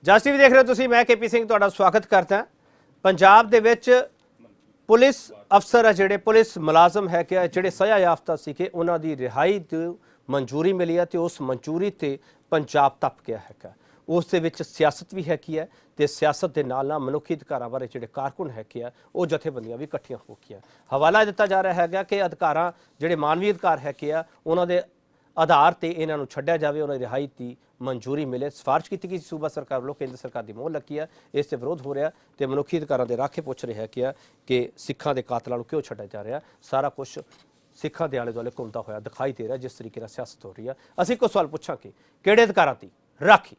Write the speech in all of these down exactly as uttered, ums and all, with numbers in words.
ਜਸ TV ਦੇਖ ਰਹੇ ਹੋ ਤੁਸੀਂ। मैं के पी सिंह ਤੁਹਾਡਾ ਸਵਾਗਤ ਕਰਦਾ। पंजाब ਦੇ ਵਿੱਚ पुलिस अफसर है ਜਿਹੜੇ पुलिस मुलाजम है कि ਜਿਹੜੇ सज़ा याफ्ता ਸੀਗੇ ਉਹਨਾਂ ਦੀ ਰਿਹਾਈ ਦੀ ਮਨਜ਼ੂਰੀ ਮਿਲੀ ਹੈ ਤੇ ਉਸ ਮਨਜ਼ੂਰੀ ਤੇ ਪੰਜਾਬ ਤਪ ਗਿਆ ਹੈਗਾ। ਉਸ ਦੇ ਵਿੱਚ ਸਿਆਸਤ ਵੀ ਹੈਗੀ ਹੈ ਤੇ ਸਿਆਸਤ ਦੇ ਨਾਲ ਨਾਲ ਮਨੁੱਖੀ ਅਧਿਕਾਰਾਂ ਬਾਰੇ ਜਿਹੜੇ ਕਾਰਕੁਨ ਹੈਗੇ ਆ ਉਹ ਜਥੇਬੰਦੀਆਂ ਵੀ ਇਕੱਠੀਆਂ ਹੋ ਗਈਆਂ। ਹਵਾਲਾ ਦਿੱਤਾ ਜਾ ਰਿਹਾ ਹੈਗਾ ਕਿ ਅਧਿਕਾਰਾਂ ਜਿਹੜੇ ਮਾਨਵੀ ਅਧਿਕਾਰ ਹੈਗੇ ਆ ਉਹਨਾਂ ਦੇ आधार से इन्हों छड्या जाए, उन्हें रिहाई की मंजूरी मिले। सिफारिश की गई सूबा सरकार वालों, केंद्र सरकार की मोहर लगी है। इससे विरोध हो रहा तो मनुखी अधिकारों के राखे पुछ रहे हैं कि सिखां के कातलों को क्यों छड्या जा रहा। सारा कुछ सिखां के आले दुआले घूमता हुआ दिखाई दे रहा जिस तरीके सियासत हो रही है। असीं कोई सवाल पूछा कि किहड़े अधिकारां दी राखी।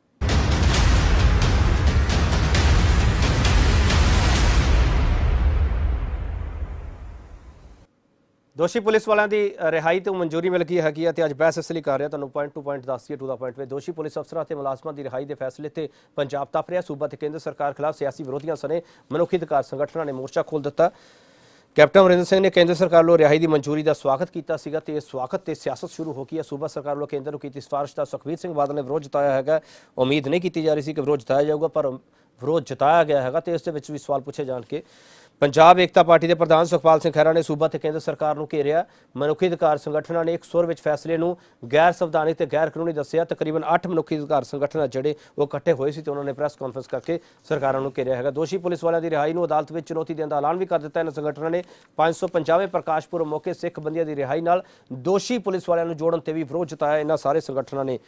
दोषी पुलिस वालों की रिहाई तो मंजूरी मिल गई हैगी तो अज बहस इसलिए कर रहे हैं पॉइंट टू पॉइंट दस दिए टू द पॉइंट में। दोषी पुलिस अफसरों और मुलाजमान की रिहाई के फैसले से पंजाब तप रहा। सूबा ते केंद्र सरकार खिलाफ सियासी विरोधियों सने मनुखी अधिकार संगठनों ने मोर्चा खोल दिता। कैप्टन अमरिंदर सिंह ने केंद्र सरकार वालों रिहाई की मंजूरी का स्वागत किया तो इस स्वागत से सियासत शुरू हो गई है। सूबा सरकार वालों केंद्र को की सिफारिश का सुखबीर सिंह बादल ने विरोध जताया है। उम्मीद नहीं की जा रही थी कि विरोध जताया जाऊगा पर विरोध जताया गया है तो इस भी सवाल पूछे जान के पंजाब एकता पार्टी के प्रधान सुखपाल सिंह खैरा ने सूबा ते केंद्र सरकार को घेरिया। मनुखी अधिकार संगठनों ने एक सुर में फैसले को गैर संविधानिक ते गैर कानूनी दसिया। तकरीबन अठ मनुखी अधिकार संगठन जोड़े वो इकट्ठे हुए थे तो उन्होंने प्रेस कॉन्फ्रेंस करके सरकारों को घेरिया है। दोषी पुलिस वालों की रिहाई को अदालत में चुनौती देने का ऐलान भी कर दिता। इन संगठनों ने पाँच सौ पंजावे प्रकाश पुरब मौके सिख बंदियों की रिहाई नाल दोषी पुलिस वालों जोड़न ते भी विरोध जताया। इन्होंने सारे संगठनों ने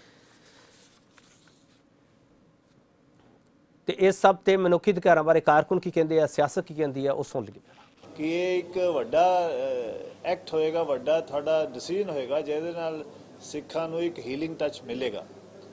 तो इस सब ते मनुखी अधिकारों बारे कारकुन की कहते हैं, सियासत की कहती है, उस सुन लीजिए कि ये एक वड्डा एक्ट होएगा, वड्डा थोड़ा डिसीजन होएगा जिहदे नाल सिखां नूं एक हीलिंग टच मिलेगा।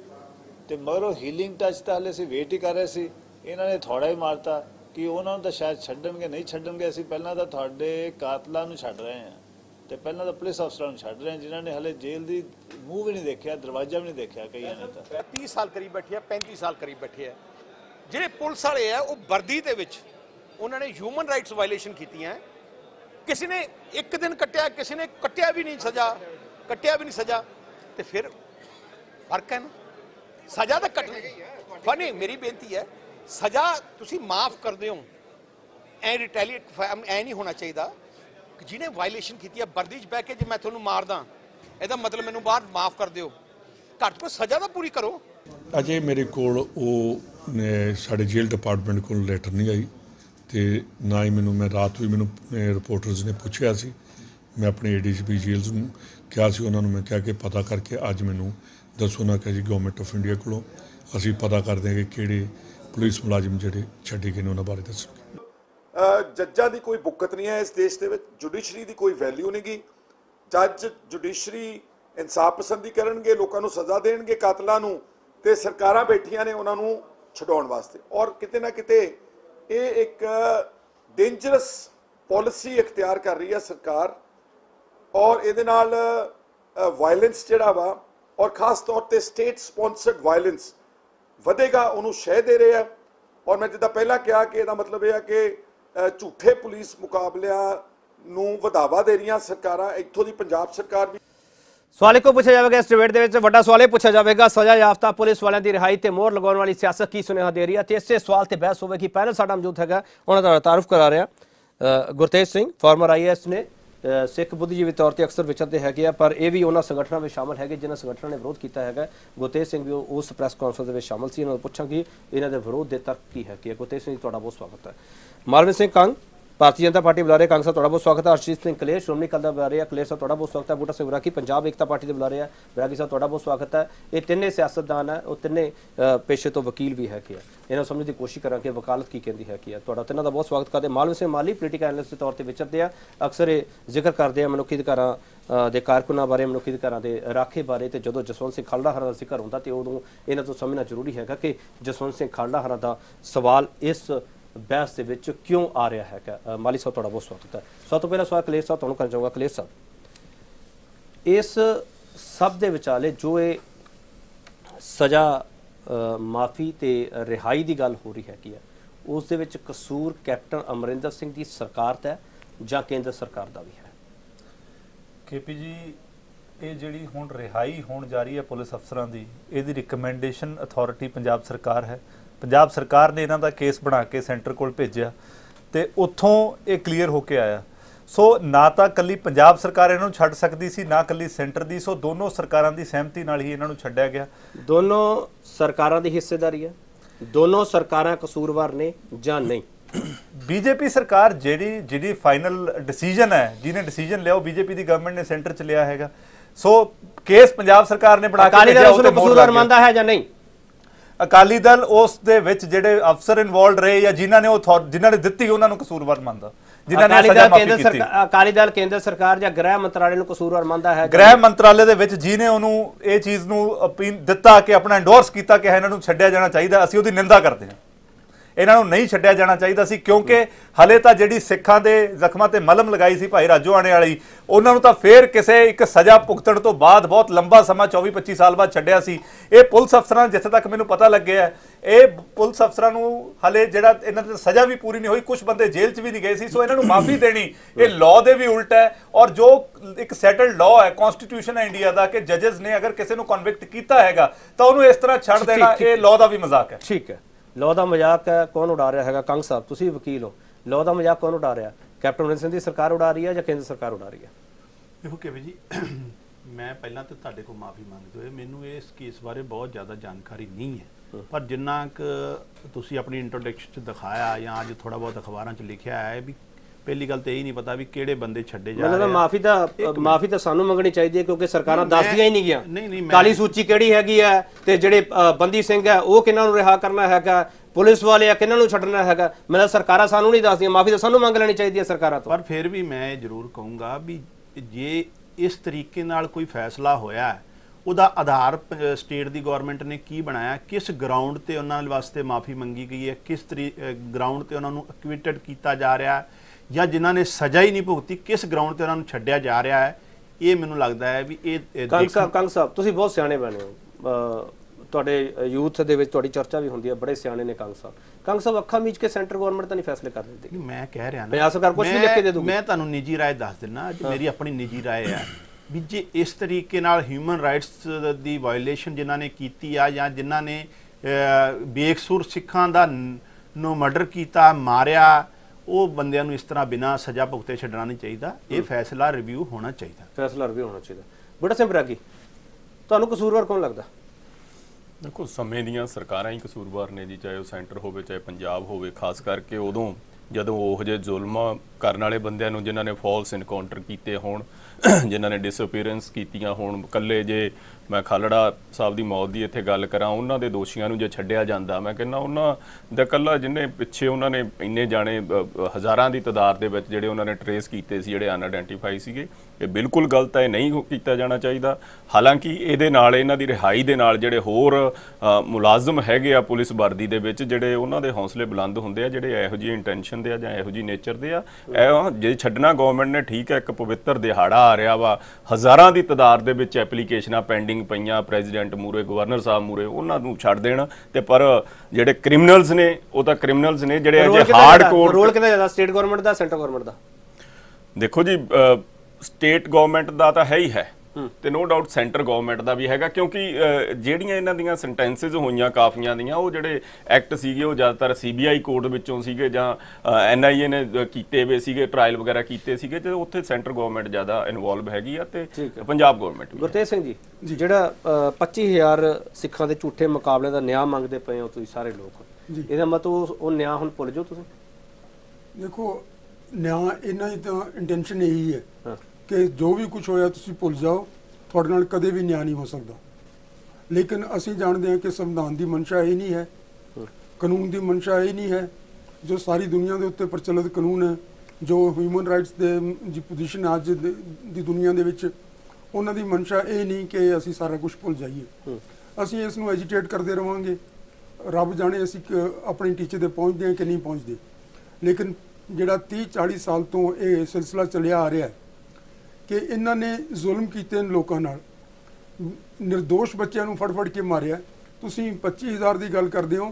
तो मगर वो हीलिंग टच तो हाले असीं वेट ही कर रहे सी। इन्हां ने थोड़ा ही मारता कि उन्हां नूं तां शायद छड्डणगे नहीं छड्डणगे। असीं पहलां तां तुहाडे कातलां नूं छड्ड रहे हैं तो पहलां तां पुलिस अफसरां नूं छड्ड रहे हैं जिन्हां ने हाले जेल दी मूँह भी नहीं देखिया, दरवाजा भी नहीं देखिया। कईयां ने तां तीस साल करीब बैठे है, पैंतीस साल करीब बैठे है। ਜਿਹੜੇ ਪੁਲਿਸ ਵਾਲੇ ਆ ਉਹ ਵਰਦੀ ਦੇ ਵਿੱਚ ਉਹਨਾਂ ਨੇ ਹਿਊਮਨ ਰਾਈਟਸ ਵਾਇਲੇਸ਼ਨ ਕੀਤੀਆਂ। ਕਿਸੇ ਨੇ ਇੱਕ ਦਿਨ ਕੱਟਿਆ, ਕਿਸੇ ਨੇ ਕੱਟਿਆ ਵੀ ਨਹੀਂ ਸਜ਼ਾ, ਕੱਟਿਆ ਵੀ ਨਹੀਂ ਸਜ਼ਾ ਤੇ ਫਿਰ ਫਰਕ ਹੈ ਨਾ। ਸਜ਼ਾ ਤਾਂ ਕੱਟਣੀ ਫਨੀ। ਮੇਰੀ ਬੇਨਤੀ ਹੈ ਸਜ਼ਾ ਤੁਸੀਂ ਮਾਫ ਕਰਦੇ ਹੋ, ਐ ਰਿਟੈਲੀਏਟ ਐ ਨਹੀਂ ਹੋਣਾ ਚਾਹੀਦਾ। ਜਿਹਨੇ ਵਾਇਲੇਸ਼ਨ ਕੀਤੀ ਹੈ ਵਰਦੀ 'ਚ ਬਹਿ ਕੇ ਜੇ ਮੈਂ ਤੁਹਾਨੂੰ ਮਾਰਦਾ ਇਹਦਾ ਮਤਲਬ ਮੈਨੂੰ ਬਾਹਰ ਮਾਫ ਕਰ ਦਿਓ। ਘੱਟ ਤੋਂ ਸਜ਼ਾ ਤਾਂ ਪੂਰੀ ਕਰੋ। अजे मेरे कोल साढ़े जेल डिपार्टमेंट को लैटर नहीं आई तो ना ही मैनू मैं रात भी मैनू रिपोर्टर्स ने पूछा सी। मैं अपने A D G P jails में क्या सी उन्होंने मैं क्या कि पता करके अज मैनू दसो ना कि जी गवर्नमेंट ऑफ इंडिया को असी पता कर देंगे कि पुलिस मुलाजिम जोड़े छड्डे गए उन्होंने बारे दसोगे। जज्जां दी कोई बुक्कत नहीं है इस देश के। जुडिशरी की कोई वैल्यू नहीं गी। जज जुडिशरी इंसाफ पसंदी करनगे, लोगों को सज़ा देणगे कातलां नूं ते सरकारां बैठियां ने उन्होंने छुड़ाउण वास्ते। और किते ना किते ये एक डेंजरस पॉलिसी इख्तियार कर रही है सरकार और इहदे नाल वायलेंस जिहड़ा वा और खास तौर पर स्टेट स्पॉन्सर्ड वायलेंस वधेगा उन्होंने शह दे रहे हैं। और मैं जिद्दां पहला कहा कि इहदा मतलब यह है कि झूठे पुलिस मुकाबलियां नूं वधावा दे रही सरकारां। इत्थों दी पंजाब सरकार भी सवाल एक पूछा जाएगा। इस डिबेट के वड्डा सवाल यह पूछा जाएगा सज़ा याफ्ता पुलिस वालों की रिहाई से मोहर लगाने वाली सियासत की सुनेहा दे रही है। तो इस सवाल से बहस होगी। पैनल साडा मौजूद है, उन्होंने तारुफ करा रहा Gurtej Singh former I A S ने सिख बुद्धिजीवी तौर पर अक्सर विचरते हैं पर यह भी उन्होंने संगठनों में शामिल है जिन्होंने संगठनों ने विरोध किया है। गुरतेज सिंह भी उस प्रेस कॉन्फ्रेंस में शामिल से इन्होंने पूछा कि इन्होंने विरोध के तर्क की है। गुरतेज सिंह जी बहुत स्वागत है। मालवीन सिंह कंग भारतीय जनता पार्टी बुला रहे कांग्रेस साहब बहुत स्वागत है। हरजीत सिंह कलेर श्रोमणी अकाली दल बुला रहे हैं, कलेर साहब बहुत स्वागत है। बूटा सिंह विरागी पंजाब एकता पार्टी के बुला रहे हैं, विरागी साहब बहुत स्वागत है। ये तिने सियासतदान है, वो तिने पेशे तो वकील भी है। इन्होंने समझने की कोशिश करा कि वकालत की कहती है। तिना का बहुत स्वागत करते। मालवीन सिंह माली पोलीटिकल एनालिस्ट के तौर पर विचरते हैं, अक्सर ये जिक्र करते हैं मनुखी अधिकारों के कारकुनां बारे, मनुखी अधिकारों के राखे बारे। तो जो जसवंत सिंह खालड़ा हरां का जिक्र होता तो उदों इन्हों तो समझना जरूरी है कि जसवंत सिंह खालड़ा हरां का सवाल इस बहस के विच क्यों आ रहा है। माली साहब बहुत स्वागत है। सब तो पहला सवाल कलेर साहब तुहानूं करना चाहूँगा। कलेर साहब इस सब के विचाले जो ये सज़ा माफ़ी ते रिहाई की गल हो रही हैगी है उस दे विच कसूर कैप्टन अमरिंदर सिंह की सरकार दा है जां केंद्र सरकार का भी है? के पी जी ਇਹ ਜਿਹੜੀ ਹੁਣ ਰਿਹਾਈ ਹੋਣ ਜਾ ਰਹੀ ਹੈ ਪੁਲਿਸ ਅਫਸਰਾਂ ਦੀ, ਇਹਦੀ ਰਿਕਮੈਂਡੇਸ਼ਨ ਅਥਾਰਟੀ ਪੰਜਾਬ ਸਰਕਾਰ ਹੈ। ਪੰਜਾਬ ਸਰਕਾਰ ਨੇ ਇਹਨਾਂ ਦਾ ਕੇਸ ਬਣਾ ਕੇ ਸੈਂਟਰ ਕੋਲ ਭੇਜਿਆ ਤੇ ਉੱਥੋਂ ਇਹ ਕਲੀਅਰ ਹੋ ਕੇ ਆਇਆ। ਸੋ ਨਾ ਤਾਂ ਕੱਲੀ ਪੰਜਾਬ ਸਰਕਾਰ ਇਹਨਾਂ ਨੂੰ ਛੱਡ ਸਕਦੀ ਸੀ, ਨਾ ਕੱਲੀ ਸੈਂਟਰ ਦੀ। ਸੋ ਦੋਨੋਂ ਸਰਕਾਰਾਂ ਦੀ ਸਹਿਮਤੀ ਨਾਲ ਹੀ ਇਹਨਾਂ ਨੂੰ ਛੱਡਿਆ ਗਿਆ। ਦੋਨੋਂ ਸਰਕਾਰਾਂ ਦੀ ਹਿੱਸੇਦਾਰੀ ਹੈ, ਦੋਨੋਂ ਸਰਕਾਰਾਂ ਕਸੂਰਵਾਰ ਨੇ ਜਾਂ ਨਹੀਂ? ਬੀਜੇਪੀ ਸਰਕਾਰ ਜਿਹੜੀ ਜਿਹੜੀ ਫਾਈਨਲ ਡਿਸੀਜਨ ਹੈ, ਜਿਹਨੇ ਡਿਸੀਜਨ ਲਿਆ ਉਹ ਬੀਜੇਪੀ ਦੀ ਗਵਰਨਮੈਂਟ ਨੇ ਸੈਂਟਰ 'ਚ ਲਿਆ ਹੈਗਾ। ਸੋ ਕੇਸ ਪੰਜਾਬ ਸਰਕਾਰ ਨੇ ਬਣਾ ਕੇ ਅਕਾਲੀ ਦਲ ਉਸ ਨੂੰ ਕਸੂਰਵਾਰ ਮੰਨਦਾ ਹੈ ਜਾਂ ਨਹੀਂ? ਅਕਾਲੀ ਦਲ ਉਸ ਦੇ ਵਿੱਚ ਜਿਹੜੇ ਅਫਸਰ ਇਨਵੋਲਡ ਰਹੇ ਜਾਂ ਜਿਨ੍ਹਾਂ ਨੇ ਉਹ ਜਿਨ੍ਹਾਂ ਨੇ ਦਿੱਤੀ ਉਹਨਾਂ ਨੂੰ ਕਸੂਰਵਾਰ ਮੰਨਦਾ, ਜਿਨ੍ਹਾਂ ਨੇ ਸਜ਼ਾ ਮਾਫੀ ਕੀਤੀ। ਅਕਾਲੀ ਦਲ ਕੇਂਦਰ ਸਰਕਾਰ ਜਾਂ ਗ੍ਰਹਿ ਮੰਤਰਾਲੇ ਨੂੰ ਕਸੂਰਵਾਰ ਮੰਨਦਾ ਹੈ? ਗ੍ਰਹਿ ਮੰਤਰਾਲੇ ਦੇ ਵਿੱਚ ਜਿਹਨੇ ਉਹਨੂੰ ਇਹ ਚੀਜ਼ ਨੂੰ ਅਪੀਲ ਦਿੱਤਾ ਕਿ ਆਪਣਾ ਐਂਡੋਰਸ ਕੀਤਾ ਕਿ ਇਹਨਾਂ ਨੂੰ ਛੱਡਿਆ ਜਾਣਾ ਚਾਹੀਦਾ, ਅਸੀਂ ਉਹਦੀ ਨਿੰਦਾ ਕਰਦੇ ਹਾਂ। ਇਹਨਾਂ ਨੂੰ ਨਹੀਂ ਛੱਡਿਆ ਜਾਣਾ ਚਾਹੀਦਾ ਸੀ, ਕਿਉਂਕਿ ਹਲੇ ਤਾਂ ਜਿਹੜੀ ਸਿੱਖਾਂ ਦੇ ਜ਼ਖਮਾਂ ਤੇ ਮਲਮ ਲਗਾਈ ਸੀ ਭਾਈ ਰਾਜੋਆਣੇ ਵਾਲੀ, ਉਹਨਾਂ ਨੂੰ ਤਾਂ ਫੇਰ ਕਿਸੇ ਇੱਕ ਸਜ਼ਾ ਭੁਗਤਣ ਤੋਂ ਬਾਅਦ ਬਹੁਤ ਲੰਬਾ ਸਮਾਂ ਚੌਵੀ ਪੱਚੀ ਸਾਲ ਬਾਅਦ ਛੱਡਿਆ ਸੀ। ਇਹ ਪੁਲਿਸ ਅਫਸਰਾਂ, ਜਿੱਥੇ ਤੱਕ ਮੈਨੂੰ ਪਤਾ ਲੱਗਿਆ, ਇਹ ਪੁਲਿਸ ਅਫਸਰਾਂ ਨੂੰ ਹਲੇ ਜਿਹੜਾ ਇਹਨਾਂ ਦੀ ਸਜ਼ਾ ਵੀ ਪੂਰੀ ਨਹੀਂ ਹੋਈ, ਕੁਝ ਬੰਦੇ ਜੇਲ੍ਹ 'ਚ ਵੀ ਨਹੀਂ ਗਏ ਸੀ। ਸੋ ਇਹਨਾਂ ਨੂੰ ਮਾਫੀ ਦੇਣੀ ਇਹ ਲਾਅ ਦੇ ਵੀ ਉਲਟ ਹੈ, ਔਰ ਜੋ ਇੱਕ ਸੈਟਲਡ ਲਾਅ ਹੈ, ਕਨਸਟੀਟਿਊਸ਼ਨ ਹੈ ਇੰਡੀਆ ਦਾ, ਕਿ ਜੱਜਸ ਨੇ ਅਗਰ ਕਿਸੇ ਨੂੰ ਕਨਵਿਕਟ ਕੀਤਾ ਹੈਗਾ ਤਾਂ ਉਹਨੂੰ ਇਸ ਤਰ੍ਹਾਂ ਛੱਡ ਦੇਣਾ, ਇਹ ਲਾਅ ਦਾ ਵੀ ਮਜ਼ਾਕ ਹੈ। ਠੀਕ ਹੈ, ਲਾਅ ਦਾ ਮਜ਼ਾਕ ਹੈ। ਕੌਣ ਉਡਾ ਰਿਹਾ ਹੈਗਾ? ਕੰਗ ਸਾਹਿਬ, ਤੁਸੀਂ ਵਕੀਲ ਹੋ, ਲਾਅ ਦਾ ਮਜ਼ਾਕ ਕੌਣ ਉਡਾ ਰਿਹਾ? ਕੈਪਟਨ ਅਮਰਿੰਦਰ ਸਿੰਘ ਦੀ ਸਰਕਾਰ ਉਡਾ ਰਹੀ ਹੈ ਜਾਂ ਕੇਂਦਰ ਸਰਕਾਰ ਉਡਾ ਰਹੀ ਹੈ? ਦੇਖੋ ਕਿਵੇਂ ਜੀ, ਮੈਂ ਪਹਿਲਾਂ ਤਾਂ ਤੁਹਾਡੇ ਕੋਲ ਮਾਫੀ ਮੰਗਦੇ ਹੋਏ, ਮੈਨੂੰ ਇਸ ਕੇਸ ਬਾਰੇ ਬਹੁਤ ਜ਼ਿਆਦਾ ਜਾਣਕਾਰੀ ਨਹੀਂ ਹੈ, ਪਰ ਜਿੰਨਾ ਕੁ ਤੁਸੀਂ ਆਪਣੀ ਇੰਟਰੋਡਕਸ਼ਨ 'ਚ ਦਿਖਾਇਆ ਜਾਂ ਅੱਜ ਥੋੜਾ ਬਹੁਤ ਅਖਬਾਰਾਂ 'ਚ ਲਿਖਿਆ ਹੈ, ਵੀ ਪਹਿਲੀ ਗੱਲ ਤਾਂ ਇਹ ਨਹੀਂ ਪਤਾ ਵੀ ਕਿਹੜੇ ਬੰਦੇ ਛੱਡੇ ਜਾ ਰਹੇ ਆ। ਮਾਫੀ ਤਾਂ ਮਾਫੀ ਤਾਂ ਸਾਨੂੰ ਮੰਗਣੀ ਚਾਹੀਦੀ ਹੈ, ਕਿਉਂਕਿ ਸਰਕਾਰਾਂ ਦੱਸਦੀਆਂ ਹੀ ਨਹੀਂ ਗਿਆ ਨਹੀਂ ਨਹੀਂ ਕਾਲੀ ਸੂਚੀ ਕਿਹੜੀ ਹੈਗੀ ਹੈ ਤੇ ਜਿਹੜੇ ਬੰਦੀ ਸਿੰਘ ਹੈ ਉਹ ਕਿਹਨਾਂ ਨੂੰ ਰਿਹਾ ਕਰਨਾ ਹੈਗਾ, ਪੁਲਿਸ ਵਾਲੇ ਆ ਕਿਹਨਾਂ ਨੂੰ ਛੱਡਣਾ ਹੈਗਾ। ਮਤਲਬ ਸਰਕਾਰਾਂ ਸਾਨੂੰ ਨਹੀਂ ਦੱਸਦੀਆਂ, ਮਾਫੀ ਤਾਂ ਸਾਨੂੰ ਮੰਗ ਲੈਣੀ ਚਾਹੀਦੀ ਹੈ ਸਰਕਾਰਾਂ ਤੋਂ। ਪਰ ਫਿਰ ਵੀ ਮੈਂ ਜ਼ਰੂਰ ਕਹੂੰਗਾ ਵੀ ਜੇ ਇਸ ਤਰੀਕੇ ਨਾਲ ਕੋਈ ਫੈਸਲਾ ਹੋਇਆ, ਉਹਦਾ ਆਧਾਰ ਸਟੇਟ ਦੀ ਗਵਰਨਮੈਂਟ ਨੇ ਕੀ ਬਣਾਇਆ, ਕਿਸ ਗਰਾਊਂਡ ਤੇ ਉਹਨਾਂ ਵਾਸਤੇ ਮਾਫੀ ਮੰਗੀ ਗਈ ਹੈ, ਕਿਸ ਤਰੀ ਗਰਾਊਂਡ ਤੇ ਉਹਨਾਂ ਨੂੰ ਐਕਵਿਟਡ ਕੀਤਾ ਜਾ ਰਿਹਾ, ਜਾਂ ਜਿਨ੍ਹਾਂ ਨੇ ਸਜ਼ਾ ਹੀ ਨਹੀਂ ਭੁਗਤੀ ਕਿਸ ਗਰਾਊਂਡ ਤੇ ਉਹਨਾਂ ਨੂੰ ਛੱਡਿਆ ਜਾ ਰਿਹਾ ਹੈ, ਇਹ ਮੈਨੂੰ ਲੱਗਦਾ ਹੈ ਵੀ ਇਹ। ਕੰਗ ਸਾਹਿਬ, ਕੰਗ ਸਾਹਿਬ ਤੁਸੀਂ ਬਹੁਤ ਸਿਆਣੇ ਬਣੇ ਹੋ, ਤੁਹਾਡੇ ਯੂਥ ਦੇ ਵਿੱਚ ਤੁਹਾਡੀ ਚਰਚਾ ਵੀ ਹੁੰਦੀ ਹੈ, ਬੜੇ ਸਿਆਣੇ ਨੇ ਕੰਗ ਸਾਹਿਬ। ਕੰਗ ਸਾਹਿਬ, ਅੱਖਾਂ ਮੀਚ ਕੇ ਸੈਂਟਰ ਗਵਰਨਮੈਂਟ ਤਾਂ ਨਹੀਂ ਫੈਸਲੇ ਕਰ ਦਿੰਦੀ? ਮੈਂ ਕਹਿ ਰਿਹਾ ਨਾ, ਪੰਜਾਬ ਸਰਕਾਰ ਕੁਝ ਵੀ ਲਿਖ ਕੇ ਦੇ ਦੂਗੀ। ਮੈਂ ਤੁਹਾਨੂੰ ਨਿੱਜੀ ਰਾਏ ਦੱਸ ਦਿੰਦਾ, ਅੱਜ ਮੇਰੀ ਆਪਣੀ ਨਿੱਜੀ ਰਾਏ ਹੈ ਵੀ ਜੇ ਇਸ ਤਰੀਕੇ ਨਾਲ ਹਿਊਮਨ ਰਾਈਟਸ ਦੀ ਵਾਇਓਲੇਸ਼ਨ ਜਿਨ੍ਹਾਂ ਨੇ ਕੀਤੀ ਆ, ਜਾਂ ਜਿਨ੍ਹਾਂ ਨੇ ਬੇਕਸੂਰ ਸਿੱਖਾਂ ਦਾ ਨੂੰ ਮਰਡਰ ਕੀਤਾ, ਮਾਰਿਆ, ਉਹ ਬੰਦਿਆਂ ਨੂੰ ਇਸ ਤਰ੍ਹਾਂ ਬਿਨਾਂ ਸਜ਼ਾ ਭੁਗਤੇ ਛੱਡਣਾ ਨਹੀਂ ਚਾਹੀਦਾ। ਇਹ ਫੈਸਲਾ ਰਿਵਿਊ ਹੋਣਾ ਚਾਹੀਦਾ, ਫੈਸਲਾ ਰਿਵਿਊ ਹੋਣਾ ਚਾਹੀਦਾ। ਬੜਾ ਸਿੰਘ ਬਰਾਗੀ, ਤੁਹਾਨੂੰ ਕਸੂਰਵਾਰ ਕੌਣ ਲੱਗਦਾ? ਦੇਖੋ, ਸਮੇਂ ਦੀਆਂ ਸਰਕਾਰਾਂ ਹੀ ਕਸੂਰਵਾਰ ਨੇ ਜੀ, ਚਾਹੇ ਉਹ ਸੈਂਟਰ ਹੋਵੇ ਚਾਹੇ ਪੰਜਾਬ ਹੋਵੇ। ਖਾਸ ਕਰਕੇ ਉਦੋਂ ਜਦੋਂ ਉਹ ਜਿਹੇ ਜ਼ੁਲਮ ਕਰਨ ਵਾਲੇ ਬੰਦਿਆਂ ਨੂੰ, ਜਿਨ੍ਹਾਂ ਨੇ ਫਾਲਸ ਇਨਕਾਊਂਟਰ ਕੀਤੇ ਹੋਣ, ਜਿਨ੍ਹਾਂ ਨੇ ਡਿਸਅਪੀਅਰੈਂਸ ਕੀਤੀਆਂ ਹੋਣ, ਇਕੱਲੇ ਜੇ ਮੈਂ ਖਾਲੜਾ ਸਾਹਿਬ ਦੀ ਮੌਤ ਦੀ ਇੱਥੇ ਗੱਲ ਕਰਾਂ, ਉਹਨਾਂ ਦੇ ਦੋਸ਼ੀਆਂ ਨੂੰ ਜੇ ਛੱਡਿਆ ਜਾਂਦਾ, ਮੈਂ ਕਹਿੰਦਾ ਉਹਨਾਂ ਦਾ ਇਕੱਲਾ ਜਿਹਨੇ ਪਿੱਛੇ ਉਹਨਾਂ ਨੇ ਇੰਨੇ ਜਾਣੇ ਹਜ਼ਾਰਾਂ ਦੀ ਤਾਦਾਦ ਦੇ ਵਿੱਚ ਜਿਹੜੇ ਉਹਨਾਂ ਨੇ ਟਰੇਸ ਕੀਤੇ ਸੀ, ਜਿਹੜੇ ਅਨਆਇਡੈਂਟੀਫਾਈ ਸੀਗੇ, ਇਹ ਬਿਲਕੁਲ ਗਲਤ ਹੈ, ਨਹੀਂ ਕੀਤਾ ਜਾਣਾ ਚਾਹੀਦਾ। ਹਾਲਾਂਕਿ ਇਹਦੇ ਨਾਲ, ਇਹਨਾਂ ਦੀ ਰਿਹਾਈ ਦੇ ਨਾਲ ਜਿਹੜੇ ਹੋਰ ਮੁਲਾਜ਼ਮ ਹੈਗੇ ਆ ਪੁਲਿਸ ਵਰਦੀ ਦੇ ਵਿੱਚ, ਜਿਹੜੇ ਉਹਨਾਂ ਦੇ ਹੌਸਲੇ ਬੁਲੰਦ ਹੁੰਦੇ ਆ, ਜਿਹੜੇ ਇਹੋ ਜਿਹੀ ਇੰਟੈਂਸ਼ਨ ਦੇ ਆ ਜਾਂ ਇਹੋ ਜਿਹੀ ਨੇਚਰ ਦੇ ਆ, ਇਹ ਜੇ ਛੱਡਣਾ ਗਵਰਨਮੈਂਟ ਨੇ ਠੀਕ ਹੈ, ਇੱਕ ਪਵਿੱਤਰ ਦਿਹਾੜਾ ਆ ਰਿਹਾ ਵਾ, ਹਜ਼ਾਰਾਂ ਦੀ ਤਾਦਾਦ ਦੇ ਵਿੱਚ ਐਪਲੀਕੇਸ਼ਨਾਂ ਪੈਂਡਿੰਗ ਪਈਆਂ ਪ੍ਰੈਜ਼ੀਡੈਂਟ ਮੂਰੇ, ਗਵਰਨਰ ਸਾਹਿਬ ਮੂਰੇ, ਉਹਨਾਂ ਨੂੰ ਛੱਡ ਦੇਣ। ਤੇ ਪਰ ਜਿਹੜੇ ਕ੍ਰਿਮੀਨਲਸ ਨੇ ਉਹ ਤਾਂ ਕ੍ਰਿਮੀਨਲਸ ਨੇ, ਜਿਹੜੇ ਅਜੇ ਹਾਰਡ ਕੋਰ। ਰੋਲ ਕਿਹਦਾ ਜ਼ਿਆਦਾ, ਸਟੇਟ ਗਵਰਨਮੈਂਟ ਦਾ, ਸੈਂਟਰ ਗਵਰਨਮੈਂਟ ਦਾ? ਦੇਖੋ ਜੀ, ਸਟੇਟ ਗਵਰਨਮੈਂਟ ਦਾ ਤਾਂ ਹੈ ਹੀ ਹੈ, ਤੇ ਨੋ ਡਾਊਟ ਸੈਂਟਰ ਗਵਰਨਮੈਂਟ ਦਾ ਵੀ ਹੈਗਾ, ਕਿਉਂਕਿ ਜਿਹੜੀਆਂ ਇਹਨਾਂ ਦੀਆਂ ਸੈਂਟੈਂਸਿਸ ਹੋਈਆਂ ਕਾਫੀਆਂ ਦੀਆਂ, ਉਹ ਜਿਹੜੇ ਐਕਟ ਸੀਗੇ ਉਹ ਜ਼ਿਆਦਾਤਰ ਸੀਬੀਆਈ ਕੋਰਟ ਵਿੱਚੋਂ ਸੀਗੇ, ਜਾਂ ਐਨਆਈਏ ਨੇ ਕੀਤੇ ਹੋਏ ਸੀਗੇ, ਟਰਾਇਲ ਵਗੈਰਾ ਕੀਤੇ ਸੀਗੇ, ਤੇ ਉੱਥੇ ਸੈਂਟਰ ਗਵਰਨਮੈਂਟ ਜ਼ਿਆਦਾ ਇਨਵੋਲਵ ਹੈਗੀ ਆ, ਤੇ ਪੰਜਾਬ ਗਵਰਨਮੈਂਟ ਵੀ। ਗੁਰਤੇਜ ਸਿੰਘ ਜੀ, ਜਿਹੜਾ ਪੱਚੀ ਹਜ਼ਾਰ ਸਿੱਖਾਂ ਦੇ ਝੂਠੇ ਮੁਕਾਬਲੇ ਦਾ ਨਿਆਂ ਮੰਗਦੇ ਪਏ ਹੋ ਤੁਸੀਂ ਸਾਰੇ ਲੋਕ, ਇਹਦਾ ਮਤਲਬ ਉਹ ਨਿਆਂ ਹੁਣ ਭੁੱਲ ਜਾਓ ਤੁਸੀਂ? ਦੇਖੋ, ਨਿਆਂ ਇਹਨਾਂ ਦੀ ਤਾਂ ਇੰਟੈਂਸ਼ਨ ਇਹੀ ਹੈ ਕਿ ਜੋ ਵੀ ਕੁਝ ਹੋਇਆ ਤੁਸੀਂ ਭੁੱਲ ਜਾਓ, ਤੁਹਾਡੇ ਨਾਲ ਕਦੇ ਵੀ ਨਿਆਂ ਨਹੀਂ ਹੋ ਸਕਦਾ। ਲੇਕਿਨ ਅਸੀਂ ਜਾਣਦੇ ਹਾਂ ਕਿ ਸੰਵਿਧਾਨ ਦੀ ਮਨਸ਼ਾ ਇਹ ਨਹੀਂ ਹੈ, ਕਾਨੂੰਨ ਦੀ ਮਨਸ਼ਾ ਇਹ ਨਹੀਂ ਹੈ, ਜੋ ਸਾਰੀ ਦੁਨੀਆ ਦੇ ਉੱਤੇ ਪ੍ਰਚਲਿਤ ਕਾਨੂੰਨ ਹੈ, ਜੋ ਹਿਊਮਨ ਰਾਈਟਸ ਦੇ ਜੀ ਪੋਜੀਸ਼ਨ ਅੱਜ ਦੀ ਦੁਨੀਆ ਦੇ ਵਿੱਚ, ਉਹਨਾਂ ਦੀ ਮਨਸ਼ਾ ਇਹ ਨਹੀਂ ਕਿ ਅਸੀਂ ਸਾਰਾ ਕੁਝ ਭੁੱਲ ਜਾਈਏ। ਅਸੀਂ ਇਸ ਨੂੰ ਐਜੀਟੇਟ ਕਰਦੇ ਰਹਾਂਗੇ, ਰੱਬ ਜਾਣੇ ਅਸੀਂ ਆਪਣੇ ਟੀਚੇ 'ਤੇ ਪਹੁੰਚਦੇ ਹਾਂ ਕਿ ਨਹੀਂ ਪਹੁੰਚਦੇ। ਲੇਕਿਨ ਜਿਹੜਾ ਤੀਹ ਚਾਲੀ ਸਾਲ ਤੋਂ ਇਹ ਸਿਲਸਿਲਾ ਚੱਲਿਆ ਆ ਰਿਹਾ ਹੈ ਕਿ ਇਹਨਾਂ ਨੇ ਜ਼ੁਲਮ ਕੀਤੇ ਨੇ ਲੋਕਾਂ ਨਾਲ, ਨਿਰਦੋਸ਼ ਬੱਚਿਆਂ ਨੂੰ ਫੜ ਫੜ ਕੇ ਮਾਰਿਆ। ਤੁਸੀਂ ਪੱਚੀ ਹਜ਼ਾਰ ਦੀ ਗੱਲ ਕਰਦੇ ਹੋ,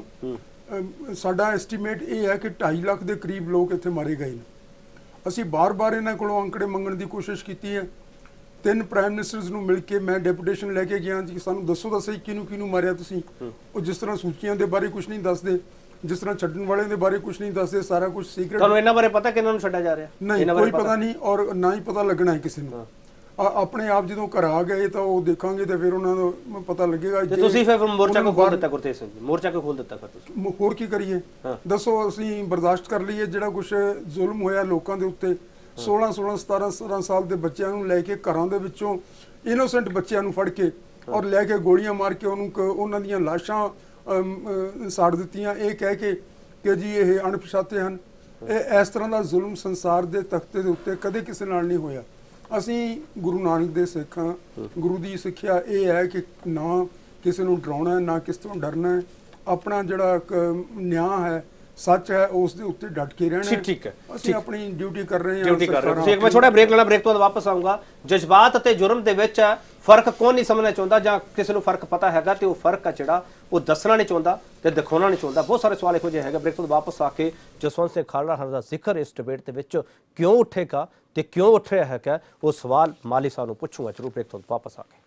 ਸਾਡਾ ਐਸਟੀਮੇਟ ਇਹ ਹੈ ਕਿ ਢਾਈ ਲੱਖ ਦੇ ਕਰੀਬ ਲੋਕ ਇੱਥੇ ਮਾਰੇ ਗਏ ਨੇ। ਅਸੀਂ ਬਾਰ-ਬਾਰ ਇਹਨਾਂ ਕੋਲੋਂ ਅੰਕੜੇ ਮੰਗਣ ਦੀ ਕੋਸ਼ਿਸ਼ ਕੀਤੀ ਹੈ, ਤਿੰਨ ਪ੍ਰਾਈਮ ਮਿਨਿਸਟਰਸ ਨੂੰ ਮਿਲ ਕੇ ਮੈਂ ਡੈਪੂਟੇਸ਼ਨ ਲੈ ਕੇ ਗਿਆ ਜੀ, ਸਾਨੂੰ ਦੱਸੋ ਤਾਂ ਸਹੀ ਕਿਹਨੂੰ ਕਿਹਨੂੰ ਮਾਰਿਆ ਤੁਸੀਂ। ਉਹ ਜਿਸ ਤਰ੍ਹਾਂ ਸੂਚੀਆਂ ਦੇ ਬਾਰੇ ਕੁਝ ਨਹੀਂ ਦੱਸਦੇ, ਜਿਸ ਤਰ੍ਹਾਂ ਛੱਡਣ ਵਾਲਿਆਂ ਦੇ ਬਾਰੇ ਕੁਝ ਨਹੀਂ ਦੱਸਦੇ, ਸਾਰਾ ਕੁਝ ਸੀਕ੍ਰੇਟ। ਤੁਹਾਨੂੰ ਇਹਨਾਂ ਬਾਰੇ ਪਤਾ ਕਿ ਇਹਨਾਂ ਨੂੰ ਛੱਡਿਆ ਜਾ ਰਿਹਾ? ਨਹੀਂ, ਕੋਈ ਪਤਾ ਨਹੀਂ, ਔਰ ਨਾ ਹੀ ਪਤਾ ਲੱਗਣਾ ਹੈ ਕਿਸੇ ਨੂੰ। ਆਪਣੇ ਆਪ ਜਦੋਂ ਘਰ ਆ ਗਏ ਤਾਂ ਉਹ ਦੇਖਾਂਗੇ ਤੇ ਫਿਰ ਉਹਨਾਂ ਨੂੰ ਪਤਾ ਲੱਗੇਗਾ। ਤੇ ਤੁਸੀਂ ਫਿਰ ਮੋਰਚਾ ਕਿਉਂ ਖੋਲ ਦਿੱਤਾ ਗੁਰਤੇਜ ਸਿੰਘ ਜੀ? ਮੋਰਚਾ ਕਿਉਂ ਖੋਲ ਦਿੱਤਾ ਫਿਰ ਤੁਸੀਂ? ਹੋਰ ਕੀ ਕਰੀਏ ਦੱਸੋ, ਅਸੀਂ ਬਰਦਾਸ਼ਤ ਕਰ ਲਈਏ ਜਿਹੜਾ ਕੁਝ ਜ਼ੁਲਮ ਹੋਇਆ ਲੋਕਾਂ ਦੇ ਉੱਤੇ। ਸੋਲਾਂ ਸੋਲਾਂ ਸਤਾਰਾਂ ਸਤਾਰਾਂ ਸਾਲ ਦੇ ਬੱਚਿਆਂ ਨੂੰ ਲੈ ਕੇ ਘਰਾਂ ਦੇ ਵਿੱਚੋਂ ਇਨੋਸੈਂਟ ਬੱਚਿਆਂ ਨੂੰ ਫੜ ਕੇ ਔਰ ਲੈ ਕੇ ਗੋਲੀਆਂ ਮਾਰ ਕੇ ਉਹਨੂੰ ਉਹਨਾਂ ਦੀਆਂ ਲਾਸ਼ਾਂ ਸਾੜ ਦਿੱਤੀਆਂ, ਇਹ ਕਹਿ ਕੇ ਕਿ ਜੀ ਇਹ ਅਣਪਛਾਤੇ ਹਨ। ਇਹ ਇਸ ਤਰ੍ਹਾਂ ਦਾ ਜ਼ੁਲਮ ਸੰਸਾਰ ਦੇ ਤਖਤੇ ਦੇ ਉੱਤੇ ਕਦੇ ਕਿਸੇ ਨਾਲ ਨਹੀਂ ਹੋਇਆ। ਅਸੀਂ ਗੁਰੂ ਨਾਨਕ ਦੇ ਸਿੱਖ ਹਾਂ, ਗੁਰੂ ਦੀ ਸਿੱਖਿਆ ਇਹ ਹੈ ਕਿ ਨਾ ਕਿਸੇ ਨੂੰ ਡਰਾਉਣਾ, ਨਾ ਕਿਸੇ ਤੋਂ ਡਰਨਾ ਹੈ। ਆਪਣਾ ਜਿਹੜਾ ਨਿਆਂ ਹੈ, ਸੱਚ ਹੈ, ਉਸ ਦੇ ਉੱਤੇ ਡਟ ਕੇ ਰਹਿਣਾ। ਠੀਕ ਹੈ, ਅਸੀਂ ਆਪਣੀ ਡਿਊਟੀ ਕਰ ਰਹੇ ਹਾਂ, ਡਿਊਟੀ ਕਰ ਰਹੇ ਹਾਂ। ਇੱਕ ਮੈਂ ਛੋਟਾ ਬ੍ਰੇਕ ਲੈਣਾ, ਬ੍ਰੇਕ ਤੋਂ ਬਾਅਦ ਵਾਪਸ ਆਊਂਗਾ। ਜਜ਼ਬਾਤ ਅਤੇ ਜੁਰਮ ਦੇ ਵਿੱਚ ਫਰਕ ਕੌਣ ਨਹੀਂ ਸਮਝਣਾ ਚਾਹੁੰਦਾ, ਜਾਂ ਕਿਸੇ ਨੂੰ ਫਰਕ ਪਤਾ ਹੈਗਾ ਤੇ ਉਹ ਫਰਕ ਆ ਜਿਹੜਾ ਉਹ ਦੱਸਣਾ ਨਹੀਂ ਚਾਹੁੰਦਾ ਤੇ ਦਿਖਾਉਣਾ ਨਹੀਂ ਚਾਹੁੰਦਾ। ਬਹੁਤ ਸਾਰੇ ਸਵਾਲ ਇਹੋ ਜਿਹੇ ਹੈਗੇ। ਬ੍ਰੇਕ ਤੋਂ ਵਾਪਸ ਆ ਕੇ ਜਸਵੰਤ ਸਿੰਘ ਖਾਲੜਾ ਦਾ ਜ਼ਿਕਰ ਇਸ ਡਿਬੇਟ ਦੇ ਵਿੱਚ ਕਿਉਂ ਉੱਠੇਗਾ ਤੇ ਕਿਉਂ ਉੱਠ ਰਿਹਾ ਹੈਗਾ, ਉਹ ਸਵਾਲ ਮਾਲੀ ਸਾਹਿਬ ਨੂੰ ਪੁੱਛੂਗਾ ਜ਼ਰੂਰ ਬ੍ਰੇਕ ਤੋਂ ਵਾਪਸ ਆ ਕੇ।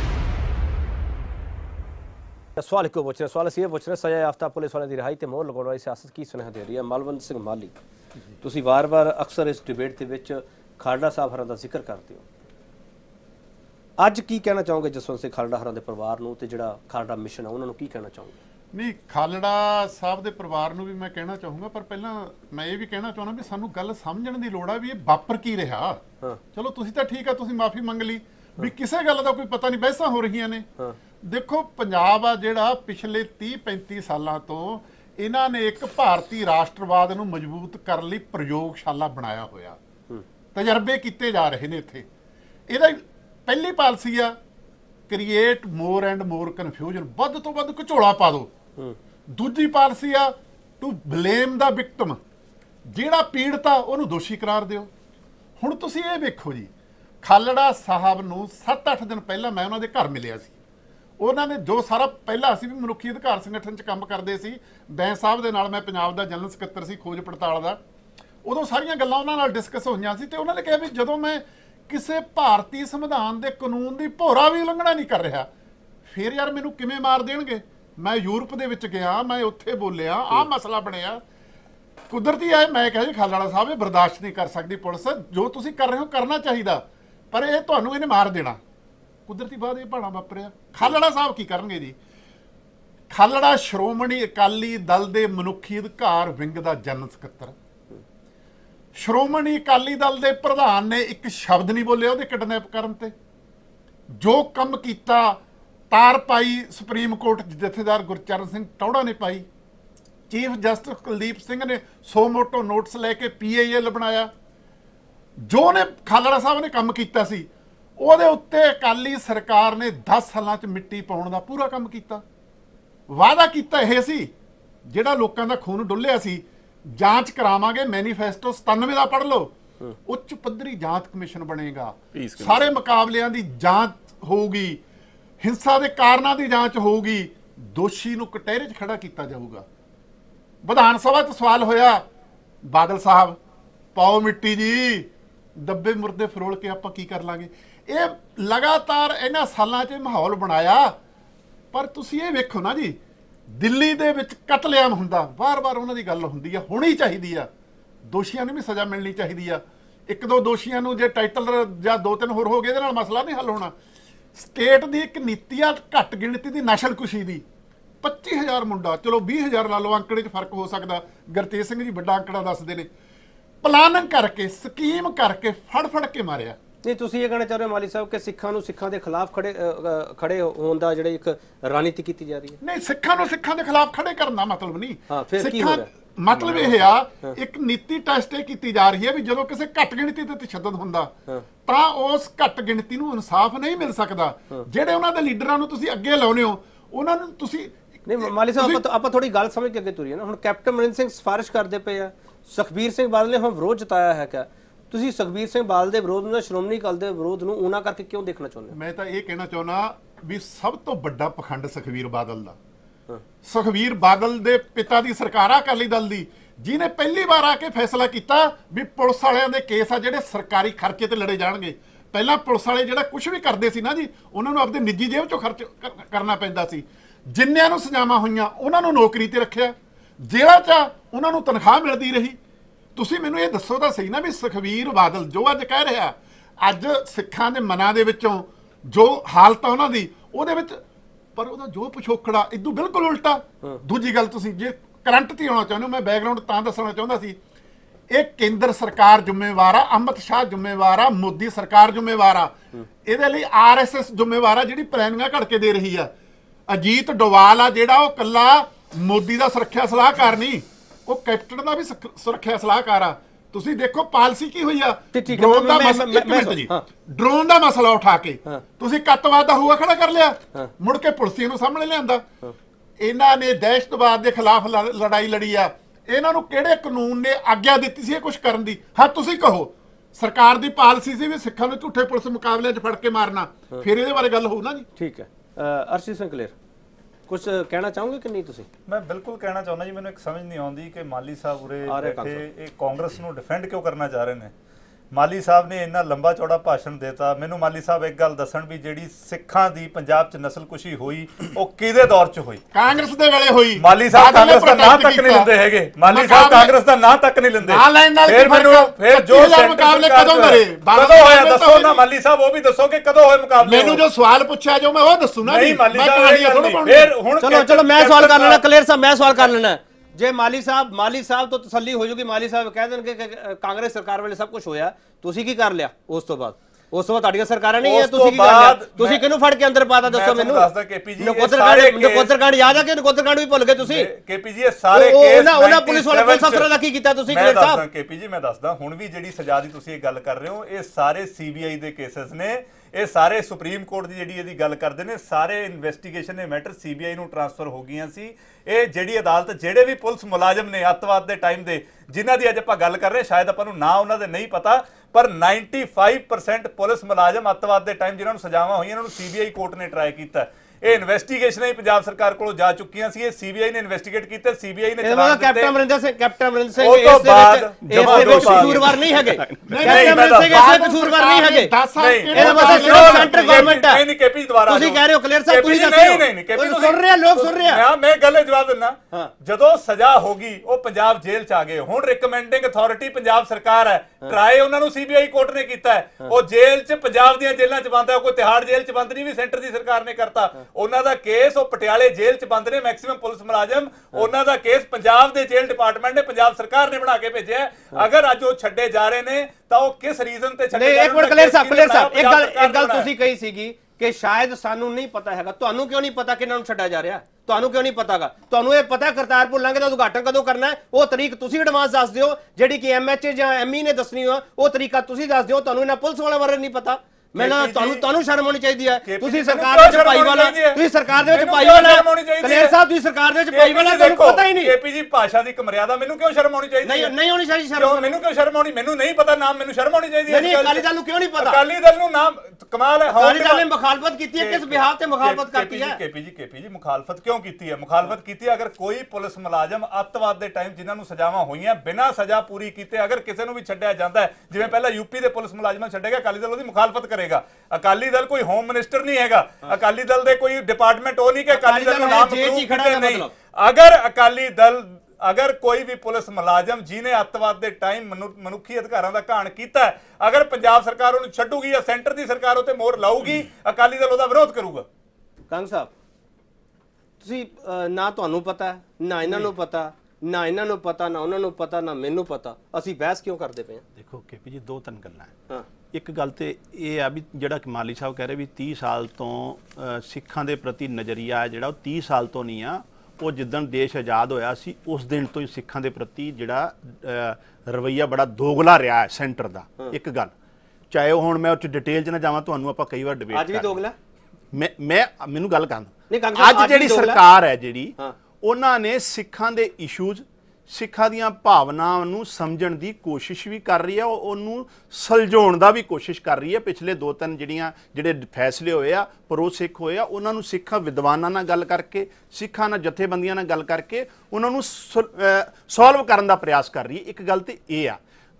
ਸਵਾਲ ਕਿਉਂ ਪੁੱਛ ਰਹੇ? ਸਵਾਲ ਅਸੀਂ ਇਹ ਪੁੱਛ ਰਹੇ, ਸਜ਼ਾ ਯਾਫਤਾ ਪੁਲਿਸ ਵਾਲਿਆਂ ਦੀ ਰਿਹਾਈ ਤੇ ਮੋਹਰ ਲਗਾਉਣ ਵਾਲੀ ਸਿਆਸਤ ਕੀ ਸੁਨੇਹਾ ਦੇ ਰਹੀ ਹੈ? ਮਲਵੰਤ ਸਿੰਘ ਮਾਲੀ, ਤੁਸੀਂ ਵਾਰ-ਵਾਰ ਅਕਸਰ ਇਸ ਡਿਬੇਟ ਦੇ ਵਿੱਚ ਖਾਲੜਾ ਸਾਹਿਬ ਹਰਾਂ ਦਾ ਜ਼ਿਕਰ ਕਰਦੇ ਹੋ, ਅੱਜ ਕੀ ਕਹਿਣਾ ਚਾਹੋਗੇ ਜਸਵੰਤ ਸਿੰਘ ਖਾਲੜਾ ਹਰਾਂ ਦੇ ਪਰਿਵਾਰ ਨੂੰ ਤੇ ਜਿਹੜਾ ਖਾਲੜਾ ਮਿਸ਼ਨ ਹੈ ਉਹਨਾਂ ਨੂੰ ਕੀ ਕਹਿਣਾ ਚਾਹੋਗੇ? ਨਹੀਂ, ਖਾਲੜਾ ਸਾਹਿਬ ਦੇ ਪਰਿਵਾਰ ਨੂੰ ਵੀ ਮੈਂ ਕਹਿਣਾ ਚਾਹੂੰਗਾ, ਪਰ ਪਹਿਲਾਂ ਮੈਂ ਇਹ ਵੀ ਕਹਿਣਾ ਚਾਹੁੰਦਾ ਵੀ ਸਾਨੂੰ ਗੱਲ ਸਮਝਣ ਦੀ ਲੋੜ ਆ ਵੀ ਇਹ ਵਾਪਰ ਕੀ ਰਿਹਾ। ਚਲੋ ਤੁਸੀਂ ਤਾਂ ਠੀਕ ਆ, ਤੁਸੀਂ ਮਾਫੀ ਮੰਗ ਲਈ, ਵੀ ਕਿਸੇ ਗੱਲ ਦਾ ਕੋਈ ਪਤਾ ਨਹੀਂ, ਬਹਿਸਾਂ ਹੋ ਰਹੀਆਂ ਨੇ। ਦੇਖੋ, ਪੰਜਾਬ ਆ ਜਿਹੜਾ ਪਿਛਲੇ ਤੀਹ ਪੈਂਤੀ ਸਾਲਾਂ ਤੋਂ ਇਹਨਾਂ ਨੇ ਇੱਕ ਭਾਰਤੀ ਰਾਸ਼ਟਰਵਾਦ ਨੂੰ ਮਜ਼ਬੂਤ ਕਰਨ ਲਈ ਪ੍ਰਯੋਗਸ਼ਾਲਾ ਬਣਾਇਆ ਹੋਇਆ, ਤਜਰਬੇ ਕੀਤੇ ਜਾ ਰਹੇ ਨੇ ਇੱਥੇ। ਇਹਦਾ ਪਹਿਲੀ ਪਾਲਿਸੀ ਆ create more and more confusion, ਵੱਧ ਤੋਂ ਵੱਧ ਘਚੋਲਾ ਪਾ ਦਿਓ। ਦੂਜੀ ਪਾਲਿਸੀ ਆ ਟੂ ਬਲੇਮ ਦਾ ਵਿਕਟਮ, ਜਿਹੜਾ ਪੀੜਤ ਆ ਉਹਨੂੰ ਦੋਸ਼ੀ ਕਰਾਰ ਦਿਓ। ਹੁਣ ਤੁਸੀਂ ਇਹ ਵੇਖੋ ਜੀ, ਖਾਲੜਾ ਸਾਹਿਬ ਨੂੰ ਸੱਤ ਅੱਠ ਦਿਨ ਪਹਿਲਾਂ ਮੈਂ ਉਹਨਾਂ ਦੇ ਘਰ ਮਿਲਿਆ ਸੀ। ਉਹਨਾਂ ਨੇ ਜੋ ਸਾਰਾ ਪਹਿਲਾਂ ਅਸੀਂ ਵੀ ਮਨੁੱਖੀ ਅਧਿਕਾਰ ਸੰਗਠਨ 'ਚ ਕੰਮ ਕਰਦੇ ਸੀ, ਬੈਂਸ ਸਾਹਿਬ ਦੇ ਨਾਲ ਮੈਂ ਪੰਜਾਬ ਦਾ ਜਨਰਲ ਸਕੱਤਰ ਸੀ ਖੋਜ ਪੜਤਾਲ ਦਾ, ਉਦੋਂ ਸਾਰੀਆਂ ਗੱਲਾਂ ਉਹਨਾਂ ਨਾਲ ਡਿਸਕਸ ਹੋਈਆਂ ਸੀ। ਤੇ ਉਹਨਾਂ ਨੇ ਕਿਹਾ ਵੀ ਜਦੋਂ ਮੈਂ ਕਿਸੇ ਭਾਰਤੀ ਸੰਵਿਧਾਨ ਦੇ ਕਾਨੂੰਨ ਦੀ ਭੋਰਾ ਵੀ ਉਲੰਘਣਾ ਨਹੀਂ ਕਰ ਰਿਹਾ, ਫਿਰ ਯਾਰ ਮੈਨੂੰ ਕਿਵੇਂ ਮਾਰ ਦੇਣਗੇ? ਮੈਂ ਯੂਰਪ ਦੇ ਵਿੱਚ ਗਿਆ, ਮੈਂ ਉੱਥੇ ਬੋਲਿਆ, ਆਹ ਮਸਲਾ ਬਣਿਆ। ਕੁਦਰਤੀ ਹੈ, ਮੈਂ ਕਿਹਾ ਜੀ ਖਾਲੜਾ ਸਾਹਿਬ ਇਹ ਬਰਦਾਸ਼ਤ ਨਹੀਂ ਕਰ ਸਕਦੀ ਪੁਲਿਸ, ਜੋ ਤੁਸੀਂ ਕਰ ਰਹੇ ਹੋ ਕਰਨਾ ਚਾਹੀਦਾ, ਪਰ ਇਹ ਤੁਹਾਨੂੰ ਇਹਨੇ ਮਾਰ ਦੇਣਾ। ਕੁਦਰਤੀ ਬਾਅਦ ਇਹ ਭਾਣਾ ਵਾਪਰਿਆ। ਖਾਲੜਾ ਸਾਹਿਬ ਕੀ ਕਰਨਗੇ ਜੀ? ਖਾਲੜਾ ਸ਼੍ਰੋਮਣੀ ਅਕਾਲੀ ਦਲ ਦੇ ਮਨੁੱਖੀ ਅਧਿਕਾਰ ਵਿੰਗ ਦਾ ਜਨਰਲ ਸਕੱਤਰ, ਸ਼੍ਰੋਮਣੀ ਅਕਾਲੀ ਦਲ ਦੇ ਪ੍ਰਧਾਨ ਨੇ ਇੱਕ ਸ਼ਬਦ ਨਹੀਂ ਬੋਲਿਆ ਉਹਦੇ ਕਿਡਨੈਪ ਕਰਨ ਤੇ। ਜੋ ਕੰਮ ਕੀਤਾ, ਤਾਰ ਪਾਈ ਸੁਪਰੀਮ ਕੋਰਟ ਜਥੇਦਾਰ ਗੁਰਚਰਨ ਸਿੰਘ ਟੌੜਾ ਨੇ ਪਾਈ, ਚੀਫ ਜਸਟਿਸ ਕੁਲਦੀਪ ਸਿੰਘ ਨੇ ਸੋ ਮੋਟੋ ਨੋਟਿਸ ਲੈ ਕੇ ਪੀ ਆਈ ਐਲ ਬਣਾਇਆ। ਜੋ ਨੇ ਖਾਲੜਾ ਸਾਹਿਬ ਨੇ ਕੰਮ ਕੀਤਾ ਸੀ ਉਹਦੇ ਉੱਤੇ ਅਕਾਲੀ ਸਰਕਾਰ ਨੇ ਦਸ ਸਾਲਾਂ 'ਚ ਮਿੱਟੀ ਪਾਉਣ ਦਾ ਪੂਰਾ ਕੰਮ ਕੀਤਾ। ਵਾਅਦਾ ਕੀਤਾ ਇਹ ਸੀ, ਜਿਹੜਾ ਲੋਕਾਂ ਦਾ ਖੂਨ ਡੁੱਲਿਆ ਸੀ, ਜਾਂਚ ਕਰਾਵਾਂਗੇ, ਮੈਨੀਫੈਸਟੋ ਸਤਾਨਵੇਂ ਦਾ ਪੜ੍ਹ ਲਓ, ਉੱਚ ਪੱਧਰੀ ਜਾਂਚ ਕਮਿਸ਼ਨ ਬਣੇਗਾ, ਸਾਰੇ ਮੁਕਾਬਲਿਆਂ ਦੀ ਜਾਂਚ ਹੋਊਗੀ, ਹਿੰਸਾ ਦੇ ਕਾਰਨਾਂ ਦੀ ਜਾਂਚ ਹੋਊਗੀ, ਦੋਸ਼ੀ ਨੂੰ ਕਟਹਿਰੇ 'ਚ ਖੜਾ ਕੀਤਾ ਜਾਊਗਾ। ਵਿਧਾਨ ਸਭਾ 'ਚ ਸਵਾਲ ਹੋਇਆ, ਬਾਦਲ ਸਾਹਿਬ ਪਾਓ ਮਿੱਟੀ ਜੀ, ਦੱਬੇ ਮੁਰਦੇ ਫਰੋਲ ਕੇ ਆਪਾਂ ਕੀ ਕਰ ਲਾਂਗੇ? ਇਹ ਲਗਾਤਾਰ ਇਹਨਾਂ ਸਾਲਾਂ 'ਚ ਮਾਹੌਲ ਬਣਾਇਆ। ਪਰ ਤੁਸੀਂ ਇਹ ਵੇਖੋ ਨਾ ਜੀ, ਦਿੱਲੀ ਦੇ ਵਿੱਚ ਕਤਲੇਆਮ ਹੁੰਦਾ, ਵਾਰ-ਵਾਰ ਉਹਨਾਂ ਦੀ ਗੱਲ ਹੁੰਦੀ ਆ, ਹੋਣੀ ਚਾਹੀਦੀ ਆ, ਦੋਸ਼ੀਆਂ ਨੂੰ ਵੀ ਸਜ਼ਾ ਮਿਲਣੀ ਚਾਹੀਦੀ ਆ। ਇੱਕ ਦੋ ਦੋਸ਼ੀਆਂ ਨੂੰ ਜੇ ਟਾਈਟਲ ਜਾਂ ਦੋ ਤਿੰਨ ਹੋਰ ਹੋ ਗਏ, ਇਹਦੇ ਨਾਲ ਮਸਲਾ ਨਹੀਂ ਹੱਲ ਹੋਣਾ। ਸਟੇਟ ਦੀ ਇੱਕ ਨੀਤੀ ਆ ਘੱਟ ਗਿਣਤੀ ਦੀ ਨਸ਼ਲਕੁਸ਼ੀ ਦੀ, ਪੱਚੀ ਹਜ਼ਾਰ ਮੁੰਡਾ, ਚਲੋ ਵੀਹ ਹਜ਼ਾਰ ਲਾ ਲਓ, ਅੰਕੜੇ 'ਚ ਫਰਕ ਹੋ ਸਕਦਾ, ਗੁਰਤੇਜ ਸਿੰਘ ਜੀ ਵੱਡਾ ਅੰਕੜਾ ਦੱਸਦੇ ਨੇ, ਪਲਾਨਿੰਗ ਕਰਕੇ ਸਕੀਮ ਕਰਕੇ ਫੜ ਫੜ ਕੇ ਮਾਰਿਆ। ਨਹੀਂ, ਤੁਸੀਂ ਇਹ ਕਹਿਣਾ ਚਾਹ ਰਹੇ ਹੋ ਮਾਲੀ ਸਾਹਿਬ ਕਿ ਸਿੱਖਾਂ ਨੂੰ ਸਿੱਖਾਂ ਦੇ ਖਿਲਾਫ ਖੜੇ ਖੜੇ ਹੋਣ ਦਾ ਜਿਹੜੀ ਇੱਕ ਰਣਨੀਤੀ ਕੀਤੀ ਜਾ ਰਹੀ ਹੈ? ਨਹੀਂ, ਸਿੱਖਾਂ ਨੂੰ ਸਿੱਖਾਂ ਦੇ ਖਿਲਾਫ ਖੜੇ ਕਰਨ ਦਾ ਮਤਲਬ ਨਹੀਂ। ਹਾਂ, ਫਿਰ ਕੀ ਹੋ ਰਿਹਾ? ਮਤਲਬ ਇਹ ਆ, ਇੱਕ ਨੀਤੀ ਟੈਸਟ ਇਹ ਕੀਤੀ ਜਾ ਰਹੀ ਹੈ ਵੀ ਜਦੋਂ ਕਿਸੇ ਘੱਟ ਗਿਣਤੀ ਤੇ ਤਸ਼ੱਦਦ ਹੁੰਦਾ ਤਾਂ ਉਸ ਘੱਟ ਗਿਣਤੀ ਨੂੰ ਇਨਸਾਫ ਨਹੀਂ ਮਿਲ ਸਕਦਾ। ਜਿਹੜੇ ਉਹਨਾਂ ਦੇ ਲੀਡਰਾਂ ਨੂੰ ਤੁਸੀਂ ਅੱਗੇ ਲਾਉਨੇ ਹੋ, ਉਹਨਾਂ ਨੂੰ ਤੁਸੀਂ ਨਹੀਂ ਮਾਲੀ ਸਾਹਿਬ, ਆਪਾਂ ਆਪਾਂ ਥੋੜੀ ਗੱਲ ਸਮਝ ਕੇ ਅੱਗੇ ਤੁਰੀਏ ਨਾ। ਹੁਣ ਕੈਪਟਨ ਅਮਰਿੰਦਰ ਸਿੰਘ ਸਿਫਾਰਿਸ਼ ਕਰਦੇ ਪਏ ਆ, ਸੁਖਬੀਰ ਸਿੰਘ ਬਾਦਲ ਨੇ ਹੁਣ ਵਿਰੋਧ ਜਤਾਇਆ ਹੈ ਕਿ ਤੁਸੀਂ ਸੁਖਬੀਰ ਸਿੰਘ ਬਾਦਲ ਦੇ ਵਿਰੋਧ ਨੂੰ, ਸ਼੍ਰੋਮਣੀ ਅਕਾਲੀ ਦੇ ਵਿਰੋਧ ਨੂੰ ਉਹਨਾਂ ਕਰਕੇ ਕਿਉਂ ਦੇਖਣਾ ਚਾਹੁੰਦੇ ਹੋ? ਮੈਂ ਤਾਂ ਇਹ ਕਹਿਣਾ ਚਾਹੁੰਦਾ ਵੀ ਸਭ ਤੋਂ ਵੱਡਾ ਪਖੰਡ ਸੁਖਬੀਰ ਬਾਦਲ ਦਾ। ਸੁਖਬੀਰ ਬਾਦਲ ਦੇ ਪਿਤਾ ਦੀ ਸਰਕਾਰ ਆ ਅਕਾਲੀ ਦਲ ਦੀ, ਜਿਹਨੇ ਪਹਿਲੀ ਵਾਰ ਆ ਕੇ ਫੈਸਲਾ ਕੀਤਾ ਵੀ ਪੁਲਿਸ ਵਾਲਿਆਂ ਦੇ ਕੇਸ ਆ ਜਿਹੜੇ ਸਰਕਾਰੀ ਖਰਚੇ ਤੇ ਲੜੇ ਜਾਣਗੇ। ਪਹਿਲਾਂ ਪੁਲਿਸ ਵਾਲੇ ਜਿਹੜਾ ਕੁਝ ਵੀ ਕਰਦੇ ਸੀ ਨਾ ਜੀ, ਉਹਨਾਂ ਨੂੰ ਆਪਦੇ ਨਿੱਜੀ ਜੇਬ ਚੋਂ ਖਰਚ ਕਰ- ਕਰਨਾ ਪੈਂਦਾ ਸੀ। ਜਿੰਨਿਆਂ ਨੂੰ ਸਜ਼ਾਵਾਂ ਹੋਈਆਂ ਉਹਨਾਂ ਨੂੰ ਨੌਕਰੀ ਤੇ ਰੱਖਿਆ, ਜੇਲ੍ਹਾਂ 'ਚ ਉਹਨਾਂ ਨੂੰ ਤਨਖਾਹ ਮਿਲਦੀ ਰਹੀ। ਤੁਸੀਂ ਮੈਨੂੰ ਇਹ ਦੱਸੋ ਤਾਂ ਸਹੀ ਨਾ ਵੀ ਸੁਖਬੀਰ ਬਾਦਲ ਜੋ ਅੱਜ ਕਹਿ ਰਿਹਾ, ਅੱਜ ਸਿੱਖਾਂ ਦੇ ਮਨਾਂ ਦੇ ਵਿੱਚੋਂ ਜੋ ਹਾਲਤ ਆ ਉਹਨਾਂ ਦੀ, ਉਹਦੇ ਵਿੱਚ ਪਰ ਉਹਦਾ ਜੋ ਪਿਛੋਕੜਾ ਇਦੋਂ ਬਿਲਕੁਲ ਉਲਟਾ। ਦੂਜੀ ਗੱਲ, ਤੁਸੀਂ ਜੇ ਕਰੰਟ ਤੇ ਆਉਣਾ ਚਾਹੁੰਦੇ ਹੋ, ਮੈਂ ਬੈਕਗ੍ਰਾਉਂਡ ਤਾਂ ਦੱਸਣਾ ਚਾਹੁੰਦਾ ਸੀ, ਇਹ ਕੇਂਦਰ ਸਰਕਾਰ ਜ਼ਿੰਮੇਵਾਰ ਆ, ਅਮਿਤ ਸ਼ਾਹ ਜ਼ਿੰਮੇਵਾਰ ਆ, ਮੋਦੀ ਸਰਕਾਰ ਜ਼ਿੰਮੇਵਾਰ ਆ, ਇਹਦੇ ਲਈ ਆਰ ਐਸ ਐਸ ਜ਼ਿੰਮੇਵਾਰ ਆ ਜਿਹੜੀ ਪਲੈਨਿੰਗਾਂ ਘੜ ਕੇ ਦੇ ਰਹੀ ਆ। ਅਜੀਤ ਡੋਵਾਲ ਆ ਜਿਹੜਾ, ਉਹ ਕੱਲਾ ਮੋਦੀ ਦਾ ਸੁਰੱਖਿਆ ਸਲਾਹਕਾਰ ਨਹੀਂ, ਉਹ ਕੈਪਟਨ ਦਾ ਵੀ ਸੁਰੱਖਿਆ ਸਲਾਹਕਾਰ ਆ। ਤੁਸੀਂ ਦੇਖੋ ਪਾਲਿਸੀ ਕੀ ਹੋਈ ਆ, ਡਰੋਨ ਦਾ ਮਸਲਾ, ਇੱਕ ਮਿੰਟ ਜੀ, ਡਰੋਨ ਦਾ ਮਸਲਾ ਉਠਾ ਕੇ ਤੁਸੀਂ ਕੱਤਵਾਦ ਦਾ ਹੂਆ ਖੜਾ ਕਰ ਲਿਆ, ਮੁੜ ਕੇ ਪੁਲਿਸੀਆਂ ਨੂੰ ਸਾਹਮਣੇ ਲਿਆਂਦਾ। ਇਹਨਾਂ ਨੇ ਦਹਿਸ਼ਤਵਾਦ ਦੇ ਖਿਲਾਫ ਲੜਾਈ ਲੜੀ ਆ, ਇਹਨਾਂ ਨੂੰ ਕਿਹੜੇ ਕਾਨੂੰਨ ਨੇ ਆਗਿਆ ਦਿੱਤੀ ਸੀ ਇਹ ਕੁਝ ਕਰਨ ਦੀ? ਹਾਂ ਤੁਸੀਂ ਕਹੋ ਸਰਕਾਰ ਦੀ ਪਾਲਿਸੀ ਸੀ ਵੀ ਸਿੱਖਾਂ ਨੂੰ ਝੂਠੇ ਪੁਲਿਸ ਮੁਕਾਬਲਿਆਂ 'ਚ ਫੜ ਕੇ ਮਾਰਨਾ, ਫਿਰ ਇਹਦੇ ਬਾਰੇ ਗੱਲ ਹੋਊ ਨਾ ਜੀ। ਠੀਕ ਹੈ, ਅਰਸ਼ੀ ਸਿੰਘ ਕਲੇਰ ਕੁਝ ਕਹਿਣਾ ਚਾਹੋਗੇ ਕਿ ਨਹੀਂ? ਤੁਸੀਂ ਮੈਂ ਬਿਲਕੁਲ ਕਹਿਣਾ ਚਾਹੁੰਦਾ ਜੀ, ਮੈਨੂੰ ਇੱਕ ਸਮਝ ਨਹੀਂ ਆਉਂਦੀ ਕਿ ਮਾਲੀ ਸਾਹਿਬ ਉਰੇ ਬੈਠੇ ਇਹ ਕਾਂਗਰਸ ਨੂੰ ਡਿਫੈਂਡ ਕਿਉਂ ਕਰਨਾ ਚਾਹ ਰਹੇ ਨੇ। ਮਾਲੀ ਸਾਹਿਬ ਨੇ ਇੰਨਾ ਲੰਬਾ ਚੌੜਾ ਭਾਸ਼ਣ ਦਿੱਤਾ। ਮੈਨੂੰ ਮਾਲੀ ਸਾਹਿਬ ਇੱਕ ਗੱਲ ਦੱਸਣ ਵੀ ਜਿਹੜੀ ਸਿੱਖਾਂ ਦੀ ਪੰਜਾਬ 'ਚ ਨਸਲਕੁਸ਼ੀ ਹੋਈ ਉਹ ਕਿਹਦੇ ਦੌਰ 'ਚ ਹੋਈ? ਕਾਂਗਰਸ ਦੇ ਵੇਲੇ ਹੋਈ। ਮਾਲੀ ਸਾਹਿਬ ਕਾਂਗਰਸ ਦਾ ਨਾਂ ਤੱਕ ਨਹੀਂ ਲੈਂਦੇ ਹੈਗੇ, ਮਾਲੀ ਸਾਹਿਬ ਕਾਂਗਰਸ ਦਾ ਨਾਂ ਤੱਕ ਨਹੀਂ ਲੈਂਦੇ। ਫਿਰ ਮੈਨੂੰ ਫਿਰ ਜੋ ਮੁਕਾਬਲੇ ਕਦੋਂ ਕਰੇ, ਕਦੋਂ ਹੋਇਆ ਦੱਸੋ ਨਾ ਮਾਲੀ ਸਾਹਿਬ, ਉਹ ਵੀ ਦੱਸੋ ਕਿ ਕਦੋਂ ਹੋਏ ਮੁਕਾਬਲੇ। ਮੈਨੂੰ ਜੋ ਸਵਾਲ ਪੁੱਛਿਆ ਜੋ ਮੈਂ ਉਹ ਦੱਸੂ ਨਾ। ਨਹੀਂ ਮਾਲੀ ਸਾਹਿਬ ਫਿਰ ਹੁਣ ਚਲੋ ਚਲੋ ਮੈਂ ਸਵਾਲ ਕਰ ਲੈਣਾ, ਕਲੀਅਰ ਸਾਹਿਬ ਮੈਂ ਸਵਾਲ ਕਰ ਲੈਣਾ। ਜੇ ਮਾਲੀ ਸਾਹਿਬ ਮਾਲੀ ਸਾਹਿਬ ਤੋਂ ਤਸੱਲੀ ਹੋ ਜੂਗੀ, ਮਾਲੀ ਸਾਹਿਬ ਕਹਿ ਦੇਣਗੇ ਕਿ ਕਾਂਗਰਸ ਸਰਕਾਰ ਵੇਲੇ ਸਭ ਕੁਝ ਹੋਇਆ, ਤੁਸੀਂ ਕੀ ਕਰ ਲਿਆ ਉਸ ਤੋਂ ਬਾਅਦ? ਉਸ ਤੋਂ ਬਾਅਦ ਤੁਹਾਡੀਆਂ ਸਰਕਾਰਾਂ ਨਹੀਂ ਹੈ, ਤੁਸੀਂ ਕੀ ਕਰ ਲਿਆ? ਤੁਸੀਂ ਕਿਹਨੂੰ ਫੜ ਕੇ ਅੰਦਰ ਪਾਤਾ ਦੱਸੋ ਮੈਨੂੰ। ਦੱਸਦਾ ਕੇਪੀ ਜੀ, ਨਕੋਦਰ ਕਾਂਡ ਯਾਦ ਆ ਕਿ ਨਕੋਦਰ ਕਾਂਡ ਵੀ ਭੁੱਲ ਗਏ ਤੁਸੀਂ? ਕੇਪੀ ਜੀ ਇਹ ਸਾਰੇ ਕੇਸ ਉਹਨਾਂ ਪੁਲਿਸ ਵਾਲੇ ਪੁਲਿਸ ਅਫਸਰਾਂ ਦਾ ਕੀ ਕੀਤਾ ਤੁਸੀਂ? ਮੈਂ ਦੱਸਦਾ ਕੇਪੀ ਜੀ, ਮੈਂ ਦੱਸਦਾ ਹੁਣ ਵੀ ਜਿਹੜੀ ਸਜ਼ਾ ਦੀ ਤੁਸੀਂ ਇਹ ਗੱਲ ਕਰ ਰਹੇ ਹੋ, ਇਹ ਸਾਰੇ ਸੀਬੀਆਈ ਦੇ ਕੇਸਸ ਨੇ, ਇਹ ਸਾਰੇ ਸੁਪਰੀਮ ਕੋਰਟ ਦੀ ਜਿਹੜੀ ਇਹਦੀ ਗੱਲ ਕਰਦੇ ਨੇ, ਸਾਰੇ ਇਨਵੈਸਟੀਗੇਸ਼ਨ ਦੇ ਮੈਟਰ ਸੀਬੀਆਈ ਨੂੰ ਟ੍ਰਾਂਸਫਰ ਹੋ ਗਈਆਂ ਸੀ। ਇਹ ਜਿਹੜੀ ਅਦਾਲਤ ਜਿਹੜੇ ਵੀ ਪੁਲਿਸ ਮੁਲਾਜ਼ਮ ਨੇ ਅੱਤਵਾਦ ਦੇ ਟਾਈਮ ਦੇ ਜਿਨ੍ਹਾਂ ਦੀ ਅੱਜ ਆਪਾਂ ਗੱਲ ਕਰ ਰਹੇ, ਸ਼ਾਇਦ ਆਪਾਂ ਨੂੰ ਨਾਂ ਉਹਨਾਂ ਦੇ ਨਹੀਂ ਪਤਾ, ਪਰ ninety-five percent ਪੁਲਿਸ ਮੁਲਾਜ਼ਮ ਅੱਤਵਾਦ ਦੇ ਟਾਈਮ ਜਿਨ੍ਹਾਂ ਨੂੰ ਸਜ਼ਾਵਾਂ ਹੋਈਆਂ ਉਹਨਾਂ ਨੂੰ ਸੀਬੀਆਈ ਕੋਰਟ ਨੇ ਟਰਾਈ ਕੀਤਾ। ਇਹ ਇਨਵੈਸਟੀਗੇਸ਼ਨ ਹੀ ਪੰਜਾਬ ਸਰਕਾਰ ਕੋਲੋਂ ਜਾ ਚੁੱਕੀਆਂ ਸੀ, ਇਹ ਸੀਬੀਆਈ ਨੇ ਇਨਵੈਸਟੀਗੇਟ ਕੀਤਾ, ਸੀਬੀਆਈ ਨੇ ਚਲਾ ਦਿੱਤੇ। ਕੈਪਟਨ ਅਮਰਿੰਦਰ ਸਿੰਘ ਕੈਪਟਨ ਅਮਰਿੰਦਰ ਸਿੰਘ ਉਸ ਤੋਂ ਬਾਅਦ ਇਸ ਦੇ ਵਿੱਚ ਕਸੂਰਵਾਰ ਨਹੀਂ ਹੈਗੇ, ਕੈਪਟਨ ਅਮਰਿੰਦਰ ਸਿੰਘ ਇਸ ਦੇ ਕਸੂਰਵਾਰ ਨਹੀਂ ਹੈਗੇ। ਇਹਦਾ ਮਤਲਬ ਸਿਰਫ ਸੈਂਟਰ ਗਵਰਨਮੈਂਟ ਹੈ। ਨਹੀਂ ਨਹੀਂ ਕੇਪੀ ਦੁਬਾਰਾ ਤੁਸੀਂ ਕਹਿ ਰਹੇ ਹੋ ਕਲੀਅਰ ਸਾਹਿਬ, ਤੁਸੀਂ ਦੱਸੋ। ਨਹੀਂ ਨਹੀਂ ਕੇਪੀ ਸੁਣ ਰਹੇ ਆ ਲੋਕ, ਸੁਣ ਰਹੇ ਆ। ਮੈਂ ਗੱਲ ਜਵਾਬ ਦਿੰਦਾ, ਜਦੋਂ ਸਜ਼ਾ ਹੋ ਗਈ ਉਹ ਪੰਜਾਬ ਜੇਲ੍ਹ 'ਚ ਆ ਗਏ, ਹੁਣ ਰਿਕਮੈਂਡਿੰਗ ਅਥਾਰਟੀ ਪੰਜਾਬ ਸਰਕਾਰ ਹੈ, ਟਰਾਈ ਉਹਨਾਂ ਨੂੰ ਸੀਬੀਆਈ ਕੋਰਟ ਨੇ ਕੀਤਾ ਹੈ, ਉਹ ਜੇਲ੍ਹ 'ਚ ਪੰਜਾਬ ਦੀਆਂ ਜੇਲ੍ਹਾਂ 'ਚ ਬੰਦ ਹੈ, ਕੋਈ ਤਿਹਾੜ ਜੇਲ੍ਹ 'ਚ ਬੰਦ ਨਹੀਂ ਵੀ ਸੈਂਟਰ ਦੀ ਸਰਕਾਰ ਨੇ ਕਰਤਾ। ਉਹਨਾਂ ਦਾ ਕੇਸ ਉਹ ਪਟਿਆਲੇ ਜੇਲ੍ਹ 'ਚ ਬੰਦ ਨੇ ਮੈਕਸਿਮਮ ਪੁਲਿਸ ਮੁਲਾਜ਼ਮ, ਉਹਨਾਂ ਦਾ ਕੇਸ ਪੰਜਾਬ ਦੇ ਜੇਲ੍ਹ ਡਿਪਾਰਟਮੈਂਟ ਨੇ ਪੰਜਾਬ ਸਰਕਾਰ ਨੇ ਬਣਾ ਕੇ ਭੇਜਿਆ। ਅਗਰ ਅੱਜ ਉਹ ਛੱਡੇ ਜਾ ਰਹੇ ਨੇ ਤਾਂ ਉਹ ਕਿਸ ਰੀਜ਼ਨ ਤੇ ਛੱਡੇ ਜਾ ਰਹੇ ਨੇ? ਇੱਕ ਮਿੰਟ ਕਲੀਅਰ ਸਾਹਿਬ, ਕਲੀਅਰ ਸਾਹਿਬ ਇੱਕ ਗੱਲ ਇੱਕ ਗੱਲ ਤੁਸੀਂ ਕਹੀ ਸੀਗੀ ਕਿ ਸ਼ਾਇਦ ਸਾਨੂੰ ਨਹੀਂ ਪਤਾ ਹੈਗਾ। ਤੁਹਾਨੂੰ ਕਿਉਂ ਨਹੀਂ ਪਤਾ ਕਿ ਇਹਨਾਂ ਨੂੰ ਛੱਡਿਆ ਜਾ ਰਿਹਾ? ਤੁਹਾਨੂੰ ਕਿਉਂ ਨਹੀਂ ਪਤਾਗਾ? ਤੁਹਾਨੂੰ ਇਹ ਪਤਾ ਕਰਤਾਰਪੁਰ ਲਾਂਘੇ ਦਾ ਉਦਘਾਟਨ ਕਦੋਂ ਕਰਨਾ ਹੈ? ਉਹ ਤਰੀਕ ਤੁਸੀਂ ਐਡਵਾਂਸ ਦੱਸ ਦਿਓ, ਜਿਹੜੀ ਕਿ ਐਮਐਚਏ ਜਾਂ ਐਮਈ ਨੇ ਦੱਸਣੀ ਹੋ ਉਹ ਤਰੀਕਾ ਤੁਸੀਂ ਦੱਸ ਦਿਓ। ਤੁਹਾਨੂੰ ਇਹਨਾਂ ਪੁਲਿਸ ਵਾਲਿਆਂ ਬਾਰੇ ਨਹੀਂ ਪਤਾ। ਮੈਂ ਨਾ ਤੁਹਾਨੂੰ ਤੁਹਾਨੂੰ ਸ਼ਰਮ ਆਉਣੀ ਚਾਹੀਦੀ ਹੈ। ਤੁਸੀਂ ਸਰਕਾਰ ਦੇ ਵਿੱਚ ਭਾਈਵਾਲਾ, ਤੁਸੀਂ ਸਰਕਾਰ ਦੇ ਵਿੱਚ ਭਾਈਵਾਲਾ, ਕਲੇਰ ਸਾਹਿਬ ਤੁਸੀਂ ਸਰਕਾਰ ਦੇ ਵਿੱਚ ਭਾਈਵਾਲਾ, ਤੁਹਾਨੂੰ ਪਤਾ ਹੀ ਨਹੀਂ। ਕੇਪੀ ਜੀ ਭਾਸ਼ਾ ਦੀ ਇੱਕ ਮਰਿਆਦਾ, ਮੈਨੂੰ ਕਿਉਂ ਸ਼ਰਮ ਆਉਣੀ ਚਾਹੀਦੀ? ਨਹੀਂ ਨਹੀਂ ਹੋਣੀ ਚਾਹੀਦੀ ਸ਼ਰਮ। ਮੈਨੂੰ ਕਿਉਂ ਸ਼ਰਮ ਆਉਣੀ? ਮੈਨੂੰ ਨਹੀਂ ਪਤਾ ਨਾਮ, ਮੈਨੂੰ ਸ਼ਰਮ ਆਉਣੀ ਚਾਹੀਦੀ ਹੈ। ਨਹੀਂ ਅਕਾਲੀ ਦਲ ਨੂੰ ਕਿਉਂ ਨਹੀਂ ਪਤਾ? ਅਕਾਲੀ ਦਲ ਨੂੰ ਨਾਮ ਕਮਾਲ ਹੈ। ਅਕਾਲੀ ਦਲ ਨੇ ਮੁਖਾਲਫਤ ਕੀਤੀ ਹੈ, ਕਿਸ ਬਿਹਾਫ ਤੇ ਮੁਖਾਲਫਤ ਕਰਤੀ ਹੈ? ਕੇਪੀ ਜੀ ਕੇਪੀ ਜੀ ਮੁਖਾਲਫਤ ਕਿਉਂ ਕੀਤੀ ਹੈ? ਮੁਖਾਲਫਤ ਕੀਤੀ ਹੈ ਅਗਰ ਕੋਈ ਪੁਲਿਸ ਮੁਲਾਜ਼ਮ ਅੱਤਵਾਦ ਦੇ ਟਾਈਮ ਜਿਨ੍ਹਾਂ ਨੂੰ ਸਜ਼ਾਵਾਂ ਹੋਈਆਂ ਬਿਨਾਂ ਸਜ਼ਾ ਪੂਰੀ ਕੀਤੇ ਅਗਰ ਕਿਸੇ ਨੂੰ ਵੀ ਛੱਡਿਆ ਜਾਂਦਾ ਹੈ, ਜਿਵੇਂ ਪਹਿਲਾਂ ਯੂਪੀ ਦੇ ਪੁਲਿਸ ਮੁਲਾਜ਼ਮਾਂ ਛੱਡੇਗਾ, ਅਕਾਲੀ ਦਲ ਉਹਦੀ ਮੁਖਾਲਫਤ ਕਰੇਗਾ। ਅਕਾਲੀ ਦਲ ਕੋਈ ਹੋਮ ਮਿਨਿਸਟਰ ਨਹੀਂ ਹੈਗਾ, ਅਕਾਲੀ ਦਲ ਦੇ ਕੋਈ ਡਿਪਾਰਟਮੈਂਟ ਉਹ ਨਹੀਂ ਕਿ ਅਕਾਲੀ ਦਲ ਨੂੰ ਨਾਮ ਨਹੀਂ। ਅਗਰ ਅਕਾਲੀ ਦਲ ਅਗਰ ਕੋਈ ਵੀ ਪੁਲਿਸ ਮੁਲਾਜ਼ਮ ਜਿਹਨੇ ਅੱਤਵਾਦ ਦੇ ਟਾਈਮ ਮਨੁੱਖੀ ਅਧਿਕਾਰਾਂ ਦਾ ਘਾਣ ਕੀਤਾ, ਅਗਰ ਪੰਜਾਬ ਸਰਕਾਰ ਉਹਨੂੰ ਛੱਡੂਗੀ ਜਾਂ ਸੈਂਟਰ ਦੀ ਸਰਕਾਰ ਉੱਤੇ ਮੋਹਰ ਲਾਊਗੀ, ਅਕਾਲੀ ਦਲ ਉਹਦਾ ਵਿਰੋਧ ਕਰੂਗਾ। ਕੰਗ ਸਾਹਿਬ ਤੁਸੀਂ ਨਾ ਤੁਹਾਨੂੰ ਪਤਾ ਨਾ ਇਹਨਾਂ ਨੂੰ ਪਤਾ, ਨਾ ਇਹਨਾਂ ਨੂੰ ਪਤਾ ਨਾ ਉਹਨਾਂ ਨੂੰ ਪਤਾ ਨਾ ਮੈਨੂੰ ਪਤਾ, ਅਸੀਂ ਬਹਿਸ ਕਿਉਂ ਕਰਦੇ ਪਏ ਹਾਂ? ਦੇਖੋ ਕੇਪੀ ਜੀ ਦੋ ਤਿੰਨ ਗੱਲਾਂ ਹੈ। ਇੱਕ ਗੱਲ ਤੇ ਇਹ ਆ ਵੀ ਜਿਹੜਾ ਮਾਲੀ ਸਾਹਿਬ ਕਹਿ ਰਹੇ ਵੀ ਤੀਹ ਸਾਲ ਤੋਂ ਸਿੱਖਾਂ ਦੇ ਪ੍ਰਤੀ ਨਜ਼ਰੀਆ ਜਿਹੜਾ ਉਹ ਤੀਹ ਸਾਲ ਤੋਂ ਨਹੀਂ ਆ, ਉਹ ਜਿੱਦਣ ਦੇਸ਼ ਆਜ਼ਾਦ ਹੋਇਆ ਸੀ ਉਸ ਦਿਨ ਤੋਂ ਹੀ ਸਿੱਖਾਂ ਦੇ ਪ੍ਰਤੀ ਜਿਹੜਾ ਰਵੱਈਆ ਬੜਾ ਦੋਗਲਾ ਰਿਹਾ ਹੈ ਸੈਂਟਰ ਦਾ। ਇੱਕ ਗੱਲ ਚਾਹੇ ਉਹ ਹੁਣ ਮੈਂ ਉਹ 'ਚ ਡਿਟੇਲ 'ਚ ਨਾ ਜਾਵਾਂ, ਤੁਹਾਨੂੰ ਆਪਾਂ ਕਈ ਵਾਰ ਡਿਬੇਟ ਅੱਜ ਵੀ ਦੋਗਲਾ ਮੈਂ ਮੈਂ ਮੈਨੂੰ ਗੱਲ ਕਰਨ ਅੱਜ ਜਿਹੜੀ ਸਰਕਾਰ ਹੈ ਜਿਹੜੀ ਉਹਨਾਂ ਨੇ ਸਿੱਖਾਂ ਦੇ ਇਸ਼ੂਜ਼, ਸਿੱਖਾਂ ਦੀਆਂ ਭਾਵਨਾਵਾਂ ਨੂੰ ਸਮਝਣ ਦੀ ਕੋਸ਼ਿਸ਼ ਵੀ ਕਰ ਰਹੀ ਹੈ, ਉਹਨੂੰ ਸੁਲਝਾਉਣ ਦਾ ਵੀ ਕੋਸ਼ਿਸ਼ ਕਰ ਰਹੀ ਹੈ। ਪਿਛਲੇ ਦੋ ਤਿੰਨ ਜਿਹੜੀਆਂ ਜਿਹੜੇ ਫੈਸਲੇ ਹੋਏ ਆ ਪ੍ਰੋ ਸਿੱਖ ਹੋਏ ਆ, ਉਹਨਾਂ ਨੂੰ ਸਿੱਖਾਂ ਵਿਦਵਾਨਾਂ ਨਾਲ ਗੱਲ ਕਰਕੇ, ਸਿੱਖਾਂ ਨਾਲ ਜਥੇਬੰਦੀਆਂ ਨਾਲ ਗੱਲ ਕਰਕੇ ਉਹਨਾਂ ਨੂੰ ਸੋਲਵ ਕਰਨ ਦਾ ਪ੍ਰਯਾਸ ਕਰ ਰਹੀ ਹੈ। ਇੱਕ ਗੱਲ ਤੇ ਇਹ ਆ,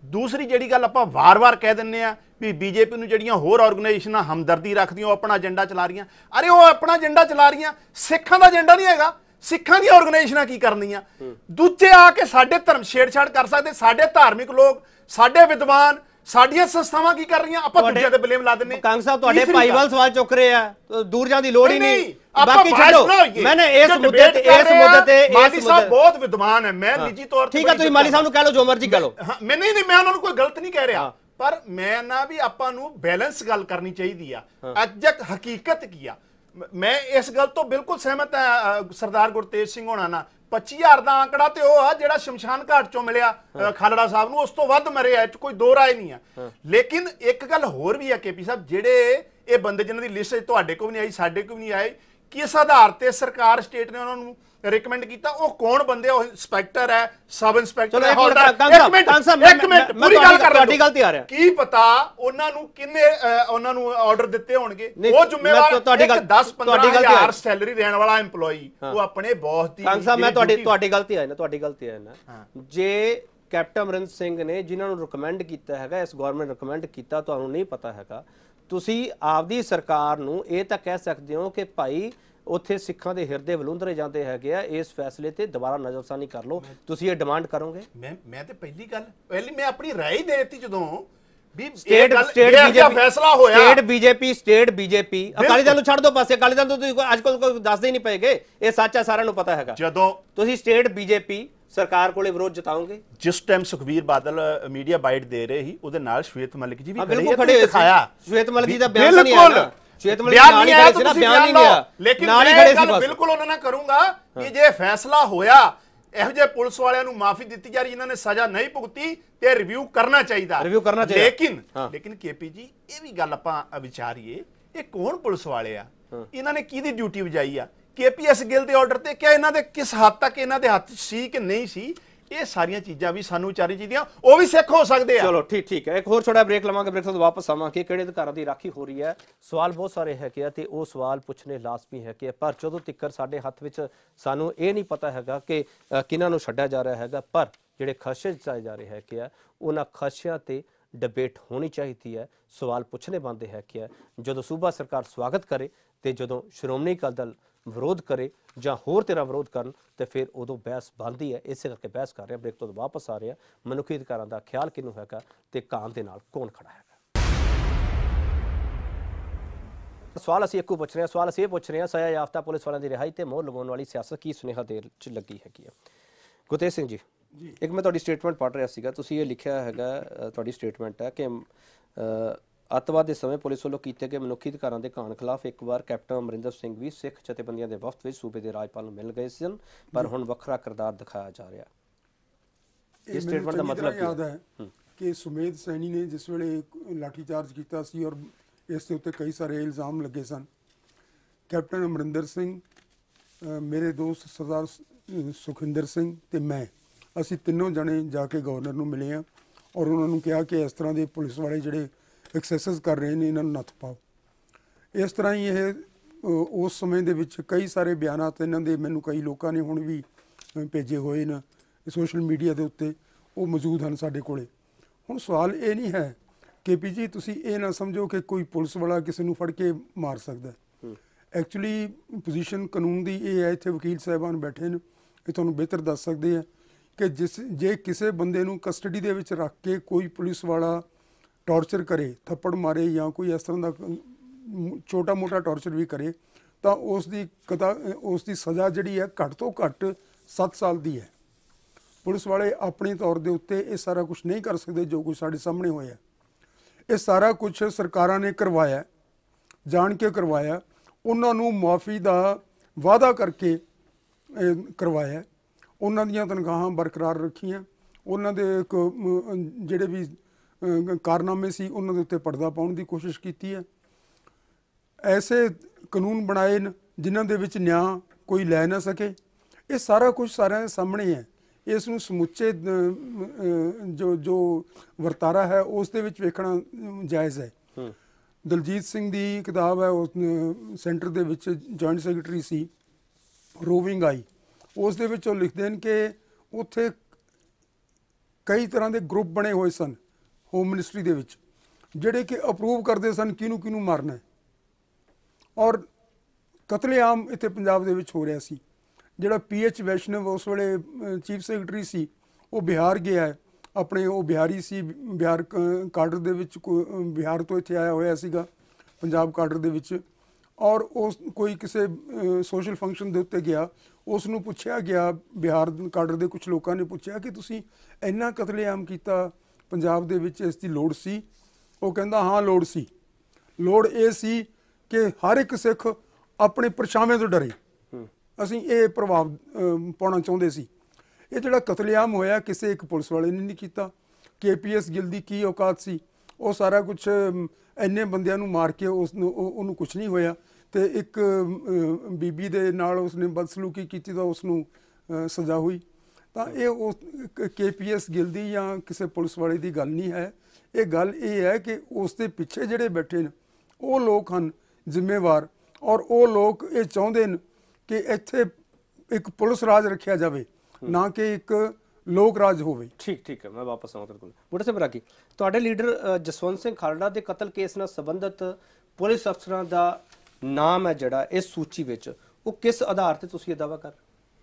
ਦੂਸਰੀ ਜਿਹੜੀ ਗੱਲ ਆਪਾਂ ਵਾਰ-ਵਾਰ ਕਹਿ ਦਿੰਨੇ ਆ ਵੀ ਬੀਜੇਪੀ ਨੂੰ ਜਿਹੜੀਆਂ ਹੋਰ ਆਰਗੇਨਾਈਜੇਸ਼ਨਾਂ ਹਮਦਰਦੀ ਰੱਖਦੀਆਂ ਉਹ ਆਪਣਾ ਏਜੰਡਾ ਚਲਾ ਰਹੀਆਂ। ਅਰੇ ਉਹ ਆਪਣਾ ਏਜੰਡਾ ਚਲਾ ਰਹੀਆਂ, ਸਿੱਖਾਂ ਦਾ ਏਜੰਡਾ ਨਹੀਂ ਹੈਗਾ। ਸਿੱਖਾਂ ਦੀਆਂ ਆਰਗੇਨਾਈਜੇਸ਼ਨਾਂ ਕੀ ਕਰਨੀਆਂ? ਦੂਜੇ ਆ ਕੇ ਸਾਡੇ ਧਰਮ ਛੇੜਛਾੜ ਕਰ ਸਕਦੇ, ਸਾਡੇ ਧਾਰਮਿਕ ਲੋਕ, ਸਾਡੇ ਵਿਦਵਾਨ, ਸਾਡੀਆਂ ਸੰਸਥਾਵਾਂ ਕੀ ਕਰ ਰਹੀਆਂ? ਆਪਾਂ ਦੂਜਿਆਂ ਤੇ ਬਲੇਮ ਲਾ ਦਿੰਨੇ। ਕੰਗ ਸਾਹਿਬ ਤੁਹਾਡੇ ਭਾਈਵਾਲ ਸਵਾਲ ਚੁੱਕ ਰਹੇ ਆ, ਦੂਰ ਜਾਣ ਦੀ ਲੋੜ ਹੀ ਨਹੀਂ। ਬਾਕੀ ਛੱਡੋ, ਮੈਨੇ ਇਸ ਮੁੱਦੇ ਤੇ ਇਸ ਮੁੱਦੇ ਤੇ ਮਾਲੀ ਸਾਹਿਬ ਬਹੁਤ ਵਿਦਵਾਨ ਹੈ, ਮੈਂ ਨਿੱਜੀ ਤੌਰ ਤੇ ਠੀਕ ਹੈ, ਤੁਸੀਂ ਮਾਲੀ ਸਾਹਿਬ ਨੂੰ ਕਹਿ ਲਓ ਜੋ ਮਰਜ਼ੀ ਕਹਿ ਲਓ। ਹਾਂ, ਮੈਂ ਨਹੀਂ ਨਹੀਂ ਮੈਂ ਉਹਨਾਂ ਨੂੰ ਕੋਈ ਗਲਤ ਨਹੀਂ ਕਹਿ ਰਿਹਾ, ਪਰ ਮੈਂ ਨਾ ਵੀ ਆਪਾਂ ਨੂੰ ਬੈਲੈਂਸ ਗੱਲ ਕਰਨੀ ਚਾਹੀਦੀ ਆ। ਅਜਕ ਹਕੀਕਤ ਕੀ ਆ, ਮੈਂ ਇਸ ਗੱਲ ਤੋਂ ਬਿਲਕੁਲ ਸਹਿਮਤ ਹਾਂ ਸਰਦਾਰ ਗੁਰਤੇਜ ਸਿੰਘ ਹੋਣਾ ਨਾਲ। ਪੱਚੀ ਹਜ਼ਾਰ ਦਾ ਆંકੜਾ ਤੇ ਉਹ ਆ ਜਿਹੜਾ ਸ਼ਮਸ਼ਾਨ ਘਾਟ ਚੋਂ ਮਿਲਿਆ ਖਾਲੜਾ ਸਾਹਿਬ ਨੂੰ, ਉਸ ਤੋਂ ਵੱਧ ਮਰੇ ਆ, ਕੋਈ ਦੋ ਰਾਏ ਨਹੀਂ ਆ। ਲੇਕਿਨ ਇੱਕ ਗੱਲ ਹੋਰ ਵੀ ਆ ਕੇਪੀ ਸਾਹਿਬ, ਜਿਹੜੇ ਇਹ ਬੰਦੇ ਜਿਨ੍ਹਾਂ ਦੀ ਲਿਸਟ ਤੁਹਾਡੇ ਕੋਲ ਵੀ ਨਹੀਂ ਆਈ, ਸਾਡੇ ਕੋਲ ਵੀ ਨਹੀਂ ਆਏ, ਕਿਸ ਆਧਾਰ ਤੇ ਸਰਕਾਰ ਸਟੇਟ ਨੇ ਉਹਨਾਂ ਨੂੰ ਰਿਕਮੈਂਡ ਕੀਤਾ? ਉਹ ਕੌਣ ਬੰਦੇ? ਉਹ ਇੰਸਪੈਕਟਰ ਹੈ, ਸਬ ਇੰਸਪੈਕਟਰ ਹੈ, ਹੌਲਦਾਰ। ਇੱਕ ਮਿੰਟ ਇੱਕ ਮਿੰਟ ਪੂਰੀ ਗੱਲ ਕਰ, ਤੁਹਾਡੀ ਗਲਤੀ ਆ ਰਿਹਾ। ਕੀ ਪਤਾ ਉਹਨਾਂ ਨੂੰ ਕਿੰਨੇ ਉਹਨਾਂ ਨੂੰ ਆਰਡਰ ਦਿੱਤੇ ਹੋਣਗੇ? ਉਹ ਜ਼ਿੰਮੇਵਾਰ ਦਸ ਪੰਦਰਾਂ ਹਜ਼ਾਰ ਸੈਲਰੀ ਦੇਣ ਵਾਲਾ EMPLOYEE ਉਹ ਆਪਣੇ ਬੌਸ ਦੀ। ਕੰਗ ਸਾਹਿਬ ਮੈਂ ਤੁਹਾਡੀ ਤੁਹਾਡੀ ਗਲਤੀ ਆ ਨਾ, ਤੁਹਾਡੀ ਗਲਤੀ ਆ ਨਾ। ਜੇ ਕੈਪਟਨ ਅਮਰਿੰਦਰ ਸਿੰਘ ਨੇ ਜਿਨ੍ਹਾਂ ਨੂੰ ਰਿਕਮੈਂਡ ਕੀਤਾ ਹੈਗਾ, ਇਸ ਗਵਰਨਮੈਂਟ ਰਿਕਮੈਂਡ ਕੀਤਾ, ਤੁਹਾਨੂੰ ਨਹੀਂ ਪਤਾ ਹੈਗਾ, ਤੁਸੀਂ ਆਪਦੀ ਸਰਕਾਰ ਨੂੰ ਇਹ ਤਾਂ ਕਹਿ ਸਕਦੇ ਹੋ ਕਿ ਭਾਈ ਉੱਥੇ ਸਿੱਖਾਂ ਦੇ ਹਿਰਦੇ ਵਲੂੰਦਰੇ ਜਾਂਦੇ ਹੈਗੇ ਆ, ਇਸ ਫੈਸਲੇ ਤੇ ਦੁਬਾਰਾ ਨਜ਼ਰਸਾਨੀ ਕਰ ਲਓ। ਤੁਸੀਂ ਇਹ ਡਿਮਾਂਡ ਕਰੋਗੇ? ਮੈਂ ਮੈਂ ਤੇ ਪਹਿਲੀ ਗੱਲ ਪਹਿਲੀ ਮੈਂ ਆਪਣੀ ਰਾਏ ਦੇ ਦਿੱਤੀ ਜਦੋਂ ਵੀ ਸਟੇਟ ਸਟੇਟ ਬੀਜੇਪੀ ਫੈਸਲਾ ਹੋਇਆ। State BJP state BJP Akali Dal ਨੂੰ ਛੱਡ ਦਿਓ ਪਾਸੇ, ਅਕਾਲੀ ਦਲ ਨੂੰ ਤੁਸੀਂ ਅੱਜ ਕੱਲ ਕੋਈ ਦੱਸਦੇ ਹੀ ਨਹੀਂ ਪਏਗੇ, ਇਹ ਸੱਚ ਹੈ, ਸਾਰਿਆਂ ਨੂੰ ਪਤਾ ਹੈਗਾ। ਜਦੋਂ ਤੁਸੀਂ ਸਟੇਟ ਬੀਜੇਪੀ ਸਰਕਾਰ ਕੋਲੇ ਵਿਰੋਧ ਜਤਾਓਗੇ? ਜਿਸ time Sukhbir Badal media byte ਦੇ ਰਹੇ ਸੀ, ਉਹਦੇ ਨਾਲ ਸ਼ਵੇਤ ਮਲਿਕ ਜੀ ਵੀ ਬਿਲਕੁਲ ਖੜੇ ਹੋਏ ਦਿਖਾਇਆ। ਸ਼ਵੇਤ ਮਲਿਕ ਜੀ ਦਾ ਬਿਆਨ ਨਹੀਂ ਆਇਆ, ਸ਼ਵੇਤ ਮਲਿਕ ਬਿਆਨ ਨਾਲ ਨਹੀਂ ਹੀ ਆਇਆ, ਖੜੇ ਸੀ ਨਾ, ਬਿਆਨ ਨਹੀਂ ਆਇਆ, ਲੇਕਿਨ ਨਾਲ ਹੀ ਖੜੇ ਸੀ ਬਸ। ਬਿਲਕੁਲ ਉਹਨਾਂ ਨਾਲ ਕਰੂੰਗਾ ਕਿ ਜੇ ਫੈਸਲਾ ਹੋਇਆ ਇਹੋ ਜਿਹੇ ਪੁਲਿਸ ਵਾਲਿਆਂ ਨੂੰ ਮਾਫੀ ਦਿੱਤੀ ਜਾ ਰਹੀ ਜਿਨ੍ਹਾਂ ਨੇ ਸਜ਼ਾ ਨਹੀਂ ਭੁਗਤੀ, ਤੇ ਰਿਵਿਊ ਕਰਨਾ ਚਾਹੀਦਾ, ਰਿਵਿਊ ਕਰਨਾ ਚਾਹੀਦਾ। ਲੇਕਿਨ ਲੇਕਿਨ ਕੇਪੀ ਜੀ ਇਹ ਵੀ ਗੱਲ ਆਪਾਂ ਵਿਚਾਰੀਏ, ਇਹ ਕੌਣ ਪੁਲਿਸ ਵਾਲੇ ਆ? ਇਹਨਾਂ ਨੇ ਕਿਹਦੀ ਡਿਊਟੀ ਵਜਾਈ ਆ? ਕੇਪੀਐਸ ਗਿੱਲ ਦੇ ਆਰਡਰ ਤੇ? ਕਿਆ ਇਹਨਾਂ ਦੇ ਕਿਸ ਹੱਦ ਤੱਕ ਇਹਨਾਂ ਦੇ ਹੱਥ ਸੀ ਕਿ ਨਹੀਂ ਸੀ? ਇਹ ਸਾਰੀਆਂ ਚੀਜ਼ਾਂ ਵੀ ਸਾਨੂੰ ਵਿਚਾਰੀ ਚਾਹੀਦੀਆਂ, ਉਹ ਵੀ ਸਿੱਖ ਹੋ ਸਕਦੇ ਆ। ਚਲੋ ਠੀਕ ਠੀਕ ਹੈ, ਇੱਕ ਹੋਰ ਛੋਟਾ ਬ੍ਰੇਕ ਲਵਾਂਗੇ, ਬ੍ਰੇਕ ਤੋਂ ਵਾਪਸ ਆਵਾਂਗੇ। ਕਿਹੜੇ ਅਧਿਕਾਰਾਂ ਦੀ ਰਾਖੀ ਹੋ ਰਹੀ ਹੈ? ਸਵਾਲ ਬਹੁਤ ਸਾਰੇ ਹੈਗੇ ਆ ਤੇ ਉਹ ਸਵਾਲ ਪੁੱਛਣੇ ਲਾਜ਼ਮੀ ਹੈ ਕਿ ਪਰ ਜਦੋਂ ਤੱਕ ਸਾਡੇ ਹੱਥ ਵਿੱਚ ਸਾਨੂੰ ਇਹ ਨਹੀਂ ਪਤਾ ਹੈਗਾ ਕਿ ਕਿਹਨਾਂ ਨੂੰ ਛੱਡਿਆ ਜਾ ਰਿਹਾ ਹੈਗਾ, ਪਰ ਜਿਹੜੇ ਖਦਸ਼ੇ ਜਤਾਏ ਜਾ ਰਹੇ ਹੈਗੇ ਆ ਉਹਨਾਂ ਖਦਸ਼ਿਆਂ ਤੇ ਡਿਬੇਟ ਹੋਣੀ ਚਾਹੀਦੀ ਹੈ, ਸਵਾਲ ਪੁੱਛਣੇ ਬਣਦੇ ਹੈ ਕਿ ਜਦੋਂ ਸੂਬਾ ਸਰਕਾਰ ਸਵਾਗਤ ਕਰੇ ਤੇ ਜਦੋਂ ਸ਼੍ਰੋਮਣੀ ਅਕਾਲੀ ਦਲ ਵਿਰੋਧ ਕਰੇ ਜਾਂ ਹੋਰ ਤਰ੍ਹਾਂ ਵਿਰੋਧ ਕਰਨ ਤੇ ਫਿਰ ਉਦੋਂ ਬਹਿਸ ਬਣਦੀ ਹੈ। ਇਸੇ ਕਰਕੇ ਬਹਿਸ ਕਰ ਰਹੇ ਹਾਂ। ਬ੍ਰੇਕ ਤੋਂ ਵਾਪਸ ਆ ਰਹੇ ਹਾਂ। ਮਨੁੱਖੀ ਅਧਿਕਾਰਾਂ ਦਾ ਖਿਆਲ ਕਿਹਨੂੰ ਹੈਗਾ ਤੇ ਕਾਂ ਦੇ ਨਾਲ ਕੌਣ ਖੜਾ ਹੈਗਾ? ਸਵਾਲ ਅਸੀਂ ਇੱਕੋ ਪੁੱਛ ਰਹੇ ਹਾਂ। ਸਵਾਲ ਅਸੀਂ ਇਹ ਪੁੱਛ ਰਹੇ ਹਾਂ, ਸਜ਼ਾ ਯਾਫਤਾ ਪੁਲਿਸ ਵਾਲਿਆਂ ਦੀ ਰਿਹਾਈ ਤੇ ਮੋਹਰ ਲਗਾਉਣ ਵਾਲੀ ਸਿਆਸਤ ਕੀ ਸੁਨੇਹਾ ਦੇਣ 'ਚ ਲੱਗੀ ਹੈਗੀ ਹੈ? ਗੁਰਤੇਜ ਸਿੰਘ ਜੀ, ਇੱਕ ਮੈਂ ਤੁਹਾਡੀ ਸਟੇਟਮੈਂਟ ਪੜ੍ਹ ਰਿਹਾ ਸੀਗਾ, ਤੁਸੀਂ ਇਹ ਲਿਖਿਆ ਹੈਗਾ, ਤੁਹਾਡੀ ਸਟੇਟਮੈਂਟ ਹੈ ਕਿ ਅੱਤਵਾਦ ਦੇ ਸਮੇਂ ਪੁਲਿਸ ਵੱਲੋਂ ਕੀਤੇ ਗਏ ਮਨੁੱਖੀ ਅਧਿਕਾਰਾਂ ਦੇ ਘਾਣ ਖਿਲਾਫ ਇੱਕ ਵਾਰ ਕੈਪਟਨ ਅਮਰਿੰਦਰ ਸਿੰਘ ਵੀ ਸਿੱਖ ਜਥੇਬੰਦੀਆਂ ਦੇ ਵਫਦ ਵਿੱਚ ਸੂਬੇ ਦੇ ਰਾਜਪਾਲ ਨੂੰ ਮਿਲ ਗਏ ਸਨ, ਪਰ ਹੁਣ ਵੱਖਰਾ ਕਿਰਦਾਰ ਦਿਖਾਇਆ ਜਾ ਰਿਹਾ। ਇਹ ਸਟੇਟਮੈਂਟ ਦਾ ਮਤਲਬ ਯਾਦ ਹੈ ਕਿ ਸੁਮੇਧ ਸੈਣੀ ਨੇ ਜਿਸ ਵੇਲੇ ਲਾਠੀਚਾਰਜ ਕੀਤਾ ਸੀ ਔਰ ਇਸ ਦੇ ਉੱਤੇ ਕਈ ਸਾਰੇ ਇਲਜ਼ਾਮ ਲੱਗੇ ਸਨ, ਕੈਪਟਨ ਅਮਰਿੰਦਰ ਸਿੰਘ, ਮੇਰੇ ਦੋਸਤ ਸਰਦਾਰ ਸੁਖਿੰਦਰ ਸਿੰਘ ਤੇ ਮੈਂ, ਅਸੀਂ ਤਿੰਨੋਂ ਜਣੇ ਜਾ ਕੇ ਗਵਰਨਰ ਨੂੰ ਮਿਲੇ ਹਾਂ ਔਰ ਉਹਨਾਂ ਨੂੰ ਕਿਹਾ ਕਿ ਇਸ ਤਰ੍ਹਾਂ ਦੇ ਪੁਲਿਸ ਵਾਲੇ ਜਿਹੜੇ ਐਕਸੈਸਿਸ ਕਰ ਰਹੇ ਨੇ ਇਹਨਾਂ ਨੂੰ ਨੱਥ ਪਾਓ। ਇਸ ਤਰ੍ਹਾਂ ਹੀ ਇਹ ਉਸ ਸਮੇਂ ਦੇ ਵਿੱਚ ਕਈ ਸਾਰੇ ਬਿਆਨਾਤ ਇਹਨਾਂ ਦੇ ਮੈਨੂੰ ਕਈ ਲੋਕਾਂ ਨੇ ਹੁਣ ਵੀ ਭੇਜੇ ਹੋਏ ਨੇ ਸੋਸ਼ਲ ਮੀਡੀਆ ਦੇ ਉੱਤੇ, ਉਹ ਮੌਜੂਦ ਹਨ ਸਾਡੇ ਕੋਲੇ। ਹੁਣ ਸਵਾਲ ਇਹ ਨਹੀਂ ਹੈ ਕਿ ਪੀ ਜੀ ਤੁਸੀਂ ਇਹ ਨਾ ਸਮਝੋ ਕਿ ਕੋਈ ਪੁਲਿਸ ਵਾਲਾ ਕਿਸੇ ਨੂੰ ਫੜ ਕੇ ਮਾਰ ਸਕਦਾ। ਐਕਚੁਅਲੀ ਪੋਜੀਸ਼ਨ ਕਾਨੂੰਨ ਦੀ ਇਹ ਹੈ, ਇੱਥੇ ਵਕੀਲ ਸਾਹਿਬਾਨ ਬੈਠੇ ਨੇ, ਇਹ ਤੁਹਾਨੂੰ ਬਿਹਤਰ ਦੱਸ ਸਕਦੇ ਆ ਕਿ ਜਿਸ ਜੇ ਕਿਸੇ ਬੰਦੇ ਨੂੰ ਕਸਟਡੀ ਦੇ ਵਿੱਚ ਰੱਖ ਕੇ ਕੋਈ ਪੁਲਿਸ ਵਾਲਾ ਟੌਰਚਰ ਕਰੇ, ਥੱਪੜ ਮਾਰੇ ਜਾਂ ਕੋਈ ਇਸ ਤਰ੍ਹਾਂ ਦਾ ਛੋਟਾ ਮੋਟਾ ਟੌਰਚਰ ਵੀ ਕਰੇ, ਤਾਂ ਉਸ ਦੀ ਕਦਾ ਉਸ ਦੀ ਸਜ਼ਾ ਜਿਹੜੀ ਹੈ ਘੱਟ ਤੋਂ ਘੱਟ ਸੱਤ ਸਾਲ ਦੀ ਹੈ। ਪੁਲਿਸ ਵਾਲੇ ਆਪਣੇ ਤੌਰ ਦੇ ਉੱਤੇ ਇਹ ਸਾਰਾ ਕੁਝ ਨਹੀਂ ਕਰ ਸਕਦੇ ਜੋ ਕੁਝ ਸਾਡੇ ਸਾਹਮਣੇ ਹੋਇਆ। ਇਹ ਸਾਰਾ ਕੁਝ ਸਰਕਾਰਾਂ ਨੇ ਕਰਵਾਇਆ, ਜਾਣ ਕੇ ਕਰਵਾਇਆ, ਉਹਨਾਂ ਨੂੰ ਮੁਆਫੀ ਦਾ ਵਾਅਦਾ ਕਰਕੇ ਕਰਵਾਇਆ, ਉਹਨਾਂ ਦੀਆਂ ਤਨਖਾਹਾਂ ਬਰਕਰਾਰ ਰੱਖੀਆਂ, ਉਹਨਾਂ ਦੇ ਜਿਹੜੇ ਵੀ ਕਾਰਨਾਮੇ ਸੀ ਉਹਨਾਂ ਦੇ ਉੱਤੇ ਪਰਦਾ ਪਾਉਣ ਦੀ ਕੋਸ਼ਿਸ਼ ਕੀਤੀ ਹੈ। ਐਸੇ ਕਾਨੂੰਨ ਬਣਾਏ ਨੇ ਜਿਨ੍ਹਾਂ ਦੇ ਵਿੱਚ ਨਿਆਂ ਕੋਈ ਲੈ ਨਾ ਸਕੇ। ਇਹ ਸਾਰਾ ਕੁਝ ਸਾਰਿਆਂ ਦੇ ਸਾਹਮਣੇ ਹੈ। ਇਸ ਨੂੰ ਸਮੁੱਚੇ ਜੋ ਜੋ ਵਰਤਾਰਾ ਹੈ ਉਸ ਦੇ ਵਿੱਚ ਵੇਖਣਾ ਜਾਇਜ਼ ਹੈ। ਦਲਜੀਤ ਸਿੰਘ ਦੀ ਕਿਤਾਬ ਹੈ, ਉਸ ਸੈਂਟਰ ਦੇ ਵਿੱਚ ਜੁਆਇੰਟ ਸੈਕਟਰੀ ਸੀ, ਰੋਵਿੰਗ ਆਈ, ਉਸ ਦੇ ਵਿੱਚ ਉਹ ਲਿਖਦੇ ਨੇ ਕਿ ਉੱਥੇ ਕਈ ਤਰ੍ਹਾਂ ਦੇ ਗਰੁੱਪ ਬਣੇ ਹੋਏ ਸਨ ਹੋਮ ਮਿਨਿਸਟਰੀ ਦੇ ਵਿੱਚ, ਜਿਹੜੇ ਕਿ ਅਪਰੂਵ ਕਰਦੇ ਸਨ ਕਿਹਨੂੰ ਕਿਹਨੂੰ ਮਾਰਨਾ ਹੈ। ਔਰ ਕਤਲੇਆਮ ਇੱਥੇ ਪੰਜਾਬ ਦੇ ਵਿੱਚ ਹੋ ਰਿਹਾ ਸੀ। ਜਿਹੜਾ ਪੀ ਐਚ ਵੈਸ਼ਨਵ ਉਸ ਵੇਲੇ ਚੀਫ ਸੈਕਟਰੀ ਸੀ, ਉਹ ਬਿਹਾਰ ਗਿਆ ਹੈ, ਆਪਣੇ ਉਹ ਬਿਹਾਰੀ ਸੀ, ਬਿਹਾਰ ਕਾਡਰ ਦੇ ਵਿੱਚ, ਬਿਹਾਰ ਤੋਂ ਇੱਥੇ ਆਇਆ ਹੋਇਆ ਸੀਗਾ ਪੰਜਾਬ ਕਾਡਰ ਦੇ ਵਿੱਚ। ਔਰ ਉਸ ਕੋਈ ਕਿਸੇ ਸੋਸ਼ਲ ਫੰਕਸ਼ਨ ਦੇ ਉੱਤੇ ਗਿਆ, ਉਸ ਨੂੰ ਪੁੱਛਿਆ ਗਿਆ, ਬਿਹਾਰ ਕਾਡਰ ਦੇ ਕੁਝ ਲੋਕਾਂ ਨੇ ਪੁੱਛਿਆ ਕਿ ਤੁਸੀਂ ਇੰਨਾ ਕਤਲੇਆਮ ਕੀਤਾ ਪੰਜਾਬ ਦੇ ਵਿੱਚ, ਇਸ ਦੀ ਲੋੜ ਸੀ? ਉਹ ਕਹਿੰਦਾ ਹਾਂ ਲੋੜ ਸੀ। ਲੋੜ ਇਹ ਸੀ ਕਿ ਹਰ ਇੱਕ ਸਿੱਖ ਆਪਣੇ ਪਰਛਾਵੇਂ ਤੋਂ ਡਰੇ, ਅਸੀਂ ਇਹ ਪ੍ਰਭਾਵ ਪਾਉਣਾ ਚਾਹੁੰਦੇ ਸੀ। ਇਹ ਜਿਹੜਾ ਕਤਲੇਆਮ ਹੋਇਆ ਕਿਸੇ ਇੱਕ ਪੁਲਿਸ ਵਾਲੇ ਨੇ ਨਹੀਂ ਕੀਤਾ। ਕੇ ਪੀ ਐਸ ਗਿੱਲ ਦੀ ਕੀ ਔਕਾਤ ਸੀ? ਉਹ ਸਾਰਾ ਕੁਛ ਇੰਨੇ ਬੰਦਿਆਂ ਨੂੰ ਮਾਰ ਕੇ ਉਸ ਨੂੰ ਉਹਨੂੰ ਕੁਛ ਨਹੀਂ ਹੋਇਆ, ਤੇ ਇੱਕ ਬੀਬੀ ਦੇ ਨਾਲ ਉਸਨੇ ਬਦਸਲੂਕੀ ਕੀਤੀ ਤਾਂ ਉਸ ਨੂੰ ਸਜ਼ਾ ਹੋਈ। ਤਾਂ ਇਹ ਉਸ ਕੇ ਪੀ ਐਸ ਗਿੱਲ ਦੀ ਜਾਂ ਕਿਸੇ ਪੁਲਿਸ ਵਾਲੇ ਦੀ ਗੱਲ ਨਹੀਂ ਹੈ। ਇਹ ਗੱਲ ਇਹ ਹੈ ਕਿ ਉਸ ਦੇ ਪਿੱਛੇ ਜਿਹੜੇ ਬੈਠੇ ਨੇ ਉਹ ਲੋਕ ਹਨ ਜ਼ਿੰਮੇਵਾਰ, ਔਰ ਉਹ ਲੋਕ ਇਹ ਚਾਹੁੰਦੇ ਨੇ ਕਿ ਇੱਥੇ ਇੱਕ ਪੁਲਿਸ ਰਾਜ ਰੱਖਿਆ ਜਾਵੇ, ਨਾ ਕਿ ਇੱਕ ਲੋਕ ਰਾਜ ਹੋਵੇ। ਠੀਕ ਠੀਕ ਹੈ, ਮੈਂ ਵਾਪਸ ਆਵਾਂ ਤੇਰੇ ਕੋਲ। ਬੁੱਢਾ ਸਾਹਿਬ ਰਾਗੀ, ਤੁਹਾਡੇ ਲੀਡਰ ਜਸਵੰਤ ਸਿੰਘ ਖਾਲੜਾ ਦੇ ਕਤਲ ਕੇਸ ਨਾਲ ਸੰਬੰਧਿਤ ਪੁਲਿਸ ਅਫਸਰਾਂ ਦਾ ਨਾਮ ਹੈ ਜਿਹੜਾ ਇਸ ਸੂਚੀ ਵਿੱਚ, ਉਹ ਕਿਸ ਆਧਾਰ ਤੇ ਤੁਸੀਂ ਇਹ ਦਾਅਵਾ ਕਰ?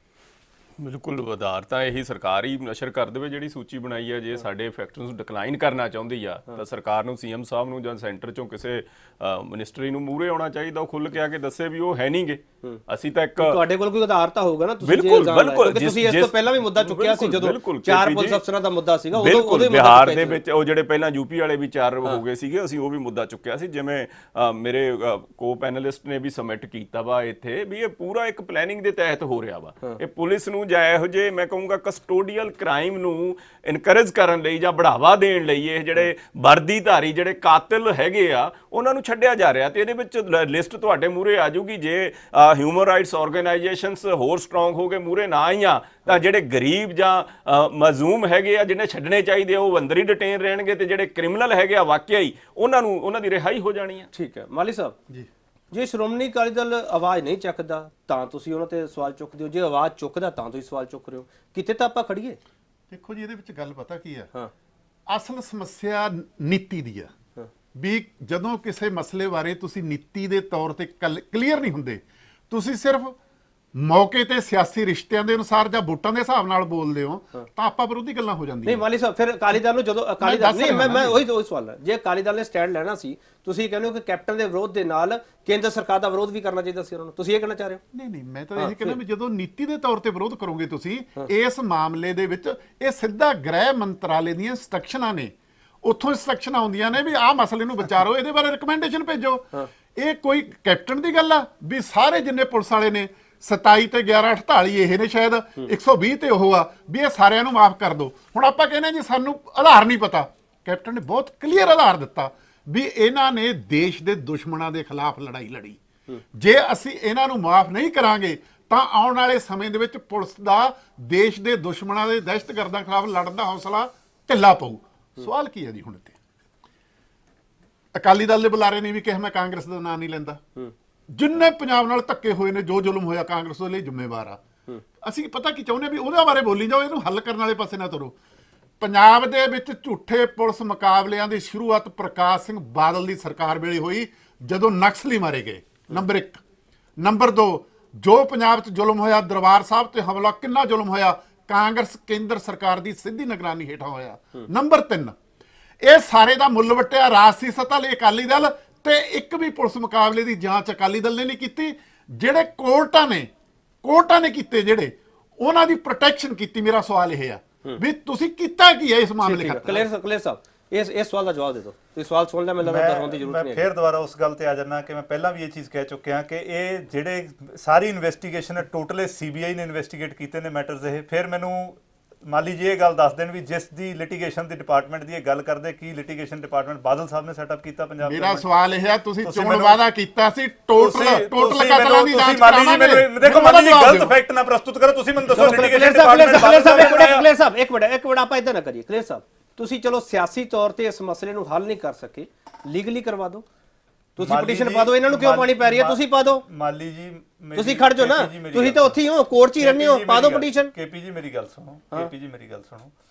ਬਿਲਕੁਲ ਆਧਾਰ ਤਾਂ ਇਹੀ ਸਰਕਾਰ ਹੀ ਨਸ਼ਰ ਕਰ ਦੇਵੇ ਜਿਹੜੀ ਸੂਚੀ ਬਣਾਈ ਹੈ। ਜੇ ਸਾਡੇ ਫੈਕਟਰਸ ਨੂੰ ਡਿਕਲਾਈਨ ਕਰਨਾ ਚਾਹੁੰਦੀ ਆ ਤਾਂ ਸਰਕਾਰ ਨੂੰ ਸੀਐਮ ਸਾਹਿਬ ਨੂੰ ਜਾਂ ਸੈਂਟਰ ਚੋਂ ਕਿਸੇ ਮਿਨਿਸਟਰੀ ਨੂੰ ਮੂਹਰੇ ਆਉਣਾ ਚਾਹੀਦਾ, ਉਹ ਖੁੱਲ੍ਹ ਕੇ ਆ ਕੇ ਦੱਸੇ ਵੀ ਉਹ ਹੈ ਨਹੀਂਗੇ। ਅਸੀਂ ਤਾਂ ਇੱਕ ਤੁਹਾਡੇ ਕੋਲ ਕੋਈ ਆਧਾਰ ਤਾਂ ਹੋਊਗਾ ਨਾ, ਤੁਸੀਂ ਬਿਲਕੁਲ ਬਿਲਕੁਲ ਤੁਸੀਂ ਇਸ ਤੋਂ ਪਹਿਲਾਂ ਵੀ ਮੁੱਦਾ ਚੁੱਕਿਆ ਸੀ ਜਦੋਂ ਚਾਰ ਪੁਲਿਸ ਅਫਸਰਾਂ ਦਾ ਮੁੱਦਾ ਸੀਗਾ, ਉਹਦੇ ਬਿਹਾਰ ਦੇ ਵਿੱਚ ਉਹ ਜਿਹੜੇ ਪਹਿਲਾਂ ਯੂਪੀ ਵਾਲੇ ਵੀ ਚਾਰ ਹੋ ਗਏ ਸੀਗੇ, ਅਸੀਂ ਉਹ ਵੀ ਮੁੱਦਾ ਚੁੱਕਿਆ ਸੀ। ਜਿਵੇਂ ਮੇਰੇ ਕੋ ਪੈਨਲਿਸਟ ਨੇ ਵੀ ਸਬਮਿਟ ਕੀਤਾ ਵਾ ਇੱਥੇ ਵੀ ਇਹ ਪੂਰਾ ਇੱਕ ਪਲੈਨਿੰਗ ਦੇ ਤਹਿਤ ਹੋ ਰਿਹਾ ਵਾ। ਇਹ ਪੁਲਿਸ ਨੂੰ ਜਾਂ ਇਹੋ ਜਿਹੇ ਮੈਂ ਕਹੂੰਗਾ ਕਸਟੋਡੀਅਲ ਕ੍ਰਾਈਮ ਨੂੰ ਇਨਕਰੇਜ ਕਰਨ ਲਈ ਜਾਂ ਬੜਾਵਾ ਦੇਣ ਲਈ ਇਹ ਜਿਹੜੇ ਵਰਦੀਧਾਰੀ ਜਿਹੜੇ ਕਾਤਿਲ ਹੈਗੇ ਆ ਉਹਨਾਂ ਨੂੰ ਛੱਡਿਆ ਜਾ ਰਿਹਾ। ਤੇ ਇਹਦੇ ਵਿੱਚ ਲਿਸਟ ਤੁਹਾਡੇ ਮੂਹਰੇ ਆ ਜਾਊਗੀ। ਜੇ ਹਿਊਮਨ ਰਾਈਟਸ ਆਰਗੇਨਾਈਜੇਸ਼ਨਸ ਹੋਰ ਸਟਰੋਂਗ ਹੋ ਕੇ ਮੂਹਰੇ ਨਾ ਆਈਆਂ ਤਾਂ ਜਿਹੜੇ ਗਰੀਬ ਜਾਂ ਮਜ਼ਲੂਮ ਹੈਗੇ ਆ ਜਿਹਨੇ ਛੱਡਣੇ ਚਾਹੀਦੇ ਉਹ ਅੰਦਰ ਹੀ ਡਿਟੇਨ ਰਹਿਣਗੇ, ਤੇ ਜਿਹੜੇ ਕ੍ਰਿਮੀਨਲ ਹੈਗੇ ਆ ਵਾਕਿਆ ਹੀ ਉਹਨਾਂ ਨੂੰ ਉਹਨਾਂ ਦੀ ਰਿਹਾਈ ਹੋ ਜਾਣੀ ਹੈ। ਠੀਕ ਹੈ ਮਾਲੀ ਸਾਹਿਬ ਜੀ, ਜੇ ਸ਼੍ਰੋਮਣੀ ਅਕਾਲੀ ਦਲ ਆਵਾਜ਼ ਨਹੀਂ ਚੱਕਦਾ ਤਾਂ ਤੁਸੀਂ ਉਹਨਾਂ ਤੇ ਸਵਾਲ ਚੁੱਕਦੇ ਹੋ, ਜੇ ਆਵਾਜ਼ ਚੁੱਕਦਾ ਤਾਂ ਤੁਸੀਂ ਸਵਾਲ ਚੁੱਕ ਰਹੇ ਹੋ, ਕਿਤੇ ਤਾਂ ਆਪਾਂ ਖੜੀਏ। ਦੇਖੋ ਜੀ, ਇਹਦੇ ਵਿੱਚ ਗੱਲ ਪਤਾ ਕੀ ਆ, ਹਾਂ ਅਸਲ ਸਮੱਸਿਆ ਨੀਤੀ ਦੀ ਆ। ਵੀ ਜਦੋਂ ਕਿਸੇ ਮਸਲੇ ਬਾਰੇ ਤੁਸੀਂ ਨੀਤੀ ਦੇ ਤੌਰ ਤੇ ਕਲੀਅਰ ਨਹੀਂ ਹੁੰਦੇ, ਤੁਸੀਂ ਸਿਰਫ ਮੌਕੇ ਤੇ ਸਿਆਸੀ ਰਿਸ਼ਤਿਆਂ ਦੇ ਅਨੁਸਾਰ ਜਾਂ ਵੋਟਾਂ ਦੇ ਹਿਸਾਬ ਨਾਲ ਬੋਲਦੇ ਹੋ ਤਾਂ ਆਪਾਂ ਵਿਰੋਧੀ ਗੱਲਾਂ ਹੋ ਜਾਂਦੀਆਂ। ਨਹੀਂ ਮਾਲੀ ਸਾਹਿਬ, ਫਿਰ ਅਕਾਲੀ ਦਲ ਨੂੰ ਜਦੋਂ ਅਕਾਲੀ ਦਲ ਨਹੀਂ ਮੈਂ ਮੈਂ ਉਹੀ ਉਹੀ ਸਵਾਲ ਹੈ, ਜੇ ਅਕਾਲੀ ਦਲ ਨੇ ਸਟੈਂਡ ਲੈਣਾ ਸੀ, ਤੁਸੀਂ ਕਹਿੰਦੇ ਹੋ ਕਿ ਕੈਪਟਨ ਦੇ ਵਿਰੋਧ ਦੇ ਨਾਲ ਕੇਂਦਰ ਸਰਕਾਰ ਦਾ ਵਿਰੋਧ ਵੀ ਕਰਨਾ ਚਾਹੀਦਾ ਸੀ ਉਹਨਾਂ ਨੂੰ, ਤੁਸੀਂ ਇਹ ਕਹਿਣਾ ਚਾਹ ਰਹੇ ਹੋ? ਨਹੀਂ ਨਹੀਂ, ਮੈਂ ਤਾਂ ਇਹ ਕਹਿੰਦਾ ਵੀ ਜਦੋਂ ਨੀਤੀ ਦੇ ਤੌਰ ਤੇ ਵਿਰੋਧ ਕਰੋਗੇ ਤੁਸੀਂ ਇਸ ਮਾਮਲੇ ਦੇ ਵਿੱਚ, ਇਹ ਸਿੱਧਾ ਗ੍ਰਹਿ ਮੰਤਰਾਲੇ ਦੀਆਂ ਇੰਸਟਰਕਸ਼ਨਾਂ ਨੇ, ਉੱਥੋਂ ਇੰਸਟਰਕਸ਼ਨਾਂ ਆਉਂਦੀਆਂ ਨੇ ਵੀ ਆਹ ਮਸਲੇ ਨੂੰ ਵਿਚਾਰੋ, ਇਹਦੇ ਬਾਰੇ ਰਿਕਮੈਂਡੇਸ਼ਨ ਭੇਜੋ। ਇਹ ਕੋਈ ਕੈਪਟਨ ਦੀ ਗੱਲ ਆ ਵੀ ਸਾਰੇ ਜਿੰਨੇ ਪੁਲਿਸ ਵਾਲੇ ਨੇ ਸਤਾਈ ਤੇ ਗਿਆਰਾਂ ਅਠਤਾਲੀ ਇਹ ਨੇ, ਸ਼ਾਇਦ ਇੱਕ ਸੌ ਵੀਹ ਤੇ ਉਹ ਆ ਵੀ ਇਹ ਸਾਰਿਆਂ ਨੂੰ ਮਾਫ ਕਰ ਦਿਓ। ਹੁਣ ਆਪਾਂ ਕਹਿੰਦੇ ਜੀ ਸਾਨੂੰ ਆਧਾਰ ਨਹੀਂ ਪਤਾ, ਕੈਪਟਨ ਨੇ ਬਹੁਤ ਕਲੀਅਰ ਆਧਾਰ ਦਿੱਤਾ ਵੀ ਇਹਨਾਂ ਨੇ ਦੇਸ਼ ਦੇ ਦੁਸ਼ਮਣਾਂ ਦੇ ਖਿਲਾਫ ਲੜਾਈ ਲੜੀ। ਜੇ ਅਸੀਂ ਇਹਨਾਂ ਨੂੰ ਮਾਫ ਨਹੀਂ ਕਰਾਂਗੇ ਤਾਂ ਆਉਣ ਵਾਲੇ ਸਮੇਂ ਦੇ ਵਿੱਚ ਪੁਲਿਸ ਦਾ ਦੇਸ਼ ਦੇ ਦੁਸ਼ਮਣਾਂ ਦੇ ਦਹਿਸ਼ਤਗਰਦਾਂ ਖਿਲਾਫ ਲੜਨ ਦਾ ਹੌਸਲਾ ਢਿੱਲਾ ਪਊ। ਸਵਾਲ ਕੀ ਹੈ ਜੀ ਹੁਣ ਇੱਥੇ? ਅਕਾਲੀ ਦਲ ਦੇ ਬੁਲਾਰੇ ਨੇ ਵੀ ਕਿਹਾ ਮੈਂ ਕਾਂਗਰਸ ਦਾ ਨਾਂ ਨਹੀਂ ਲੈਂਦਾ। ਜਿੰਨੇ ਪੰਜਾਬ ਨਾਲ ਧੱਕੇ ਹੋਏ ਨੇ, ਜੋ ਜ਼ੁਲਮ ਹੋਇਆ, ਕਾਂਗਰਸ ਉਹਦੇ ਲਈ ਜ਼ਿੰਮੇਵਾਰ ਆ। ਅਸੀਂ ਪਤਾ ਕੀ ਚਾਹੁੰਦੇ ਵੀ ਉਹਦੇ ਬਾਰੇ ਬੋਲੀ ਜਾਓ, ਇਹਨੂੰ ਹੱਲ ਕਰਨ ਵਾਲੇ ਪਾਸੇ ਨਾ ਤੁਰੋ। ਪੰਜਾਬ ਦੇ ਵਿੱਚ ਝੂਠੇ ਪੁਲਿਸ ਮੁਕਾਬਲਿਆਂ ਦੀ ਸ਼ੁਰੂਆਤ ਪ੍ਰਕਾਸ਼ ਸਿੰਘ ਬਾਦਲ ਦੀ ਸਰਕਾਰ ਵੇਲੇ ਹੋਈ, ਜਦੋਂ ਨਕਸਲੀ ਮਾਰੇ ਗਏ। ਨੰਬਰ ਇੱਕ। ਨੰਬਰ ਦੋ, ਜੋ ਪੰਜਾਬ 'ਚ ਜ਼ੁਲਮ ਹੋਇਆ, ਦਰਬਾਰ ਸਾਹਿਬ ਤੇ ਹਮਲਾ, ਕਿੰਨਾ ਜ਼ੁਲਮ ਹੋਇਆ, ਕਾਂਗਰਸ ਕੇਂਦਰ ਸਰਕਾਰ ਦੀ ਸਿੱਧੀ ਨਿਗਰਾਨੀ ਹੇਠਾਂ ਹੋਇਆ। ਨੰਬਰ ਤਿੰਨ, ਇਹ ਸਾਰੇ ਦਾ ਮੁੱਲ ਵਟਿਆ ਰਾਜਸੀ ਸੱਤਾ ਲਈ ਅਕਾਲੀ ਦਲ, ਤੇ ਇੱਕ ਵੀ ਪੁਲਿਸ ਮੁਕਾਬਲੇ ਦੀ ਜਾਂਚ ਅਕਾਲੀ ਦਲ ਨੇ ਨਹੀਂ ਕੀਤੀ। ਜਿਹੜੇ ਕੋਰਟਾਂ ਨੇ ਕੋਰਟਾਂ ਨੇ ਕੀਤੇ, ਜਿਹੜੇ ਉਹਨਾਂ ਦੀ ਪ੍ਰੋਟੈਕਸ਼ਨ ਕੀਤੀ। ਮੇਰਾ ਸਵਾਲ ਇਹ ਆ ਵੀ ਤੁਸੀਂ ਕੀਤਾ ਕੀ ਹੈ ਇਸ ਮਾਮਲੇ ਖਾਤਰ? ਕਲੀਅਰ ਕਲੀਅਰ ਸਾਹਿਬ, ਇਸ ਇਸ ਸਵਾਲ ਦਾ ਜਵਾਬ ਦੇ ਦਿਓ। ਤੁਸੀਂ ਸਵਾਲ ਸੁਣ ਲਿਆ, ਮੈਨੂੰ ਲੱਗਦਾ ਹੋਣ ਦੀ ਜ਼ਰੂਰਤ ਨਹੀਂ ਹੈ। ਮੈਂ ਫੇਰ ਦੁਬਾਰਾ ਉਸ ਗੱਲ ਤੇ ਆ ਜਾਣਾ ਕਿ ਮੈਂ ਪਹਿਲਾਂ ਵੀ ਇਹ ਚੀਜ਼ ਕਹਿ ਚੁੱਕਿਆ ਕਿ ਇਹ ਜਿਹੜੇ ਸਾਰੀ ਇਨਵੈਸਟੀਗੇਸ਼ਨ ਟੋਟਲ ਸੀਬੀਆਈ ਨੇ ਇਨਵੈਸਟੀਗੇਟ ਕੀਤੇ ਨੇ ਮੈਟਰਸ ਇਹ। ਫਿਰ ਮੈਨੂੰ ਮਾਲੀ ਜੀ ਇਹ ਗੱਲ ਦੱਸ ਦੇਣ ਵੀ ਜਿਸ ਦੀ ਲਿਟੀਗੇਸ਼ਨ ਦੀ ਡਿਪਾਰਟਮੈਂਟ ਦੀ ਇਹ ਗੱਲ ਕਰਦੇ, ਕੀ ਲਿਟੀਗੇਸ਼ਨ ਡਿਪਾਰਟਮੈਂਟ ਬਾਦਲ ਸਾਹਿਬ ਨੇ ਸੈਟਅਪ ਕੀਤਾ ਪੰਜਾਬ? ਮੇਰਾ ਸਵਾਲ ਇਹ ਹੈ, ਤੁਸੀਂ ਚੋਣ ਵਾਅਦਾ ਕੀਤਾ ਸੀ ਟੋਟਲ ਟੋਟਲ ਕਤਲਾਂ ਦੀ ਜਾਂਚ ਕਰਾਵਾਂਗੇ। ਦੇਖੋ ਮਾਲੀ ਜੀ, ਗਲਤ ਫੈਕਟ ਨਾ ਪ੍ਰਸਤੁਤ ਕਰੋ। ਤੁਸੀਂ ਮੈਨੂੰ ਦੱਸੋ ਲਿਟੀਗੇਸ਼ਨ ਡਿਪਾਰਟਮੈਂਟ ਕਲੀਅਰ ਸਾਹਿਬ ਇੱਕ ਮਿੰਟ ਇੱਕ ਮਿੰਟ ਇੱਕ ਮਿੰਟ ਆਪਾਂ ਇਦਾਂ ਨਾ ਕਰੀਏ। ਕਲੀਅਰ ਸਾਹਿਬ, ਤੁਸੀਂ ਚਲੋ ਸਿਆਸੀ ਤੌਰ ਤੇ ਇਸ ਮਸਲੇ ਨੂੰ ਹੱਲ ਨਹੀਂ ਕਰ ਸਕੇ, ਲੀਗਲੀ ਕਰਵਾ ਦਿਓ। ਤੁਸੀਂ ਪਟੀਸ਼ਨ ਪਾ ਦਿਓ, ਇਹਨਾਂ ਨੂੰ ਕਿਉਂ ਪਾਣੀ ਪੈ ਰਹੀ ਹੈ? ਤੁਸੀਂ ਪਾ ਦਿਓ। ਮਾਲੀ ਜੀ ਤੁਸੀਂ ਖੜ ਜਾਓ ਨਾ, ਤੁਸੀਂ ਤਾਂ ਉੱਥੇ ਹੀ ਹੋ, ਕੋਰਟ 'ਚ ਹੀ ਰਹਿੰਦੇ ਹੋ, ਪਾ ਦਿਓ ਪਟੀਸ਼ਨ। ਕੇਪੀ ਜੀ ਮੇਰੀ ਗੱਲ ਸੁਣੋ, ਕੇਪੀ ਜੀ ਮੇਰੀ ਗੱਲ ਸੁਣੋ।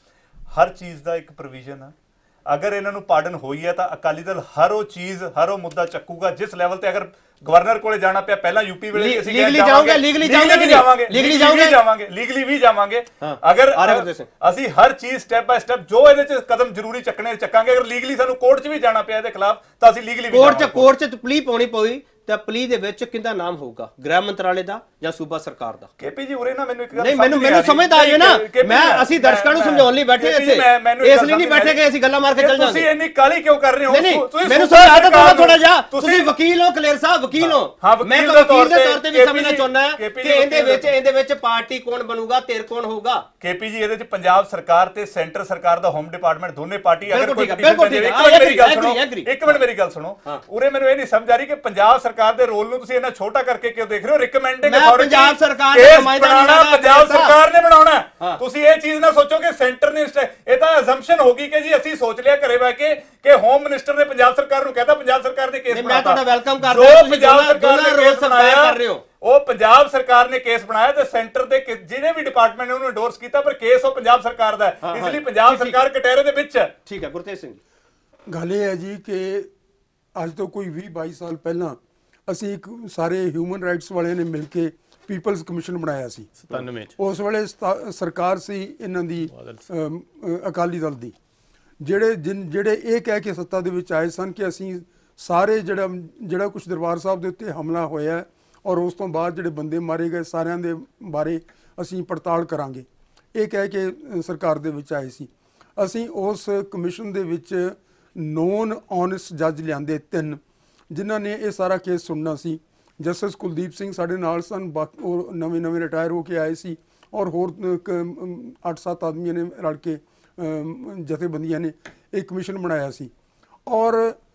ਹਰ ਚੀਜ਼ ਦਾ ਇੱਕ ਪ੍ਰੋਵੀਜ਼ਨ ਆ। ਅਗਰ ਇਹਨਾਂ ਨੂੰ ਪਾਰਡਨ ਹੋਈ ਹੈ ਤਾਂ ਅਕਾਲੀ ਦਲ ਹਰ ਉਹ ਚੀਜ਼ ਹਰ ਉਹ ਮੁੱਦਾ ਚੱਕੂਗਾ ਜਿਸ ਲੈਵਲ ਤੇ ਅਗਰ ਗਵਰਨਰ ਕੋਲੇ ਜਾਣਾ ਪਿਆ ਪਹਿਲਾਂ ਯੂਪੀ ਵੇਲੇ ਅਸੀਂ ਲੀਗਲੀ ਜਾਵਾਂਗੇ ਲੀਗਲੀ ਜਾਵਾਂਗੇ ਜਾਵਾਂਗੇ ਲੀਗਲੀ ਜਾਵਾਂਗੇ ਲੀਗਲੀ ਵੀ ਜਾਵਾਂਗੇ। ਅਗਰ ਅਸੀਂ ਹਰ ਚੀਜ਼ ਸਟੈਪ ਬਾय ਸਟੈਪ ਜੋ ਇਹਦੇ ਚ ਕਦਮ ਜ਼ਰੂਰੀ ਚੱਕਣੇ ਚੱਕਾਂਗੇ। ਅਗਰ ਲੀਗਲੀ ਸਾਨੂੰ ਕੋਰਟ 'ਚ ਵੀ ਜਾਣਾ ਪਿਆ ਇਹਦੇ ਖਿਲਾਫ ਤਾਂ ਅਸੀਂ ਲੀਗਲੀ ਵੀ ਕੋਰਟ 'ਚ ਕੋਰਟ 'ਚ ਪਲੀ ਪਾਉਣੀ ਪਈ ਤਾਂ ਪਲੀ ਦੇ ਵਿੱਚ ਕਿਹਦਾ ਨਾਮ ਹੋਊਗਾ, ਗ੍ਰਹਿ ਮੰਤਰਾਲੇ ਦਾ ਜਾਂ ਸੂਬਾ ਸਰਕਾਰ ਦਾ? ਕੇਪੀ ਜੀ ਉਰੇ ਨਾ ਮੈਨੂੰ ਇੱਕ ਗੱਲ ਨਹੀਂ ਮੈਨੂੰ ਮੈਨੂੰ ਸਮਝ ਆ ਜੇ ਨਾ, ਮੈਂ ਅਸੀਂ ਦਰਸ਼ਕਾਂ ਨੂੰ ਸਮਝਾਉਣ ਲਈ ਬੈਠੇ ਇੱਥੇ, ਇਸ ਲਈ ਨਹੀਂ ਬੈਠੇ ਕਿ ਅਸੀਂ ਗੱਲਾਂ ਮਾਰ ਕੇ ਚੱਲ ਜਾਂਦੇ। ਤੁਸੀਂ ਇੰਨੀ ਕਾਲੀ ਕਿਉਂ ਕਰ ਰਹੇ ਹੋ? ਨਹੀਂ ਮੈਨੂੰ ਸਮਝਾ ਦਿਓ ਥੋੜਾ ਜਿਹਾ। ਤੁਸੀਂ ਵਕੀਲ ਹੋ ਕਲੇਰ ਸਾਹਿਬ, ਵਕੀਲ ਹੋ, ਮੈਂ ਵਕੀਲ ਦੇ ਤੌਰ ਤੇ ਵੀ ਸਮਝਣਾ ਚਾਹੁੰਦਾ ਕਿ ਇਹਦੇ ਵਿੱਚ ਇਹਦੇ ਵਿੱਚ ਪਾਰਟੀ ਕੌਣ ਬਣੂਗਾ, ਧਿਰ ਕੌਣ ਹੋਊਗਾ? ਕੇਪੀ ਜੀ ਇਹਦੇ ਚ ਪੰਜਾਬ ਸਰਕਾਰ ਤੇ ਸੈਂਟਰ ਸਰਕਾਰ ਦਾ ਹੋਮ ਡਿਪਾਰਟਮੈਂਟ ਦੋਨੇ ਪਾਰਟੀ ਅਗਰ ਕੋਈ ਇੱਕ ਮਿੰਟ ਮੇਰੀ ਗੱਲ ਸੁਣੋ। ਉਰੇ ਮੈਨੂੰ ਇਹ ਨਹੀਂ ਸਮਝ ਆ ਰਹੀ ਕਿ ਪੰਜਾਬ ਸਰਕਾਰ ਦੇ ਰੋਲ ਨੂੰ ਤੁਸੀਂ ਇੰਨਾ ਛੋਟਾ ਕਰਕੇ ਕਿਉਂ ਦੇਖ ਰਹੇ ਹੋ? ਰਿਕਮੈਂਡਿੰਗ ਅਥਾਰਟੀ ਪੰਜਾਬ ਸਰਕਾਰ ਨੇ ਬਣਾਉਣਾ, ਪੰਜਾਬ ਸਰਕਾਰ ਨੇ ਬਣਾਉਣਾ। ਤੁਸੀਂ ਇਹ ਚੀਜ਼ ਨਾ ਸੋਚੋ ਕਿ ਸੈਂਟਰ ਨੇ, ਇਹ ਤਾਂ ਅਸੰਪਸ਼ਨ ਹੋ ਗਈ ਕਿ ਜੀ ਅਸੀਂ ਸੋਚ ਲਿਆ ਘਰੇ ਬੈ ਕੇ ਕਿ ਹੋਮ ਮਿਨਿਸਟਰ ਨੇ ਪੰਜਾਬ ਸਰਕਾਰ ਨੂੰ ਕਹਿਤਾ ਪੰਜਾਬ ਸਰਕਾਰ ਨੇ ਕੇਸ ਬਣਾਇਆ। ਮੈਂ ਤੁਹਾਡਾ ਵੈਲਕਮ ਕਰਦਾ, ਤੁਸੀਂ ਪੰਜਾਬ ਸਰਕਾਰ ਨੇ ਕੇਸ ਬਣਾਇਆ ਕਰ ਰਹੇ ਹੋ। ਉਹ ਪੰਜਾਬ ਸਰਕਾਰ ਨੇ ਕੇਸ ਬਣਾਇਆ ਤੇ ਸੈਂਟਰ ਦੇ ਜਿਹਨੇ ਵੀ ਡਿਪਾਰਟਮੈਂਟ ਨੇ ਉਹਨੂੰ ਐਂਡੋਰਸ ਕੀਤਾ, ਪਰ ਕੇਸ ਉਹ ਪੰਜਾਬ ਸਰਕਾਰ ਦਾ ਹੈ, ਇਸ ਲਈ ਪੰਜਾਬ ਸਰਕਾਰ ਕਟਹਿਰੇ ਦੇ ਵਿੱਚ ਹੈ। ਠੀਕ ਹੈ ਗੁਰਤੇਜ ਸਿੰਘ, ਗੱਲ ਇਹ ਹੈ ਜੀ ਕਿ ਅੱਜ ਤੋਂ ਕੋਈ ਵੀਹ ਬਾਈ ਸਾਲ ਪਹਿਲਾਂ ਅਸੀਂ ਇੱਕ ਸਾਰੇ ਹਿਊਮਨ ਰਾਈਟਸ ਵਾਲਿਆਂ ਨੇ ਮਿਲ ਕੇ ਪੀਪਲਸ ਕਮਿਸ਼ਨ ਬਣਾਇਆ ਸੀ ਸਤਾਨਵੇਂ ਚ। ਉਸ ਵੇਲੇ ਸਰਕਾਰ ਸੀ ਇਹਨਾਂ ਦੀ ਅਕਾਲੀ ਦਲ ਦੀ, ਜਿਹੜੇ ਜਿਨ ਜਿਹੜੇ ਇਹ ਕਹਿ ਕੇ ਸੱਤਾ ਦੇ ਵਿੱਚ ਆਏ ਸਨ ਕਿ ਅਸੀਂ ਸਾਰੇ ਜਿਹੜਾ ਜਿਹੜਾ ਕੁਝ ਦਰਬਾਰ ਸਾਹਿਬ ਦੇ ਉੱਤੇ ਹਮਲਾ ਹੋਇਆ ਔਰ ਉਸ ਤੋਂ ਬਾਅਦ ਜਿਹੜੇ ਬੰਦੇ ਮਾਰੇ ਗਏ ਸਾਰਿਆਂ ਦੇ ਬਾਰੇ ਅਸੀਂ ਪੜਤਾਲ ਕਰਾਂਗੇ, ਇਹ ਕਹਿ ਕੇ ਸਰਕਾਰ ਦੇ ਵਿੱਚ ਆਏ ਸੀ। ਅਸੀਂ ਉਸ ਕਮਿਸ਼ਨ ਦੇ ਵਿੱਚ ਨੋਨ ਔਨੈਸਟ ਜੱਜ ਲਿਆਂਦੇ ਤਿੰਨ, ਜਿਨ੍ਹਾਂ ਨੇ ਇਹ ਸਾਰਾ ਕੇਸ ਸੁਣਨਾ ਸੀ। ਜਸਟਿਸ ਕੁਲਦੀਪ ਸਿੰਘ ਸਾਡੇ ਨਾਲ ਸਨ, ਉਹ ਨਵੇਂ ਨਵੇਂ ਰਿਟਾਇਰ ਹੋ ਕੇ ਆਏ ਸੀ, ਔਰ ਹੋਰ ਅੱਠ ਸੱਤ ਆਦਮੀਆਂ ਨੇ ਰਲ ਕੇ ਜਥੇਬੰਦੀਆਂ ਨੇ ਇਹ ਕਮਿਸ਼ਨ ਬਣਾਇਆ ਸੀ। ਔਰ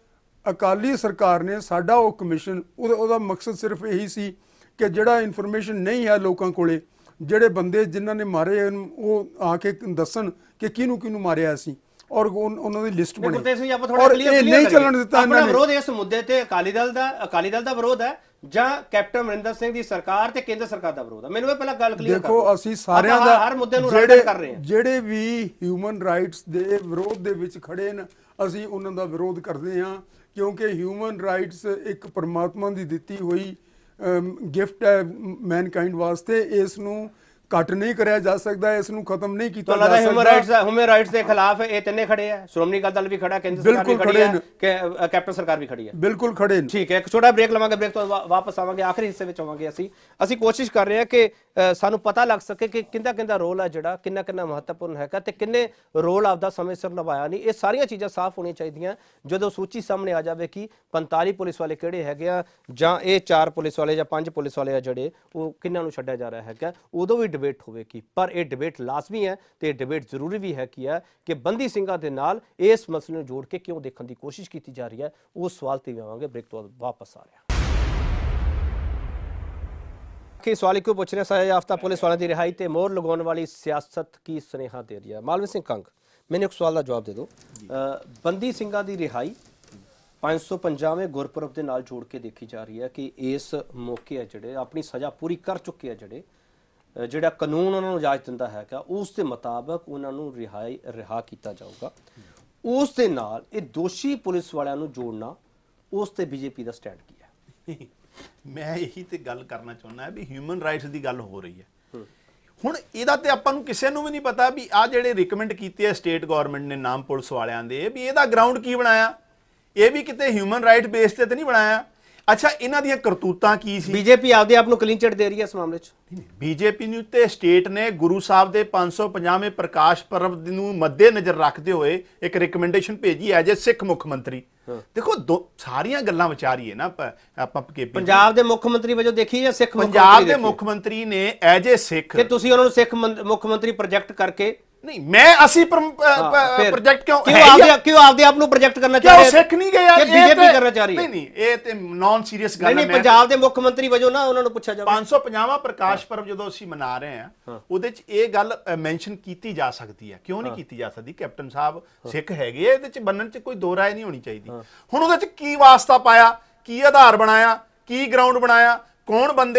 ਅਕਾਲੀ ਸਰਕਾਰ ਨੇ ਸਾਡਾ ਉਹ ਕਮਿਸ਼ਨ, ਉਹਦਾ ਉਹਦਾ ਮਕਸਦ ਸਿਰਫ ਇਹੀ ਸੀ ਕਿ ਜਿਹੜਾ ਇਨਫੋਰਮੇਸ਼ਨ ਨਹੀਂ ਹੈ ਲੋਕਾਂ ਕੋਲੇ, ਜਿਹੜੇ ਬੰਦੇ ਜਿਨ੍ਹਾਂ ਨੇ ਮਾਰੇ ਉਹ ਆ ਕੇ ਦੱਸਣ ਕਿ ਕਿਹਨੂੰ ਕਿਹਨੂੰ ਮਾਰਿਆ ਸੀ ਔਰ ਉਹਨਾਂ ਦੀ ਲਿਸਟ ਬਣੀ। ਔਰ ਇਹ ਨਹੀਂ ਚੱਲਣ ਦਿੱਤਾ ਇਹਨਾਂ ਨੇ। ਵਿਰੋਧ ਇਸ ਮੁੱਦੇ ਤੇ ਅਕਾਲੀ ਦਲ ਦਾ ਅਕਾਲੀ ਦਲ ਦਾ ਵਿਰੋਧ ਹੈ ਜਾਂ ਕੈਪਟਨ ਅਮਰਿੰਦਰ ਸਿੰਘ ਦੀ ਸਰਕਾਰ ਤੇ ਕੇਂਦਰ ਸਰਕਾਰ ਦਾ ਵਿਰੋਧ ਹੈ? ਮੈਨੂੰ ਇਹ ਪਹਿਲਾਂ ਗੱਲ ਕਲੀਅਰ ਕਰੋ। ਦੇਖੋ ਅਸੀਂ ਸਾਰਿਆਂ ਦਾ ਹਰ ਮੁੱਦੇ ਨੂੰ ਰਾਈਟ ਕਰ ਰਹੇ ਹਾਂ। ਜਿਹੜੇ ਵੀ ਹਿਊਮਨ ਰਾਈਟਸ ਦੇ ਵਿਰੋਧ ਦੇ ਵਿੱਚ ਖੜੇ ਨੇ ਅਸੀਂ ਉਹਨਾਂ ਦਾ ਵਿਰੋਧ ਕਰਦੇ ਹਾਂ, ਕਿਉਂਕਿ ਹਿਊਮਨ ਰਾਈਟਸ ਇੱਕ ਪਰਮਾਤਮਾ ਦੀ ਦਿੱਤੀ ਹੋਈ ਗਿਫਟ ਹੈ ਮੈਨਕਾਈਂਡ ਵਾਸਤੇ। ਇਸ ਨੂੰ ਘੱਟ ਨਹੀਂ ਕਰਿਆ ਜਾ ਸਕਦਾ, ਇਸ ਨੂੰ ਖਤਮ ਨਹੀਂ ਕੀਤਾ ਜਾ ਸਕਦਾ। ਹਿਊਮਨ ਰਾਈਟਸ ਹਿਊਮਨ ਰਾਈਟਸ ਦੇ ਖਿਲਾਫ ਇਹ ਤਿੰਨੇ ਖੜੇ ਆ, ਸ਼੍ਰੋਮਣੀ ਅਕਾਲੀ ਦਲ ਵੀ ਖੜਾ, ਕੇਂਦਰ ਸਰਕਾਰ ਵੀ ਖੜੀ ਹੈ, ਕਿ ਕੈਪਟਨ ਸਰਕਾਰ ਵੀ ਖੜੀ ਹੈ। ਬਿਲਕੁਲ ਖੜੇ ਨੇ। ਠੀਕ ਹੈ, ਇੱਕ ਛੋਟਾ ਬ੍ਰੇਕ ਲਵਾਂਗੇ, ਬ੍ਰੇਕ ਤੋਂ ਵਾਪਸ ਆਵਾਂਗੇ। ਆਖਰੀ ਹਿੱਸੇ ਵਿੱਚ ਆਵਾਂਗੇ। ਅਸੀਂ ਅਸੀਂ ਕੋਸ਼ਿਸ਼ ਕਰ ਰਹੇ ਹਾਂ ਕਿ ਸਾਨੂੰ ਪਤਾ ਲੱਗ ਸਕੇ ਕਿ ਕਿੰਦਾ ਕਿੰਦਾ ਰੋਲ ਹੈ ਜਿਹੜਾ ਕਿੰਨਾ ਕਿੰਨਾ ਮਹੱਤਵਪੂਰਨ ਹੈਗਾ ਤੇ ਕਿੰਨੇ ਰੋਲ ਆਪਦਾ ਸਮੇਂ ਸਿਰ ਨਿਭਾਇਆ ਨਹੀਂ। ਇਹ ਸਾਰੀਆਂ ਚੀਜ਼ਾਂ ਸਾਫ਼ ਹੋਣੀਆਂ ਚਾਹੀਦੀਆਂ ਜਦੋਂ ਸੂਚੀ ਸਾਹਮਣੇ ਆ ਜਾਵੇ ਕਿ ਪੰਤਾਲੀ ਪੁਲਿਸ ਵਾਲੇ ਕਿਹੜੇ ਹੈਗੇ ਆ ਜਾਂ ਇਹ ਚਾਰ ਪੁਲਿਸ ਵਾਲੇ ਜਾਂ ਪੰਜ ਪੁਲਿਸ ਵਾਲੇ ਆ ਜਿਹੜੇ ਉਹ ਕਿੰਨਾਂ ਨੂੰ ਛੱਡਿਆ ਜਾ ਰਿਹਾ ਹੈਗਾ, ਉਦੋਂ ਵੀ ਡਿਬੇਟ ਹੋਵੇਗੀ। ਪਰ ਇਹ ਡਿਬੇਟ ਲਾਜ਼ਮੀ ਹੈ ਤੇ ਇਹ ਡਿਬੇਟ ਜ਼ਰੂਰੀ ਵੀ ਹੈ ਕੀ ਹੈ ਕਿ ਬੰਦੀ ਸਿੰਘਾਂ ਦੇ ਨਾਲ ਇਸ ਮਸਲੇ ਨੂੰ ਜੋੜ ਕੇ ਕਿਉਂ ਦੇਖਣ ਦੀ ਕੋਸ਼ਿਸ਼ ਕੀਤੀ ਜਾ ਰਹੀ ਹੈ, ਉਸ ਸਵਾਲ ਤੇ ਵੀ ਆਵਾਂਗੇ। ਬ੍ਰੇਕ ਤੋਂ ਵਾਪਸ ਆ ਰਿਹਾ ਕਿ ਸਵਾਲ ਕਿਉਂ ਪੁੱਛ ਰਿਹਾ, ਸਜ਼ਾ ਯਾਫਤਾ ਪੁਲਿਸ ਵਾਲਿਆਂ ਦੀ ਰਿਹਾਈ ਤੇ ਮੋਹਰ ਲਗਾਉਣ ਵਾਲੀ ਸਿਆਸਤ ਕੀ ਸੁਨੇਹਾ ਦੇ ਰਹੀ ਹੈ? ਮਾਲਵੀ ਸਿੰਘ ਕੰਗ, ਮੈਨੂੰ ਇੱਕ ਸਵਾਲ ਦਾ ਜਵਾਬ ਦੇ ਦਿਓ। ਬੰਦੀ ਸਿੰਘਾਂ ਦੀ ਰਿਹਾਈ ਪੰਜ ਸੌ ਪੰਜਾਹਵੇਂ ਗੁਰਪੁਰਬ ਦੇ ਨਾਲ ਜੋੜ ਕੇ ਦੇਖੀ ਜਾ ਰਹੀ ਹੈ ਕਿ ਇਸ ਮੌਕੇ ਹੈ ਜਿਹੜੇ ਆਪਣੀ ਸਜ਼ਾ ਪੂਰੀ ਕਰ ਚੁੱਕੇ ਆ, ਜਿਹੜੇ ਜਿਹੜਾ ਕਾਨੂੰਨ ਉਹਨਾਂ ਨੂੰ ਇਜਾਜ਼ਤ ਦਿੰਦਾ ਹੈਗਾ ਉਸ ਦੇ ਮੁਤਾਬਕ ਉਹਨਾਂ ਨੂੰ ਰਿਹਾਈ ਰਿਹਾ ਕੀਤਾ ਜਾਊਗਾ। ਉਸ ਦੇ ਨਾਲ ਇਹ ਦੋਸ਼ੀ ਪੁਲਿਸ ਵਾਲਿਆਂ ਨੂੰ ਜੋੜਨਾ, ਉਸ ਤੇ ਬੀਜੇਪੀ ਦਾ ਸਟੈਂਡ ਕੀ ਹੈ? ਮੈਂ ਇਹੀ ਤੇ ਗੱਲ ਕਰਨਾ ਚਾਹੁੰਦਾ ਵੀ ਹਿਊਮਨ ਰਾਈਟਸ ਦੀ ਗੱਲ ਹੋ ਰਹੀ ਹੈ ਹੁਣ, ਇਹਦਾ ਤੇ ਆਪਾਂ ਨੂੰ ਕਿਸੇ ਨੂੰ ਵੀ ਨਹੀਂ ਪਤਾ ਵੀ ਆ ਜਿਹੜੇ ਰਿਕਮੈਂਡ ਕੀਤੇ ਆ ਸਟੇਟ ਗਵਰਨਮੈਂਟ ਨੇ ਨਾਮ ਪੁਲਿਸ ਵਾਲਿਆਂ ਦੇ, ਵੀ ਇਹਦਾ ਗਰਾਊਂਡ ਕੀ ਬਣਾਇਆ? ਇਹ ਵੀ ਕਿਤੇ ਹਿਊਮਨ ਰਾਈਟ ਬੇਸ ਤੇ ਤਾਂ ਨਹੀਂ ਬਣਾਇਆ। ਅੱਛਾ, ਇਹਨਾਂ ਦੀਆਂ ਕਰਤੂਤਾਂ ਕੀ ਸੀ? ਬੀਜੇਪੀ ਆਪਦੇ ਆਪ ਨੂੰ ਕਲੀਨ ਚਿਟ ਦੇ ਰਹੀ ਹੈ ਇਸ ਮਾਮਲੇ 'ਚ। ਬੀਜੇਪੀ ਨੂੰ ਤੇ ਸਟੇਟ ਨੇ ਗੁਰੂ ਸਾਹਿਬ ਦੇ ਪੰਜ ਸੌ ਪੰਜਾਹਵੇਂ ਪ੍ਰਕਾਸ਼ ਪਰਵ ਨੂੰ ਮੱਦੇ ਨਜ਼ਰ ਰੱਖਦੇ ਹੋਏ ਇੱਕ ਰਿਕਮੈਂਡੇਸ਼ਨ ਭੇਜੀ ਐਜ ਏ ਸਿੱਖ ਮੁੱਖ ਮੰਤਰੀ। ਦੇਖੋ ਸਾਰੀਆਂ ਗੱਲਾਂ ਵਿਚਾਰੀਏ ਨਾ ਆਪਾਂ। ਪੰਜਾਬ ਦੇ ਮੁੱਖ ਮੰਤਰੀ ਵਜੋਂ ਦੇਖੀ ਜਾਂ ਸਿੱਖ ਪੰਜਾਬ ਦੇ ਮੁੱਖ ਮੰਤਰੀ ਨੇ ਐਜ ਏ ਸਿੱਖ, ਕਿ ਤੁਸੀਂ ਉਹਨਾਂ ਨੂੰ ਸਿੱਖ ਮੁੱਖ ਮੰਤਰੀ ਪ੍ਰੋਜੈਕਟ ਕਰਕੇ ਨਹੀਂ, ਮੈਂ ਅਸੀਂ ਪ੍ਰੋਜੈਕਟ ਕਿਉਂ ਕਿਉਂ ਆਪਦੇ ਕਿਉਂ ਆਪਦੇ ਆਪ ਨੂੰ ਪ੍ਰੋਜੈਕਟ ਕਰਨਾ ਚਾਹ ਰਹੇ? ਸਿੱਖ ਨਹੀਂ ਗਏ ਯਾਰ, ਇਹ ਬੀਜੇਪੀ ਕਰਨਾ ਚਾਹ ਰਹੀ ਹੈ। ਨਹੀਂ ਨਹੀਂ, ਇਹ ਤੇ ਨਾਨ ਸੀਰੀਅਸ ਗੱਲ ਹੈ। ਨਹੀਂ, ਪੰਜਾਬ ਦੇ ਮੁੱਖ ਮੰਤਰੀ ਵਜੋਂ ਨਾ ਉਹਨਾਂ ਨੂੰ ਪੁੱਛਿਆ ਜਾਵੇ। ਪੰਜ ਸੌ ਪੰਜਾਹਵਾਂ ਪ੍ਰਕਾਸ਼ ਪਰਵ ਜਦੋਂ ਅਸੀਂ ਮਨਾ ਰਹੇ ਹਾਂ ਉਹਦੇ 'ਚ ਇਹ ਗੱਲ ਮੈਂਸ਼ਨ ਕੀਤੀ ਜਾ ਸਕਦੀ ਹੈ, ਕਿਉਂ ਨਹੀਂ ਕੀਤੀ ਜਾ ਸਕਦੀ? ਕੈਪਟਨ ਸਾਹਿਬ ਸਿੱਖ ਹੈਗੇ, ਇਹਦੇ 'ਚ ਬੰਨਣ 'ਚ ਕੋਈ ਦੋ ਰਾਏ ਨਹੀਂ ਹੋਣੀ ਚਾਹੀਦੀ। ਹੁਣ ਉਹਦੇ 'ਚ ਕੀ ਵਾਸਤਾ ਪਾਇਆ, ਕੀ ਆਧਾਰ ਬਣਾਇਆ, ਕੀ ਗਰਾਊਂਡ ਬਣਾਇਆ, ਕੌਣ ਬੰਦੇ ਆ,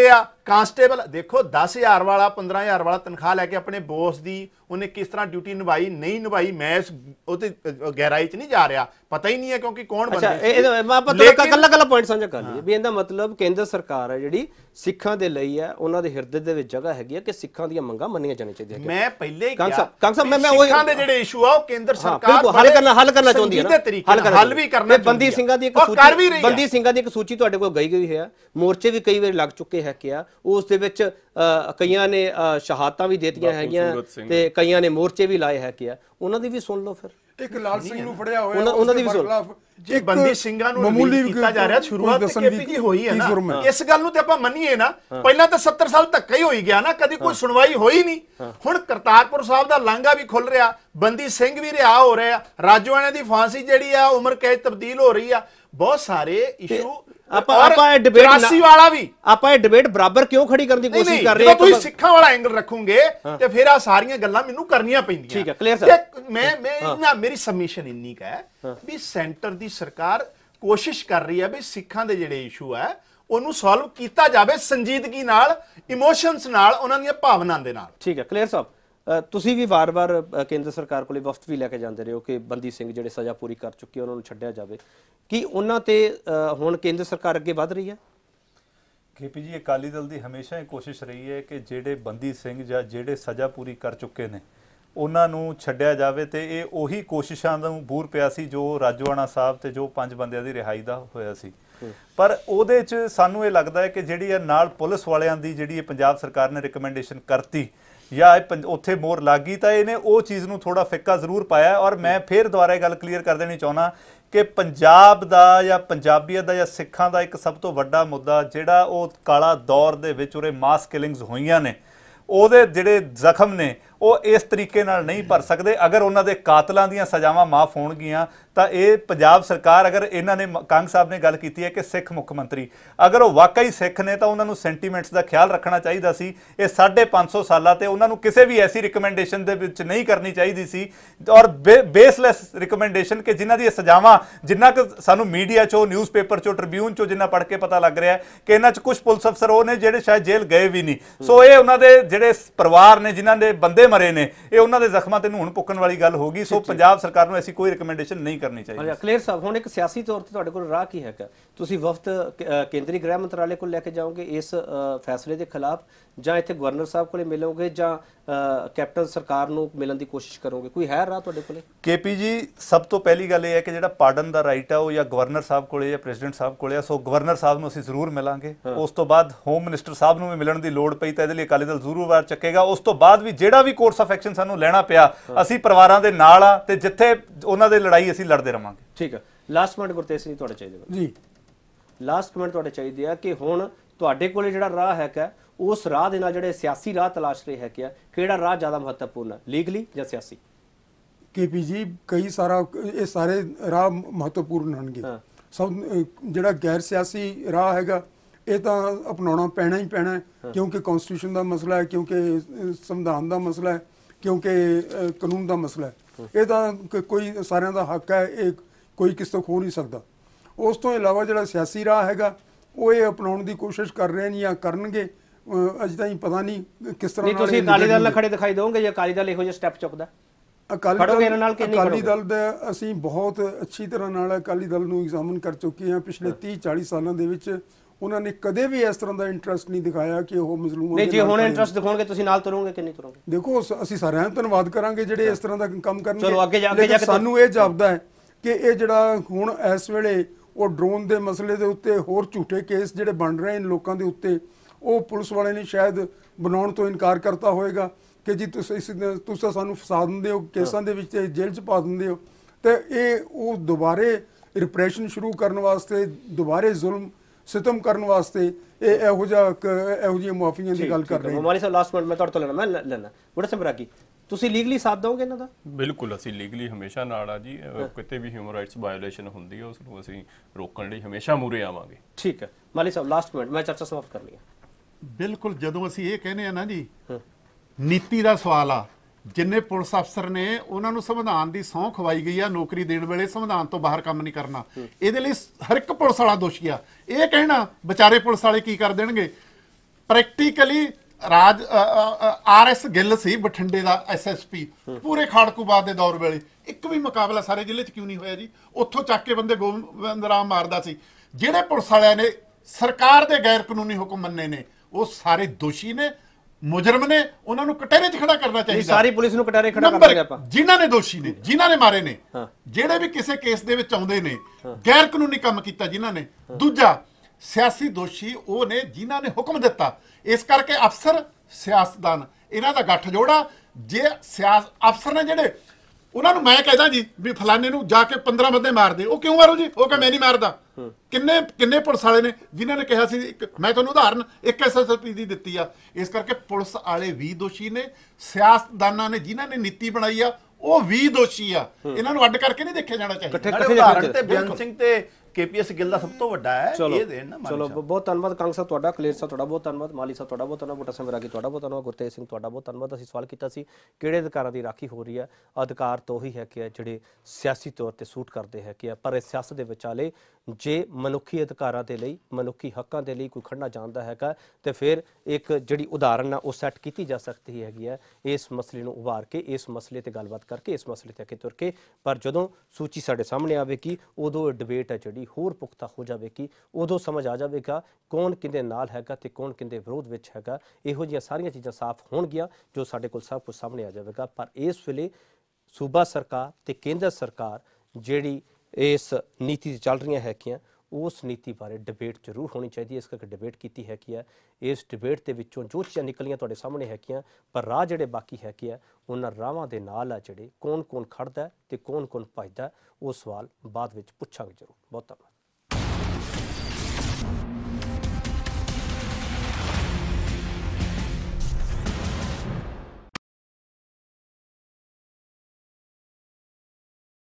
ਕਾਂਸਟੇਬਲ ਦੇਖੋ ਦਸ ਹਜ਼ਾਰ ਵਾਲਾ ਪੰਦਰਾਂ ਹਜ਼ਾਰ ਵਾਲਾ ਤਨਖਾਹ ਲੈ ਕੇ ਆਪਣੇ ਬੌਸ ਦੀ ਉਹਨੇ ਕਿਸ ਤਰ੍ਹਾਂ ਡਿਊਟੀ ਨਿਭਾਈ ਨਹੀਂ ਨਿਭਾਈ, ਮੈਂ ਇਸ ਉਹਤੇ ਗਹਿਰਾਈ 'ਚ ਨਹੀਂ ਜਾ ਰਿਹਾ, ਪਤਾ ਹੀ ਨਹੀਂ ਹੈ ਕਿਉਂਕਿ ਕੌਣ ਅੱਛਾ ਬੰਦੇ ਇਹ ਆਪਾਂ ਕੱਲਾ ਕੱਲਾ ਪੁਆਇੰਟ ਸਾਂਝਾ ਕਰ ਲਈਏ ਵੀ ਇਹਦਾ ਮਤਲਬ ਕੇਂਦਰ ਸਰਕਾਰ ਹੈ ਜਿਹੜੀ ਸਿੱਖਾਂ ਦੇ ਲਈ ਹੈ, ਉਹਨਾਂ ਦੇ ਹਿਰਦੇ ਦੇ ਵਿੱਚ ਜਗ੍ਹਾ ਹੈਗੀ ਹੈ ਕਿ ਸਿੱਖਾਂ ਦੀਆਂ ਮੰਗਾਂ ਮੰਨੀਆਂ ਜਾਣੀਆਂ ਚਾਹੀਦੀਆਂ। ਮੈਂ ਪਹਿਲੇ ਹੀ ਕਾਂਗ ਕਿਹਾ ਸਾਹਿਬ ਮੈਂ ਮੈਂ ਸਿੱਖਾਂ ਦੇ ਜਿਹੜੇ ਇਸ਼ੂ ਆ ਉਹ ਕੇਂਦਰ ਸਰਕਾਰ ਹੱਲ ਕਰਨਾ ਹੱਲ ਕਰਨਾ ਚਾਹੁੰਦੀ ਹੈ ਨਾ, ਹੱਲ ਵੀ ਕਰਨਾ। ਬੰਦੀ ਸਿੰਘਾਂ ਦੀ ਇੱਕ ਸੂਚੀ ਬੰਦੀ ਸਿੰਘਾਂ ਦੀ ਇੱਕ ਸੂਚੀ ਤੁਹਾਡੇ ਕੋਲ ਗਈ ਗਈ ਹੈ, ਮੋਰਚੇ ਵੀ ਕਈ ਵਾਰ ਲੱਗ ਚੁੱਕੇ ਹੈ ਕਿ ਉਸ ਦੇ ਵਿੱਚ ਕਈਆਂ ਨੇ ਸ਼ਹਾਦਤਾਂ ਵੀ ਦਿੱਤੀਆਂ ਹੈਗੀਆਂ ਤੇ ਕਈਆਂ ਨੇ ਮੋਰਚੇ ਵੀ ਲਾਏ ਹੈ ਕਿ ਉਹਨਾਂ ਦੀ ਵੀ ਸੁਣ ਲਓ। ਫਿਰ ਇੱਕ ਲਾਲ ਸਿੰਘ ਨੂੰ ਫੜਿਆ ਹੋਇਆ ਉਹਨਾਂ ਦੀ ਵੀ ਸੁਣ, ਜੇ ਬੰਦੀ ਸਿੰਘਾਂ ਨੂੰ ਮਾਮੂਲੀ ਕੀਤਾ ਜਾ ਰਿਹਾ, ਸ਼ੁਰੂਆਤ ਤੇ ਕੇਪੀ ਜੀ ਹੋਈ ਹੈ ਨਾ, ਇਸ ਗੱਲ ਨੂੰ ਤੇ ਆਪਾਂ ਮੰਨੀਏ ਨਾ। ਪਹਿਲਾਂ ਤਾਂ ਸੱਤਰ ਸਾਲ ਧੱਕਾ ਹੀ ਹੋਈ ਗਿਆ ਨਾ, ਕਦੀ ਕੋਈ ਸੁਣਵਾਈ ਹੋਈ ਨਹੀਂ। ਹੁਣ ਕਰਤਾਰਪੁਰ ਸਾਹਿਬ ਦਾ ਲਾਂਘਾ ਵੀ ਖੁੱਲ ਰਿਹਾ, ਬੰਦੀ ਸਿੰਘ ਵੀ ਰਿਹਾ ਹੋ ਰਹੇ ਆ, ਰਾਜੋਆਣੇ ਦੀ ਫਾਂਸੀ ਜਿਹੜੀ ਆ ਉਮਰ ਕੈਦ ਤਬਦੀਲ ਹੋ ਰਹੀ ਆ, ਬਹੁਤ ਸਾਰੇ ਇਸ਼ੂ ਆਪਾਂ ਆਪਾਂ ਇਹ ਡਿਬੇਟ ਚੁਰਾਸੀ ਵਾਲਾ ਵੀ ਆਪਾਂ ਇਹ ਡਿਬੇਟ ਬਰਾਬਰ ਕਿਉਂ ਖੜੀ ਕਰਨ ਦੀ ਕੋਸ਼ਿਸ਼ ਕਰ ਰਹੇ ਹਾਂ। ਤੁਸੀਂ ਸਿੱਖਾਂ ਵਾਲਾ ਐਂਗਲ ਰੱਖੋਗੇ ਤੇ ਫਿਰ ਆ ਸਾਰੀਆਂ ਗੱਲਾਂ ਮੈਨੂੰ ਕਰਨੀਆਂ ਪੈਂਦੀਆਂ। ਠੀਕ ਹੈ, ਕਲੀਅਰ ਸਰ। ਮੈਂ ਮੈਂ ਨਾ ਮੇਰੀ ਸਬਮਿਸ਼ਨ ਇੰਨੀ ਕ ਹੈ ਵੀ ਸੈਂਟਰ ਦੀ ਸਰਕਾਰ ਕੋਸ਼ਿਸ਼ ਕਰ ਰਹੀ ਹੈ ਵੀ ਸਿੱਖਾਂ ਦੇ ਜਿਹੜੇ ਇਸ਼ੂ ਹੈ ਉਹਨੂੰ ਸੋਲਵ ਕੀਤਾ ਜਾਵੇ ਸੰਜੀਦਗੀ ਨਾਲ, ਇਮੋਸ਼ਨਸ ਨਾਲ, ਉਹਨਾਂ ਦੀਆਂ ਭਾਵਨਾਵਾਂ ਦੇ ਨਾਲ। ਠੀਕ ਹੈ, ਕਲੀਅਰ ਸਾਹਿਬ। ਤੁਸੀਂ ਵੀ ਵਾਰ-ਵਾਰ ਕੇਂਦਰ ਸਰਕਾਰ ਕੋਲੇ ਵਫਦ ਵੀ ਲੈ ਕੇ ਜਾਂਦੇ ਰਹੇ ਹੋ ਕਿ ਬੰਦੀ ਸਿੰਘ ਜਿਹੜੇ ਸਜ਼ਾ ਪੂਰੀ ਕਰ ਚੁੱਕੇ ਉਹਨਾਂ ਨੂੰ ਛੱਡਿਆ ਜਾਵੇ, ਕੀ ਉਹਨਾਂ ਤੇ ਹੁਣ ਕੇਂਦਰ ਸਰਕਾਰ ਅੱਗੇ ਵਧ ਰਹੀ ਹੈ? ਕੇਪੀ ਜੀ, ਅਕਾਲੀ ਦਲ ਦੀ ਹਮੇਸ਼ਾ ਹੀ ਕੋਸ਼ਿਸ਼ ਰਹੀ ਹੈ ਕਿ ਜਿਹੜੇ ਬੰਦੀ ਸਿੰਘ ਜਾਂ ਜਿਹੜੇ ਸਜ਼ਾ ਪੂਰੀ ਕਰ ਚੁੱਕੇ ਨੇ ਉਹਨਾਂ ਨੂੰ ਛੱਡਿਆ ਜਾਵੇ, ਤੇ ਇਹ ਉਹੀ ਕੋਸ਼ਿਸ਼ਾਂ ਨੂੰ ਬੂਰ ਪਿਆ ਸੀ ਜੋ ਰਾਜੋਆਣਾ ਸਾਹਿਬ ਤੇ ਜੋ ਪੰਜ ਬੰਦਿਆਂ ਦੀ ਰਿਹਾਈ ਦਾ ਹੋਇਆ ਸੀ। ਪਰ ਉਹਦੇ 'ਚ ਸਾਨੂੰ ਇਹ ਲੱਗਦਾ ਹੈ ਕਿ ਜਿਹੜੀ ਇਹ ਨਾਲ ਪੁਲਿਸ ਵਾਲਿਆਂ ਦੀ ਜਿਹੜੀ ਇਹ ਪੰਜਾਬ ਸਰਕਾਰ ਨੇ ਰਿਕਮੈਂਡੇਸ਼ਨ ਕਰਤੀ ਜਾਂ ਉੱਥੇ ਮੋਹਰ ਲੱਗ ਗਈ ਤਾਂ ਇਹਨੇ ਉਹ ਚੀਜ਼ ਨੂੰ ਥੋੜਾ ਫਿੱਕਾ ਜ਼ਰੂਰ ਪਾਇਆ। ਔਰ ਮੈਂ ਫਿਰ ਦੁਬਾਰਾ ਇਹ ਗੱਲ ਕਲੀਅਰ ਕਰ ਦੇਣੀ ਚਾਹੁੰਦਾ ਕਿ ਪੰਜਾਬ ਦਾ ਜਾਂ ਪੰਜਾਬੀਅਤ ਦਾ ਜਾਂ ਸਿੱਖਾਂ ਦਾ ਇੱਕ ਸਭ ਤੋਂ ਵੱਡਾ ਮੁੱਦਾ ਜਿਹੜਾ ਉਹ ਕਾਲਾ ਦੌਰ ਦੇ ਵਿੱਚ ਉਰੇ ਮਾਸ ਕਿਲਿੰਗਸ ਹੋਈਆਂ ਨੇ, ਉਹਦੇ ਜਿਹੜੇ ਜ਼ਖਮ ਨੇ ਉਹ ਇਸ ਤਰੀਕੇ ਨਾਲ ਨਹੀਂ ਭਰ ਸਕਦੇ। ਅਗਰ ਉਹਨਾਂ ਦੇ ਕਾਤਲਾਂ ਦੀਆਂ ਸਜ਼ਾਵਾਂ ਮਾਫ ਹੋਣਗੀਆਂ ਤਾਂ ਇਹ ਪੰਜਾਬ ਸਰਕਾਰ, ਅਗਰ ਇਹਨਾਂ ਨੇ ਕੰਗ ਸਾਹਿਬ ਨੇ ਗੱਲ ਕੀਤੀ ਹੈ ਕਿ ਸਿੱਖ ਮੁੱਖ ਮੰਤਰੀ, ਅਗਰ ਉਹ ਵਾਕਈ ਸਿੱਖ ਨੇ ਤਾਂ ਉਹਨਾਂ ਨੂੰ ਸੈਂਟੀਮੈਂਟਸ ਦਾ ਖਿਆਲ ਰੱਖਣਾ ਚਾਹੀਦਾ ਸੀ। ਇਹ ਸਾਢੇ ਪੰਜ ਸੌ ਸਾਲਾਂ ਤੇ ਉਹਨਾਂ ਨੂੰ ਕਿਸੇ ਵੀ ਐਸੀ ਰਿਕਮੈਂਡੇਸ਼ਨ ਦੇ ਵਿੱਚ ਨਹੀਂ ਕਰਨੀ ਚਾਹੀਦੀ ਸੀ, ਔਰ ਬੇਸਲੈਸ ਰਿਕਮੈਂਡੇਸ਼ਨ ਕਿ ਜਿਨ੍ਹਾਂ ਦੀਆਂ ਸਜ਼ਾਵਾਂ, ਜਿੰਨਾ ਕਿ ਸਾਨੂੰ ਮੀਡੀਆ 'ਚੋਂ, ਨਿਊਜ਼ਪੇਪਰ 'ਚੋਂ, ਟ੍ਰਿਬਿਊਨ 'ਚੋਂ ਜਿੰਨਾ ਪੜ੍ਹ ਕੇ ਪਤਾ ਲੱਗ ਰਿਹਾ ਕਿ ਇਹਨਾਂ 'ਚ ਕੁਝ ਪੁਲਿਸ ਅਫਸਰ ਉਹ ਨੇ ਜਿਹੜੇ ਸ਼ਾਇਦ ਜੇਲ੍ਹ ਗਏ ਵੀ ਨਹੀਂ। ਸੋ ਇਹ ਉਹਨਾਂ ਦੇ ਜਿਹੜੇ ਪਰਿਵਾਰ ਨੇ ਜਿਨ੍ਹਾਂ ਦੇ ਬੰਦੇ ਮਰੇ ਨੇ, ਇਹ ਉਹਨਾਂ ਦੇ ਜ਼ਖਮਾਂ ਤੇ ਨੂਣ ਪੁੱਕਣ ਵਾਲੀ ਗੱਲ ਹੋਗੀ। ਸੋ ਪੰਜਾਬ ਸਰਕਾਰ ਨੂੰ ਐਸੀ ਕੋਈ ਰਿਕਮੈਂਡੇਸ਼ਨ ਨਹੀਂ ਕਰਨੀ ਚਾਹੀਦੀ। ਕਲੀਅਰ ਸਾਹਿਬ, ਹੁਣ ਇੱਕ ਸਿਆਸੀ ਤੌਰ ਤੇ ਤੁਹਾਡੇ ਕੋਲ ਰਾਹ ਕੀ ਹੈਗਾ? ਤੁਸੀਂ ਵਫਦ ਕੇਂਦਰੀ ਗ੍ਰਹਿ ਮੰਤਰਾਲੇ ਕੋਲ ਲੈ ਕੇ ਜਾਓਗੇ ਇਸ ਫੈਸਲੇ ਦੇ ਖਿਲਾਫ, ਜਾਂ ਇੱਥੇ ਗਵਰਨਰ ਸਾਹਿਬ ਕੋਲੇ ਮਿਲੋਗੇ, ਜਾਂ ਕੈਪਟਨ ਸਰਕਾਰ ਨੂੰ ਮਿਲਣ ਦੀ ਕੋਸ਼ਿਸ਼ ਕਰੋਗੇ? ਕੋਈ ਹੈ ਰਾਹ ਤੁਹਾਡੇ ਕੋਲੇ? ਕੇਪੀ ਜੀ, ਸਭ ਤੋਂ ਪਹਿਲੀ ਗੱਲ ਇਹ ਹੈ ਕਿ ਜਿਹੜਾ ਪਾਰਡਨ ਦਾ ਰਾਈਟ ਆ ਉਹ ਜਾਂ ਗਵਰਨਰ ਸਾਹਿਬ ਕੋਲੇ ਜਾਂ ਪ੍ਰੈਜ਼ੀਡੈਂਟ ਸਾਹਿਬ ਕੋਲੇ ਆ। ਸੋ ਗਵਰਨਰ ਸਾਹਿਬ ਨੂੰ ਅਸੀਂ ਜ਼ਰੂਰ ਮਿਲਾਂਗੇ। ਉਸ ਤੋਂ ਬਾਅਦ ਹੋਮ ਮਿਨਿਸਟਰ ਸਾਹਿਬ ਨੂੰ ਵੀ ਮਿਲਣ ਦੀ ਲੋੜ ਪਈ ਤਾਂ ਇਹਦੇ ਲਈ ਅਕਾਲੀ ਦਲ ਜ਼ਰੂਰ ਵਾਰ ਚੱਕੇਗਾ। ਉਸ ਤੋਂ ਬਾਅਦ ਵੀ ਜਿਹੜਾ ਵੀ ਕੋਰਸ ਆਫ ਐਕਸ਼ਨ ਸਾਨੂੰ ਲੈਣਾ ਪਿਆ, ਅਸੀਂ ਪਰਿਵਾਰਾਂ ਦੇ ਨਾਲ ਆ ਤੇ ਜਿੱਥੇ ਉਹਨਾਂ ਦੇ ਲੜਾਈ ਅਸੀਂ ਲੜਦੇ ਰਵਾਂਗੇ। ਠੀਕ ਹੈ, ਲਾਸਟ ਕਮੈਂਟ ਗੁਰਤੇਜ ਸਿੰਘ ਤੁਹਾਡੇ ਚਾਹੀਦੇ ਜੀ। ਲਾਸਟ ਕਮੈਂਟ ਤੁਹਾਡੇ ਚਾਹੀਦੇ ਆ ਕਿ ਹੁਣ ਤੁਹਾਡੇ ਕੋਲੇ ਜਿਹੜਾ ਰਾਹ ਹੈਗਾ ਉਸ ਰਾਹ ਦੇ ਨਾਲ ਜਿਹੜੇ ਸਿਆਸੀ ਰਾਹ ਤਲਾਸ਼ ਰਹੇ ਹੈ ਕਿ ਕਿਹੜਾ ਰਾਹ ਜ਼ਿਆਦਾ ਮਹੱਤਵਪੂਰਨ ਹੈ, ਲੀਗਲੀ ਜਾਂ ਸਿਆਸੀ? ਕੇਪੀ ਜੀ, ਕਈ ਸਾਰਾ ਇਹ ਸਾਰੇ ਰਾਹ ਮਹੱਤਵਪੂਰਨ ਹੋਣਗੇ। ਸਭ ਜਿਹੜਾ ਗੈਰ ਸਿਆਸੀ ਰਾਹ ਹੈਗਾ ਇਹ ਤਾਂ ਅਪਣਾਉਣਾ ਪੈਣਾ ਹੀ ਪੈਣਾ, ਕਿਉਂਕਿ ਕਨਸਟੀਟਿਊਸ਼ਨ ਦਾ ਮਸਲਾ ਹੈ, ਕਿਉਂਕਿ ਸੰਵਿਧਾਨ ਦਾ ਮਸਲਾ ਹੈ, ਕਿਉਂਕਿ ਕਾਨੂੰਨ ਦਾ ਮਸਲਾ ਹੈ। ਇਹ ਤਾਂ ਕੋਈ ਸਾਰਿਆਂ ਦਾ ਹੱਕ ਹੈ, ਇਹ ਕੋਈ ਕਿਸ ਤੋਂ ਖੋ ਨਹੀਂ ਸਕਦਾ। ਉਸ ਤੋਂ ਇਲਾਵਾ ਜਿਹੜਾ ਸਿਆਸੀ ਰਾਹ ਹੈਗਾ ਉਹ ਇਹ ਅਪਣਾਉਣ ਦੀ ਕੋਸ਼ਿਸ਼ ਕਰ ਰਹੇ ਨੇ ਜਾਂ ਕਰਨਗੇ, ਅਜੇ ਤਾਂ ਹੀ ਪਤਾ ਨਹੀਂ ਕਿਸ ਤਰ੍ਹਾਂ। ਨਹੀਂ, ਤੁਸੀਂ ਅਕਾਲੀ ਦਲ ਨਾਲ ਖੜੇ ਦਿਖਾਈ ਦੋਗੇ ਜਾਂ ਅਕਾਲੀ ਦਲ ਇਹੋ ਜਿਹਾ ਸਟੈਪ ਚੁੱਕਦਾ? ਅਕਾਲੀ ਦਲ ਅਕਾਲੀ ਦਲ ਦਾ ਅਸੀਂ ਬਹੁਤ ਅੱਛੀ ਤਰ੍ਹਾਂ ਨਾਲ ਅਕਾਲੀ ਦਲ ਨੂੰ ਐਗਜ਼ਾਮਨ ਕਰ ਚੁੱਕੇ ਹਾਂ। ਪਿਛਲੇ ਤੀਹ ਚਾਲੀ ਸਾਲਾਂ ਦੇ ਵਿੱਚ ਉਹਨਾਂ ਨੇ ਕਦੇ ਵੀ ਇਸ ਤਰ੍ਹਾਂ ਦਾ ਇੰਟਰਸਟ ਨਹੀਂ ਦਿਖਾਇਆ ਕਿ ਉਹ ਮਜ਼ਲੂਮਾਂ ਨਹੀਂ। ਜੇ ਹੁਣ ਇੰਟਰਸਟ ਦਿਖਾਉਣਗੇ ਤੁਸੀਂ ਨਾਲ ਤੁਰੋਗੇ ਕਿ ਨਹੀਂ ਤੁਰੋਗੇ? ਦੇਖੋ, ਅਸੀਂ ਸਾਰਿਆਂ ਦਾ ਧੰਨਵਾਦ ਕਰਾਂਗੇ ਜਿਹੜੇ ਇਸ ਤਰ੍ਹਾਂ ਦਾ ਕੰਮ ਕਰਨਗੇ। ਚਲੋ ਅੱਗੇ ਜਾ ਕੇ ਸਾਨੂੰ ਇਹ ਜਾਪਦਾ ਹੈ ਕਿ ਇਹ ਜਿਹੜਾ ਹੁਣ ਇਸ ਵੇਲੇ ਉਹ ਡਰੋਨ ਦੇ ਮਸਲੇ ਦੇ ਉੱਤੇ ਹੋਰ ਝੂਠੇ ਕੇਸ ਜਿਹੜੇ ਬਣ ਰਹੇ ਨੇ ਲੋਕਾਂ ਦੇ ਉੱਤੇ, ਉਹ ਪੁਲਿਸ ਵਾਲੇ ਨੇ ਸ਼ਾਇਦ ਬਣਾਉਣ ਤੋਂ ਇਨਕਾਰ ਕਰਤਾ ਹੋਏਗਾ ਕਿ ਜੀ ਤੁਸੀਂ ਤੁਸੀਂ ਸਾਨੂੰ ਫਸਾ ਦਿੰਦੇ ਹੋ ਕੇਸਾਂ ਦੇ ਵਿੱਚ, ਜੇਲ੍ਹ 'ਚ ਪਾ ਦਿੰਦੇ ਹੋ। ਤੇ ਇਹ ਉਹ ਦੁਬਾਰੇ ਰਿਪਰੈਸ਼ਨ ਸ਼ੁਰੂ ਕਰਨ ਵਾਸਤੇ, ਦੁਬਾਰੇ ਜ਼ੁਲਮ ਸਿਤਮ ਕਰਨ ਵਾਸਤੇ ਇਹ ਇਹੋ ਜਿਹਾ ਇਹੋ ਜਿਹੀਆਂ ਮੁਆਫੀਆਂ ਦੀ ਗੱਲ ਕਰ ਰਹੇ ਨੇ। ਮਾਲੀ ਸਾਹਿਬ, ਲਾਸਟ ਮਿੰਟ ਮੈਂ ਤੁਹਾਡੇ ਤੋਂ ਲੈਣਾ ਮੈਂ ਲੈਣਾ ਬੜਾ ਸੰਬਰਾਕੀ, ਤੁਸੀਂ ਲੀਗਲੀ ਸਾਥ ਦੋਗੇ ਇਹਨਾਂ ਦਾ? ਬਿਲਕੁਲ, ਅਸੀਂ ਲੀਗਲੀ ਹਮੇਸ਼ਾ ਨਾਲ ਆ ਜੀ। ਕਿਤੇ ਵੀ ਹਿਊਮਨ ਰਾਈਟਸ ਵਾਇਓਲੇਸ਼ਨ ਹੁੰਦੀ ਹੈ ਉਸ ਨੂੰ ਅਸੀਂ ਰੋਕਣ ਲਈ ਹਮੇਸ਼ਾ ਮੂਰੇ ਆਵਾਂਗੇ। ਠੀਕ ਹੈ ਮਾਲੀ ਸਾਹਿਬ, ਲਾਸਟ ਮਿੰਟ ਮੈਂ ਚਰਚਾ ਸਮਾਪਤ ਕਰਨੀ ਹੈ। ਬਿਲਕੁਲ, ਜਦੋਂ ਅਸੀਂ ਇਹ ਕਹਿੰਦੇ ਆ ਨਾ ਜੀ, ਨੀਤੀ ਦਾ ਸਵਾਲ ਆ, ਜਿੰਨੇ ਪੁਲਿਸ ਅਫਸਰ ਨੇ ਉਹਨਾਂ ਨੂੰ ਸੰਵਿਧਾਨ ਦੀ ਸਹੁੰ ਖਵਾਈ ਗਈ ਆ ਨੌਕਰੀ ਦੇਣ ਵੇਲੇ ਸੰਵਿਧਾਨ ਤੋਂ ਬਾਹਰ ਕੰਮ ਨਹੀਂ ਕਰਨਾ, ਇਹਦੇ ਲਈ ਹਰ ਇੱਕ ਪੁਲਿਸ ਵਾਲਾ ਦੋਸ਼ੀ ਆ। ਇਹ ਕਹਿਣਾ ਵਿਚਾਰੇ ਪੁਲਿਸ ਵਾਲੇ ਕੀ ਕਰ ਦੇਣਗੇ, ਪ੍ਰੈਕਟੀਕਲੀ ਰਾਜ ਆਰ ਐਸ ਗਿੱਲ ਸੀ ਬਠਿੰਡੇ ਦਾ ਐਸ ਐਸ ਪੀ ਪੂਰੇ ਖਾੜਕੂਬਾਦ ਦੇ ਦੌਰ ਵੇਲੇ, ਇੱਕ ਵੀ ਮੁਕਾਬਲਾ ਸਾਰੇ ਜ਼ਿਲ੍ਹੇ 'ਚ ਕਿਉਂ ਨਹੀਂ ਹੋਇਆ ਜੀ? ਉੱਥੋਂ ਚੱਕ ਕੇ ਬੰਦੇ ਗੋਬਿੰਦ ਰਾਮ ਮਾਰਦਾ ਸੀ। ਜਿਹੜੇ ਪੁਲਿਸ ਵਾਲਿਆਂ ਨੇ ਸਰਕਾਰ ਦੇ ਗੈਰ ਕਾਨੂੰਨੀ ਹੁਕਮ ਮੰਨੇ ਨੇ ਉਹ ਸਾਰੇ ਦੋਸ਼ੀ ਨੇ, ਮੁਜਰਮ ਨੇ, ਉਹਨਾਂ ਨੂੰ ਕਟਹਿਰੇ 'ਚ ਖੜਾ ਕਰਨਾ ਚਾਹੀਦਾ। ਸਾਰੀ ਪੁਲਿਸ ਨੂੰ ਕਟਹਿਰੇ ਖੜਾ ਕਰ ਦਾਂਗੇ ਆਪਾਂ। ਜਿਨ੍ਹਾਂ ਨੇ ਦੋਸ਼ੀ ਨੇ, ਜਿਨ੍ਹਾਂ ਨੇ ਮਾਰੇ ਨੇ, ਜਿਹੜੇ ਵੀ ਕਿਸੇ ਕੇਸ ਦੇ ਵਿੱਚ ਆਉਂਦੇ ਨੇ, ਗੈਰ ਕਾਨੂੰਨੀ ਕੰਮ ਕੀਤਾ ਜਿਨ੍ਹਾਂ ਨੇ। ਦੂਜਾ, ਸਿਆਸੀ ਦੋਸ਼ੀ ਉਹ ਨੇ ਜਿਨ੍ਹਾਂ ਨੇ ਹੁਕਮ ਦਿੱਤਾ। ਇਸ ਕਰਕੇ ਅਫਸਰ ਸਿਆਸਤਦਾਨ ਇਹਨਾਂ ਦਾ ਗੱਠ ਜੋੜਾ। ਜੇ ਸਿਆਸ ਅਫਸਰ ਨੇ ਜਿਹੜੇ, ਉਹਨਾਂ ਨੂੰ ਮੈਂ ਕਹਿੰਦਾ ਜੀ ਵੀ ਫਲਾਣੇ ਨੂੰ ਜਾ ਕੇ ਪੰਦਰਾਂ ਬੰਦੇ ਮਾਰ ਦੇ, ਉਹ ਕਿਉਂ ਮਾਰੋ ਜੀ? ਉਹ ਕਹੇ ਮੈਂ ਨਹੀਂ ਮਾਰਦਾ। ਕਿੰਨੇ ਕਿੰਨੇ ਪੁਲਿਸ ਵਾਲੇ ਨੇ ਜਿਨ੍ਹਾਂ ਨੇ ਕਿਹਾ ਸੀ, ਮੈਂ ਤੁਹਾਨੂੰ ਉਦਾਹਰਨ ਇੱਕ ਐਸ ਐਸ ਪੀ ਦੀ ਦਿੱਤੀ ਆ। ਇਸ ਕਰਕੇ ਪੁਲਿਸ ਵਾਲੇ ਵੀ ਦੋਸ਼ੀ ਨੇ, ਸਿਆਸਤਦਾਨਾਂ ਨੇ ਜਿਨ੍ਹਾਂ ਨੇ ਨੀਤੀ ਬਣਾਈ ਆ ਉਹ ਵੀ ਦੋਸ਼ੀ ਆ। ਇਹਨਾਂ ਨੂੰ ਅੱਡ ਕਰਕੇ ਨਹੀਂ ਦੇਖਿਆ ਜਾਣਾ ਚਾਹੀਦਾ। ਉਦਾਹਰਨ ਤੇ ਬੇਅੰਤ ਸਿੰਘ ਤੇ ਕੇਪੀਐਸ ਗਿੱਲ ਦਾ ਸਭ ਤੋਂ ਵੱਡਾ ਹੈ ਇਹ ਦੇਣ ਨਾ। ਚਲੋ ਬਹੁਤ ਧੰਨਵਾਦ ਕੰਗ ਸਾਹਿਬ ਤੁਹਾਡਾ, ਕਲੇਰ ਸਾਹਿਬ ਤੁਹਾਡਾ ਬਹੁਤ ਧੰਨਵਾਦ, ਮਾਲੀ ਸਾਹਿਬ ਤੁਹਾਡਾ ਬਹੁਤ ਧੰਨਵਾਦ, ਬੂਟਾ ਸਿੰਘ ਵਿਰਾਗੀ ਤੁਹਾਡਾ ਬਹੁਤ ਧੰਨਵਾਦ, ਗੁਰਤੇਜ ਸਿੰਘ ਤੁਹਾਡਾ ਬਹੁਤ ਧੰਨਵਾਦ। ਅਸੀਂ ਸਵਾਲ ਕੀਤਾ ਸੀ ਕਿਹੜੇ ਅਧਿਕਾਰਾਂ ਦੀ ਰਾਖੀ ਹੋ ਰਹੀ ਹੈ? ਅਧਿਕਾਰ ਤੋਂ ਹੀ ਹੈ ਕਿ ਜਿਹੜੇ ਸਿਆਸੀ ਤੌਰ ਤੇ ਸੂਟ ਕਰਦੇ ਹੈ ਕਿ ਪਰ ਇਸ ਸਿਆਸਤ ਦੇ ਵਿਚਾਲੇ ਜੇ ਮਨੁੱਖੀ ਅਧਿਕਾਰਾਂ ਦੇ ਲਈ, ਮਨੁੱਖੀ ਹੱਕਾਂ ਦੇ ਲਈ ਕੋਈ ਖੜਨਾ ਚਾਹੁੰਦਾ ਹੈਗਾ ਤੇ ਫਿਰ ਇੱਕ ਜਿਹੜੀ ਉਦਾਹਰਨ ਆ ਉਹ ਸੈੱਟ ਕੀਤੀ ਜਾ ਸਕਦੀ ਹੈਗੀ ਹੈ ਇਸ ਮਸਲੇ ਨੂੰ ਉਭਾਰ ਕੇ, ਇਸ ਮਸਲੇ ਤੇ ਗੱਲਬਾਤ ਕਰਕੇ, ਇਸ ਮਸਲੇ ਤੇ ਅੱਗੇ ਤੁਰ ਕੇ। ਪਰ ਜਦੋਂ ਸੂਚੀ ਸਾਡੇ ਸਾਹਮਣੇ ਆਵੇਗੀ ਉਦੋਂ ਡਿਬੇਟ ਹੈ ਜਿਹੜੀ ਹੋਰ ਪੁਖਤਾ ਹੋ ਜਾਵੇਗੀ, ਉਦੋਂ ਸਮਝ ਆ ਜਾਵੇਗਾ ਕੌਣ ਕਿਹਦੇ ਨਾਲ ਹੈਗਾ ਤੇ ਕੌਣ ਕਿਹਦੇ ਵਿਰੋਧ ਵਿੱਚ ਹੈਗਾ। ਇਹੋ ਜਿਹੀਆਂ ਸਾਰੀਆਂ ਚੀਜ਼ਾਂ ਸਾਫ਼ ਹੋਣਗੀਆਂ ਜੋ ਸਾਡੇ ਕੋਲ ਸਭ ਕੁਝ ਸਾਹਮਣੇ ਆ ਜਾਵੇਗਾ। ਪਰ ਇਸ ਵੇਲੇ ਸੂਬਾ ਸਰਕਾਰ ਤੇ ਕੇਂਦਰ ਸਰਕਾਰ ਜਿਹੜੀ ਇਸ ਨੀਤੀ 'ਤੇ ਚੱਲ ਰਹੀਆਂ ਹੈਗੀਆਂ ਉਸ ਨੀਤੀ ਬਾਰੇ ਡਿਬੇਟ ਜ਼ਰੂਰ ਹੋਣੀ ਚਾਹੀਦੀ ਹੈ। ਇਸ ਕਰਕੇ ਡਿਬੇਟ ਕੀਤੀ ਹੈਗੀ ਹੈ। ਇਸ ਡਿਬੇਟ ਦੇ ਵਿੱਚੋਂ ਜੋ ਚੀਜ਼ਾਂ ਨਿਕਲੀਆਂ ਤੁਹਾਡੇ ਸਾਹਮਣੇ ਹੈਗੀਆਂ, ਪਰ ਰਾਹ ਜਿਹੜੇ ਬਾਕੀ ਹੈਗੇ ਆ ਉਹਨਾਂ ਰਾਹਾਂ ਦੇ ਨਾਲ ਆ ਜਿਹੜੇ ਕੌਣ ਕੌਣ ਖੜਦਾ ਤੇ ਕੌਣ ਕੌਣ ਭੱਜਦਾ, ਉਹ ਸਵਾਲ ਬਾਅਦ ਵਿੱਚ ਪੁੱਛਾਂਗੇ ਜ਼ਰੂਰ। ਬਹੁਤ ਧੰਨਵਾਦ।